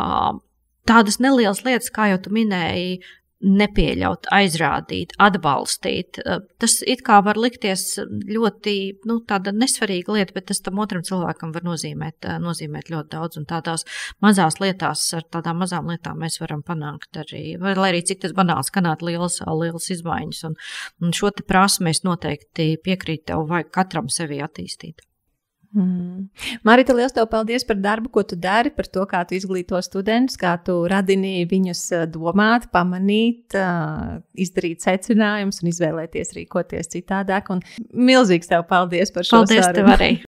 tādas nelielas lietas, kā jau tu minēji, nepieļaut, aizrādīt, atbalstīt. Tas it kā var likties ļoti nu, tāda nesvarīga lieta, bet tas tam otram cilvēkam var nozīmēt, nozīmēt ļoti daudz. Un tādās mazās lietās, ar tādām mazām lietām mēs varam panākt arī, vai lai arī cik tas banāls skanētu lielas, lielas izmaiņas. Un, un šo te prasmi es noteikti piekrītu tev, vajag katram sevi attīstīt. Mm. Marita, liels tev paldies par darbu, ko tu dari, par to, kā tu izglīto studentus, kā tu radini viņus domāt, pamanīt, izdarīt secinājumus un izvēlēties rīkoties citādāk. Un milzīgs tev paldies par šo paldies sarunu. Paldies tev arī.